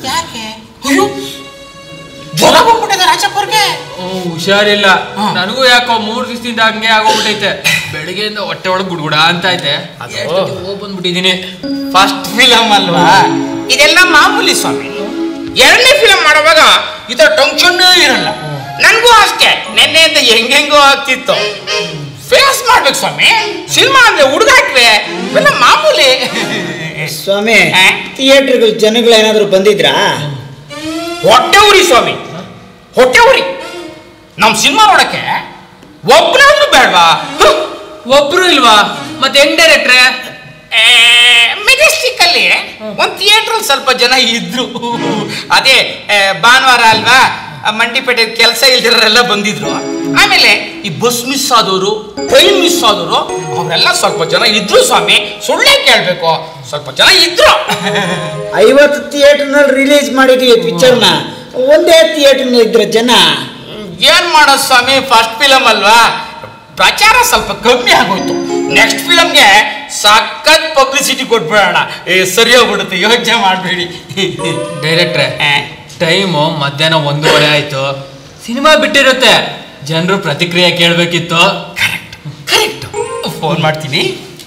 ಹುಷಾರಿಲ್ಲ. ನನಗೂ ಯಾಕೋ ಮೂರ್ ದಿವಸದಿಂದ ಹಂಗೆ ಆಗೋಗ್ಬಿಟ್ಟೈತೆ. ಬೆಳಿಗ್ಗೆಯಿಂದ ಹೊಟ್ಟೆ ಒಳಗೆ ಗುಡ್ಗುಡ ಅಂತ ಐತೆ. ಹೋಗ್ ಬಂದ್ಬಿಟ್ಟಿದೀನಿ. ಫಸ್ಟ್ ಫಿಲಮ್ ಅಲ್ವಾ, ಇದೆಲ್ಲ ಮಾಮೂಲಿ ಸ್ವಾಮಿ. ಎರಡನೇ ಫಿಲಮ್ ಮಾಡುವಾಗ ಇದರ ಟೆನ್ಷನ್ ಇರಲ್ಲ. ನನ್ಗೂ ಅಷ್ಟೇ, ನೆನ್ನೆಯಿಂದ ಹೆಂಗೆಂಗೋ ಆಗ್ತಿತ್ತು. ಫೇಸ್ ಮಾಡ್ಬೇಕು ಸ್ವಾಮಿ. ಸಿನಿಮಾ ಅಂದ್ರೆ ಹುಡುಗಾಟ್ವೆ ಇವೆಲ್ಲ ಮಾಮೂಲಿ. ಸ್ವಾಮಿ, ಥಿಯೇಟರ್ಗಳು ಜನಗಳು ಏನಾದ್ರು ಬಂದಿದ್ರಾ? ಹೊಟ್ಟೆ ಉರಿ ಸ್ವಾಮಿ, ಹೊಟ್ಟೆ ಉರಿ. ನಮ್ ಸಿನಿಮಾ ನೋಡಕ್ಕೆ ಒಬ್ರಾದ್ರೂ ಬೇಡವಾ? ಒಬ್ರು ಇಲ್ವಾ? ಮತ್ತೆ ಹೆಂಗ್ ಡೈರೆಕ್ಟ್ರೆ? ಮೆಜೆಸ್ಟಿಕ್ ಅಲ್ಲಿ ಒಂದ್ ಥಿಯೇಟರ್ ಸ್ವಲ್ಪ ಜನ ಇದ್ರು. ಅದೇ ಭಾನುವಾರ ಅಲ್ವಾ, ಮಂಡಿಪೇಟೆ ಕೆಲಸ ಇಲ್ದಿರೋರೆಲ್ಲ ಬಂದಿದ್ರು. ಆಮೇಲೆ ಈ ಬಸ್ ಮಿಸ್ ಆದವರು, ಟ್ರೈನ್ ಮಿಸ್ ಆದವರು, ಅವರೆಲ್ಲ ಸ್ವಲ್ಪ ಜನ ಇದ್ರು ಸ್ವಾಮಿ. ಸುಳ್ಳೇ ಕೇಳ್ಬೇಕು, ಸ್ವಲ್ಪ ಜನ ಇದ್ರು. ಐವತ್ತು ಥಿಯೇಟರ್ ನಲ್ಲಿ ರಿಲೀಸ್ ಮಾಡಿದೀವಿ ಪಿಕ್ಚರ್ನ, ಒಂದೇ ಥಿಯೇಟರ್ ಇದ್ರ ಜನ. ಏನ್ ಮಾಡೋದು ಸ್ವಾಮಿ, ಫಸ್ಟ್ ಫಿಲಮ್ ಅಲ್ವಾ, ಪ್ರಚಾರ ಸ್ವಲ್ಪ ಕಮ್ಮಿ ಆಗೋಯ್ತು. ನೆಕ್ಸ್ಟ್ ಫಿಲಮ್ಗೆ ಸಖತ್ ಪಬ್ಲಿಸಿಟಿ ಕೊಟ್ಬಿಡೋಣ. ಏ ಸರಿ ಹೋಗ್ಬಿಡುತ್ತೆ, ಯೋಚನೆ ಮಾಡಬೇಡಿ. ಡೈರೆಕ್ಟ್ರೆ, ಟೈಮು ಮಧ್ಯಾಹ್ನ ಒಂದೂವರೆ ಆಯ್ತು. ಸಿನಿಮಾ ಬಿಟ್ಟಿರುತ್ತೆ, ಜನರು ಪ್ರತಿಕ್ರಿಯೆ ಕೇಳಬೇಕಿತ್ತು. ಕರೆಕ್ಟ್ ಕರೆಕ್ಟ್ ಫೋನ್ ಮಾಡ್ತೀನಿ.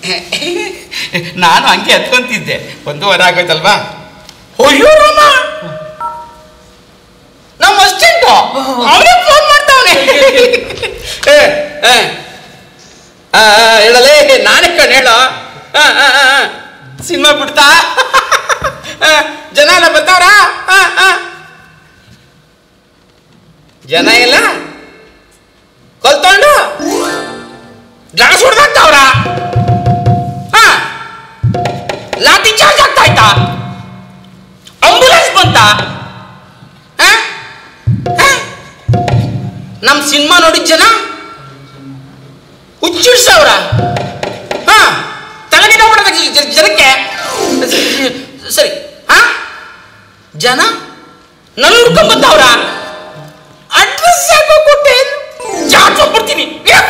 ನಾನು ಹಂಗೆ ಹತ್ಕೊಂತಿದ್ದೆ, ಒಂದೂವರೆ ಆಗೋಯ್ತಲ್ವಾ. ಅಯ್ಯೋ ರಾಮ, ನಮ್ಮ ಅಸ್ಟೆಂಟು ಅವನೇ ಫೋನ್ ಮಾಡ್ತಾವನೆ. ಹೇಳಲೇ, ನಾನೇ ಕಣ್ ಹೇಳೋ. ಸಿನಿಮಾ ಬಿಡ್ತಾ ಜನ ಎಲ್ಲ ಬರ್ತಾವ್ರ? ಜನ ಎಲ್ಲ ಕಲ್ತೊಂಡು ಗ್ಲಾಸ್ ಹೊಡೆದಾಗ್ತಾವ್ರ? ಹಾ, ಲಾಠಿ ಚಾರ್ಜ್ ಆಗ್ತಾ ಆಯ್ತಾ? ಆಂಬುಲೆನ್ಸ್ ಬಂತ? ನಮ್ ಸಿನಿಮಾ ನೋಡಿದ ಜನ ಹುಚ್ಚಿಡ್ಸವ್ರ? ಹಾ, ತಲೆಗೆ ಬಿಡದ ಜನಕ್ಕೆ. ಸರಿ, ಹಾ, ಜನ ನನ್ನ ಹುಡ್ಕೊಂಡ್ ಬಂದವ್ರ? ಅಡ್ರೆಸ್ ಯಾಕೋ ಕೊಟ್ಟೆ, ಚಾರ್ಜ್ ಹೋಗ್ಬಿಡ್ತೀನಿ.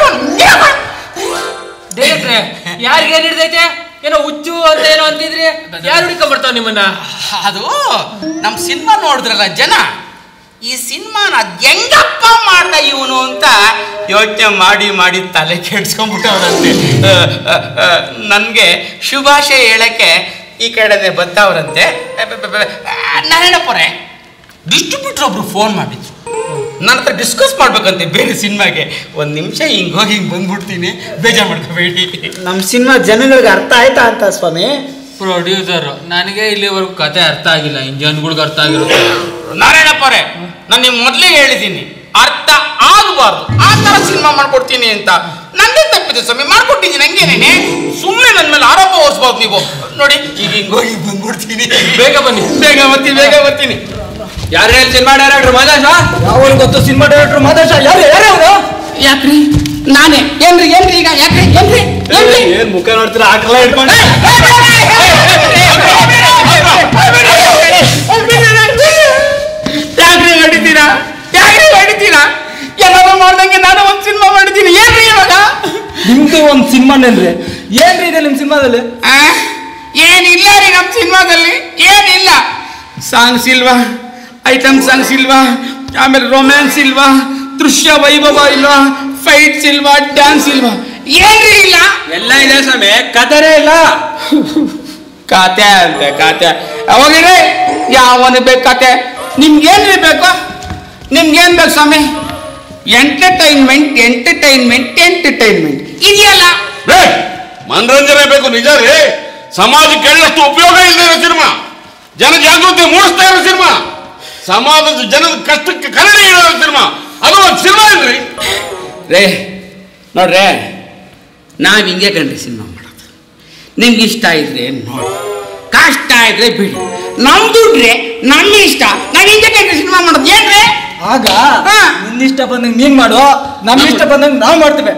ಡೈರೆಕ್ಟ್ರೆ, ಯಾರಿಗೆ ಏನ್ ಹಿಡ್ದೈತೆ? ಏನೋ ಹುಚ್ಚು ಅಂತ ಏನೋ ಅಂತಿದ್ರಿ, ಯಾರು ಹುಡ್ಕೊಂಡ್ ಬರ್ತಾವ ನಿಮ್ಮನ್ನ? ಅದು ನಮ್ ಸಿನಿಮಾ ನೋಡಿದ್ರಲ್ಲ ಜನ, ಈ ಸಿನಿಮಾನ ಹೆಂಗಪ್ಪ ಮಾಡ್ದ ಇವನು ಅಂತ ಯೋಚನೆ ಮಾಡಿ ಮಾಡಿ ತಲೆ ಕೆಡ್ಸ್ಕೊಂಡ್ಬಿಟ್ಟವ್ರಂತೆ. ನನ್ಗೆ ಶುಭಾಶಯ ಹೇಳಕ್ಕೆ ಈ ಕಡೆನೆ ಬರ್ತಾವ್ರಂತೆ. ನಾರಾಯಣಪ್ಪರೇ, ಡಿಸ್ಟ್ರಿಬ್ಯೂಟರ್ ಒಬ್ರು ಫೋನ್ ಮಾಡಿದ್ರು, ನನ್ನ ಹತ್ರ ಡಿಸ್ಕಸ್ ಮಾಡ್ಬೇಕಂತೆ ಬೇರೆ ಸಿನಿಮಾಗೆ. ಒಂದ್ ನಿಮಿಷ ಹಿಂಗ್ ಹೋಗಿ ಹಿಂಗ್ ಬಂದ್ಬಿಡ್ತೀನಿ, ಬೇಜಾರ್ ಮಾಡ್ಕೋಬೇಡಿ. ನಮ್ ಸಿನಿಮಾ ಜನಗಳಿಗೆ ಅರ್ಥ ಆಯ್ತಾ ಅಂತ ಸ್ವಾಮಿ? ಪ್ರೊಡ್ಯೂಸರ್, ನನಗೆ ಇಲ್ಲಿವರೆಗೂ ಕತೆ ಅರ್ಥ ಆಗಿಲ್ಲ, ಇನ್ ಜನಗಳಿಗೆ ಅರ್ಥ ಆಗಿರುತ್ತೆ. ನಾರಾಯಣಪ್ಪರೇ, ನಾನು ನಿಮ್ಗೆ ಮೊದಲೇ ಹೇಳಿದ್ದೀನಿ, ಅರ್ಥ ಆಗಬಾರ್ದು ಆ ತರ ಸಿನಿಮಾ ಮಾಡ್ಕೊಡ್ತೀನಿ ಅಂತ. ನಂದೇ ತಪ್ಪಿದೆ ಸ್ವಾಮಿ, ಮಾಡ್ಕೊಟ್ಟಿದ್ದೀನಿ. ಹಂಗೇನೇನೆ ಸುಮ್ಮನೆ ನನ್ನ ಮೇಲೆ ಆರೋಪ ಹೊರಿಸ್ಬೋದು ನೀವು. ನೋಡಿ, ಈಗ ಹಿಂಗೋಗಿ ಬಂದ್ಬಿಡ್ತೀನಿ. ಬೇಗ ಬನ್ನಿ. ಬೇಗ ಬರ್ತೀನಿ, ಬೇಗ ಬರ್ತೀನಿ. ಯಾರು ಹೇಳಿ ಸಿನಿಮಾ ಡೈರೆಕ್ಟರ್ ಮಾದೇಶ? ಯಾವಾಗ ಗೊತ್ತು ಸಿನಿಮಾ ಡೈರೆಕ್ಟರ್ ಮಾದೇಶ? ಯಾರು ಯಾರು ಅವರು? ಯಾಕ್ರಿ ನಾನೇ? ಏನ್ರಿ ಏನ್ರಿ ಈಗ ಯಾಕ್ರಿ ಏನ್ರಿ ಏನ್ರಿ ಏನ್ ಮುಖ ನೋಡ್ತೀರಾ? ಆಕಳ ಹಿಡ್ಕೊಂಡು ಯಾಕ್ರಿ ಹೊಡಿತೀರಾ? ಯಾಕ್ರಿ ಹೊಡಿತೀರಾ? ಎಲ್ಲರೂ ಮಾಡ್ದಂಗೆ ನಾನು ಒಂದ್ ಸಿನಿಮಾ ಮಾಡಿದ್ದೀನಿ. ಏನ್ರಿ ಇವಾಗ ನಿಮ್ದು ಒಂದ್ ಸಿನಿಮಾನೇನ್ರಿ? ಏನ್ರಿ ಇದೆ ನಿಮ್ ಸಿನಿಮಾದಲ್ಲಿ? ಏನಿಲ್ಲ ರೀ ನಮ್ ಸಿನಿಮಾದಲ್ಲಿ, ಏನಿಲ್ಲ. ಸಾಂಗ್ಸ್ ಇಲ್ವಾ, ಐಟಮ್ ಸಾಂಗ್ಸ್ ಇಲ್ವಾ, ಆಮೇಲೆ ರೊಮ್ಯಾನ್ಸ್ ಇಲ್ವಾ, ದೃಶ್ಯ ವೈಭವ ಇಲ್ವಾ, ಫೈಟ್ಸ್ ಇಲ್ವಾ, ಡ್ಯಾನ್ಸ್ ಇಲ್ವಾ, ಏನ್ರಿ ಇಲ್ಲ? ಎಲ್ಲ ಇದೆ ಸ್ವಾಮಿ, ಕತೆನೇ ಇಲ್ಲ. ಖಾತೆ ಅಂತೆ ಖಾತೆ. ಅವಾಗ್ರಿ ಯಾವನು ಬೇಕು ಕತೆ? ನಿಮ್ಗೇನ್ರಿ ಬೇಕು? ನಿಮ್ಗೇನ್ ಬೇಕು ಸ್ವಾಮಿ? ಎಂಟರ್ಟೈನ್ಮೆಂಟ್ ಎಂಟರ್ಟೈನ್ಮೆಂಟ್ ಎಂಟರ್ಟೈನ್ಮೆಂಟ್ ಇದೆಯಲ್ಲ. ಮನರಂಜನೆ ಬೇಕು, ನಿಜ ರೀ. ಸಮಾಜಕ್ಕೆ ಎಳ್ಳಷ್ಟು ಉಪಯೋಗ ಇಲ್ಲದೆ ಸಿನಿಮಾ, ಜನ ಜಾಗೃತಿ ಮೂಡಿಸ್ತಾ ಇರೋ ಸಿನಿಮಾ, ಸಮಾಜದ ಜನದ ಕಷ್ಟಕ್ಕೆ ಕನ್ನಡಿ ಇಡೋ ಸಿನಿಮಾ, ಅದು ಒಂದು ಸಿನಿಮಾ ಇಲ್ರಿ ರೇ. ನೋಡ್ರೆ, ನಾವ್ ಹಿಂಗೆ ಕಣ್ರಿ ಸಿನಿಮಾ ಮಾಡೋದು. ನಿಮ್ಗೆ ಇಷ್ಟ ಇದ್ರೆ ನೋಡಿ, ಕಷ್ಟ ಇದ್ರೆ ಬಿಡಿ. ನಮ್ ದುಡ್ರೆ ನಮ್ಮ ಇಷ್ಟ, ನಾವ್ ಹಿಂಗೆ ಕಣ್ರಿ ಸಿನಿಮಾ ಮಾಡೋದು. ಏನ್ರಿ ಆಗ ನಿನ್ನ ಇಷ್ಟ ಬಂದಂಗೆ ನೀನ್ ಮಾಡು, ನಮ್ಮ ಇಷ್ಟ ಬಂದಂಗೆ ನಾವು ಮಾಡ್ತೇವೆ.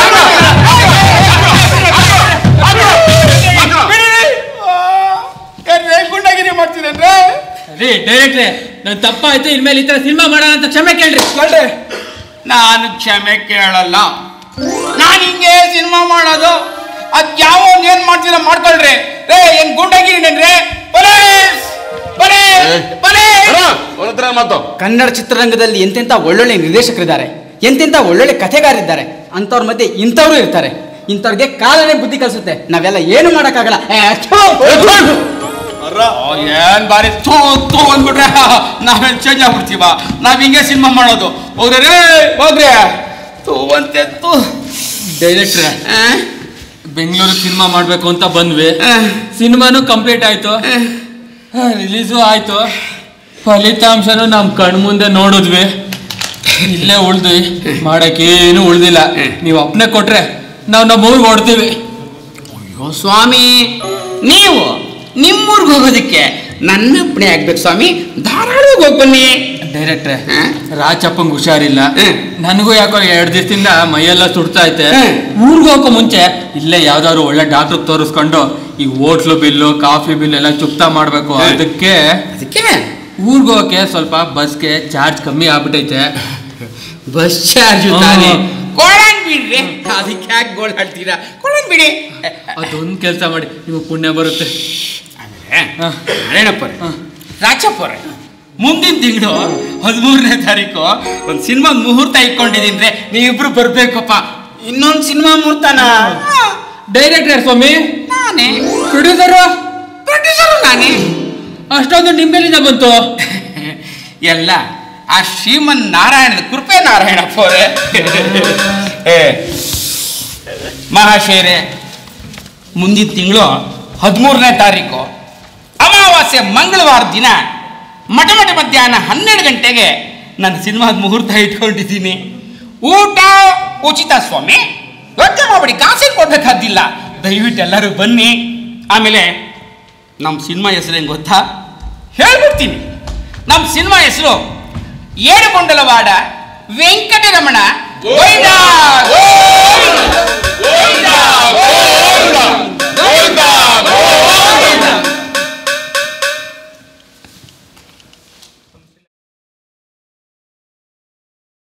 ಗುಂಡಾಗಿರಿ ಮಾಡ್ತಿದ್ದೇನೆ ರೀ ಡೈರೆಕ್ಟ್ರೆ, ನನ್ ತಪ್ಪಾಯ್ತು, ಇನ್ಮೇಲೆ ಈ ತರ ಸಿನಿಮಾ ಮಾಡೋಣ ಅಂತ ಕ್ಷಮೆ ಕೇಳ್ರಿ. ನಾನು ಕ್ಷಮೆ ಕೇಳಲ್ಲ. ನಾನು ಹಿಂಗೆ ಸಿನಿಮಾ ಮಾಡೋದು. ಅದ್ ಯಾವ ಏನ್ ಮಾಡ್ತೀರ ಮಾಡ್ಕೊಳ್ರಿ. ರೇ, ಏನ್ ಗುಂಡಾಗಿರಿ ನನ್ರೆ? ಪೊಲೀಸ್ ಪೊಲೀಸ್ ಪೊಲೀಸ್ ಮತ್ತೆ ಮಾತು ಕನ್ನಡ ಚಿತ್ರರಂಗದಲ್ಲಿ ಎಂತೆಂಥ ಒಳ್ಳೊಳ್ಳೆ ನಿರ್ದೇಶಕರಿದ್ದಾರೆ, ಎಂತೆಂಥ ಒಳ್ಳೊಳ್ಳೆ ಕಥೆಗಾರಿದ್ದಾರೆ. ಅಂಥವ್ರ ಮಧ್ಯೆ ಇಂಥವ್ರು ಇರ್ತಾರೆ. ಇಂಥವ್ರಿಗೆ ಕಾಲನೇ ಬುದ್ಧಿ ಕಲಿಸುತ್ತೆ. ನಾವೆಲ್ಲ ಏನು ಮಾಡೋಕ್ಕಾಗಲ್ಲ. ಏನ್ ಬಾರಿ ತೂ ತೂ ಅಂದ್ಬಿಟ್ರೆ ನಾವೇನ್ ಚೇಂಜ್ ಆಗ್ಬಿಡ್ತೀವ? ನಾವ್ ಹಿಂಗೆ ಸಿನಿಮಾ ಮಾಡೋದು. ಹೋಗ್ರೆ ಹೋಗ್ರೆ ತೂ ಅಂತೆ ತೂ. ಡೈರೆಕ್ಟ್ರೆ, ಬೆಂಗಳೂರು ಸಿನಿಮಾ ಮಾಡ್ಬೇಕು ಅಂತ ಬಂದ್ವಿ. ಸಿನಿಮಾನು ಕಂಪ್ಲೀಟ್ ಆಯ್ತು, ರಿಲೀಸು ಆಯ್ತು. ಫಲಿತಾಂಶನು ನಮ್ ಕಣ್ ಮುಂದೆ ನೋಡಿದ್ವಿ. ಇಲ್ಲೇ ಉಳ್ದ್ವಿ, ಮಾಡಕ್ಕೇನು ಉಳ್ದಿಲ್ಲ. ನೀವು ಅಪ್ಪನೆ ಕೊಟ್ರೆ ನಾವು ನಮ್ಮ ಊರಿಗೆ ಹೊಡ್ತೀವಿ. ಅಯ್ಯೋ ಸ್ವಾಮಿ, ನೀವು ನಿಮ್ಮೂರ್ಗೆ ಹೋಗೋದಕ್ಕೆ ನನ್ನ ಅಪ್ಪಣೆ ಆಗ್ಬೇಕು ಸ್ವಾಮಿ. ಧಾರಾಳವಾಗಿ ಹೋಗಿ ಬನ್ನಿ. ಡೈರೆಕ್ಟ್ರೆ, ರಾಜಪ್ಪಂಗ್ ಹುಷಾರಿಲ್ಲ. ನನಗೂ ಯಾಕೋ ಎರಡ್ ದಿವಸದಿಂದ ಮೈಯೆಲ್ಲ ಸುಡ್ತಾ ಐತೆ. ಊರ್ಗ್ ಹೋಗೋ ಮುಂಚೆ ಇಲ್ಲೇ ಯಾವ್ದಾದ್ರು ಒಳ್ಳೆ ಡಾಕ್ಟರ್ ತೋರಿಸ್ಕೊಂಡು ಈ ಹೋಟ್ಲು ಬಿಲ್ಲು ಕಾಫಿ ಬಿಲ್ ಎಲ್ಲ ಚುಕ್ತಾ ಮಾಡ್ಬೇಕು. ಅದಕ್ಕೆ ಅದಕ್ಕೆ ಊರ್ಗ್ ಹೋಗಕ್ಕೆ ಸ್ವಲ್ಪ ಬಸ್ಗೆ ಚಾರ್ಜ್ ಕಮ್ಮಿ ಆಗ್ಬಿಟ್ಟೈತೆ. ಬಸ್ ಚಾರ್ಜ್ ತಾನೆ ಕೊಡಂಗ್ ಬಿಡ್ರಿ. ಅದಕ್ಕೆ ಯಾಕೆ ಗೋಳಾಡ್ತೀರಾ? ಕೊಡಂಗ್ ಬಿಡಿ. ಅದೊಂದ್ ಕೆಲ್ಸ ಮಾಡಿ, ನಿಮಗೆ ಪುಣ್ಯ ಬರುತ್ತೆ. ನಾರಾಯಣಪ್ಪರೇ, ರಾಚಪ್ಪರೇ, ಮುಂದಿನ ತಿಂಗಳು ಹದಿಮೂರನೇ ತಾರೀಕು ಒಂದು ಸಿನಿಮಾ ಮುಹೂರ್ತ ಇಟ್ಕೊಂಡಿದ್ದೀನಿ. ನೀವಿಬ್ರು ಬರ್ಬೇಕಪ್ಪ. ಇನ್ನೊಂದು ಸಿನಿಮಾ ಮುಹೂರ್ತನ? ಡೈರೆಕ್ಟರ್ ಸ್ವಾಮಿ ನಾನೇ. ಪ್ರೊಡ್ಯೂಸರು ಪ್ರೊಡ್ಯೂಸರು ನಾನೇ. ಅಷ್ಟೊಂದು ನಿಮ್ಮೆಲ್ಲಿಂದ ಬಂತು? ಎಲ್ಲ ಆ ಶ್ರೀಮನ್ ನಾರಾಯಣದ ಕೃಪೆ. ನಾರಾಯಣಪ್ಪ ಅವರೇ, ಮಹಾಶಯರೇ, ಮುಂದಿನ ತಿಂಗಳು ಹದಿಮೂರನೇ ತಾರೀಕು ಅಮಾವಾಸ್ಯೆ ಮಂಗಳವಾರ ದಿನ ಮಠ ಮಠ ಮಧ್ಯಾಹ್ನ ಹನ್ನೆರಡು ಗಂಟೆಗೆ ನನ್ನ ಸಿನಿಮಾದ ಮುಹೂರ್ತ ಇಟ್ಕೊಂಡಿದ್ದೀನಿ. ಊಟ ಉಚಿತ ಸ್ವಾಮಿ, ಯೋಚನೆ ಮಾಡ್ಬೇಡಿ, ಕಾಸಿಗೆ ಕೊಡ್ಬೇಕಾದಿಲ್ಲ. ದಯವಿಟ್ಟು ಎಲ್ಲರೂ ಬನ್ನಿ. ಆಮೇಲೆ ನಮ್ಮ ಸಿನಿಮಾ ಹೆಸರು ಹೆಂಗೆ ಗೊತ್ತಾ? ಹೇಳ್ಬಿಡ್ತೀನಿ. ನಮ್ಮ ಸಿನಿಮಾ ಹೆಸರು ಏಡುಗೊಂಡಲವಾಡ ವೆಂಕಟರಮಣ ಗೋವಿಂದ ಗೋವಿಂದ ಗೋವಿಂದ.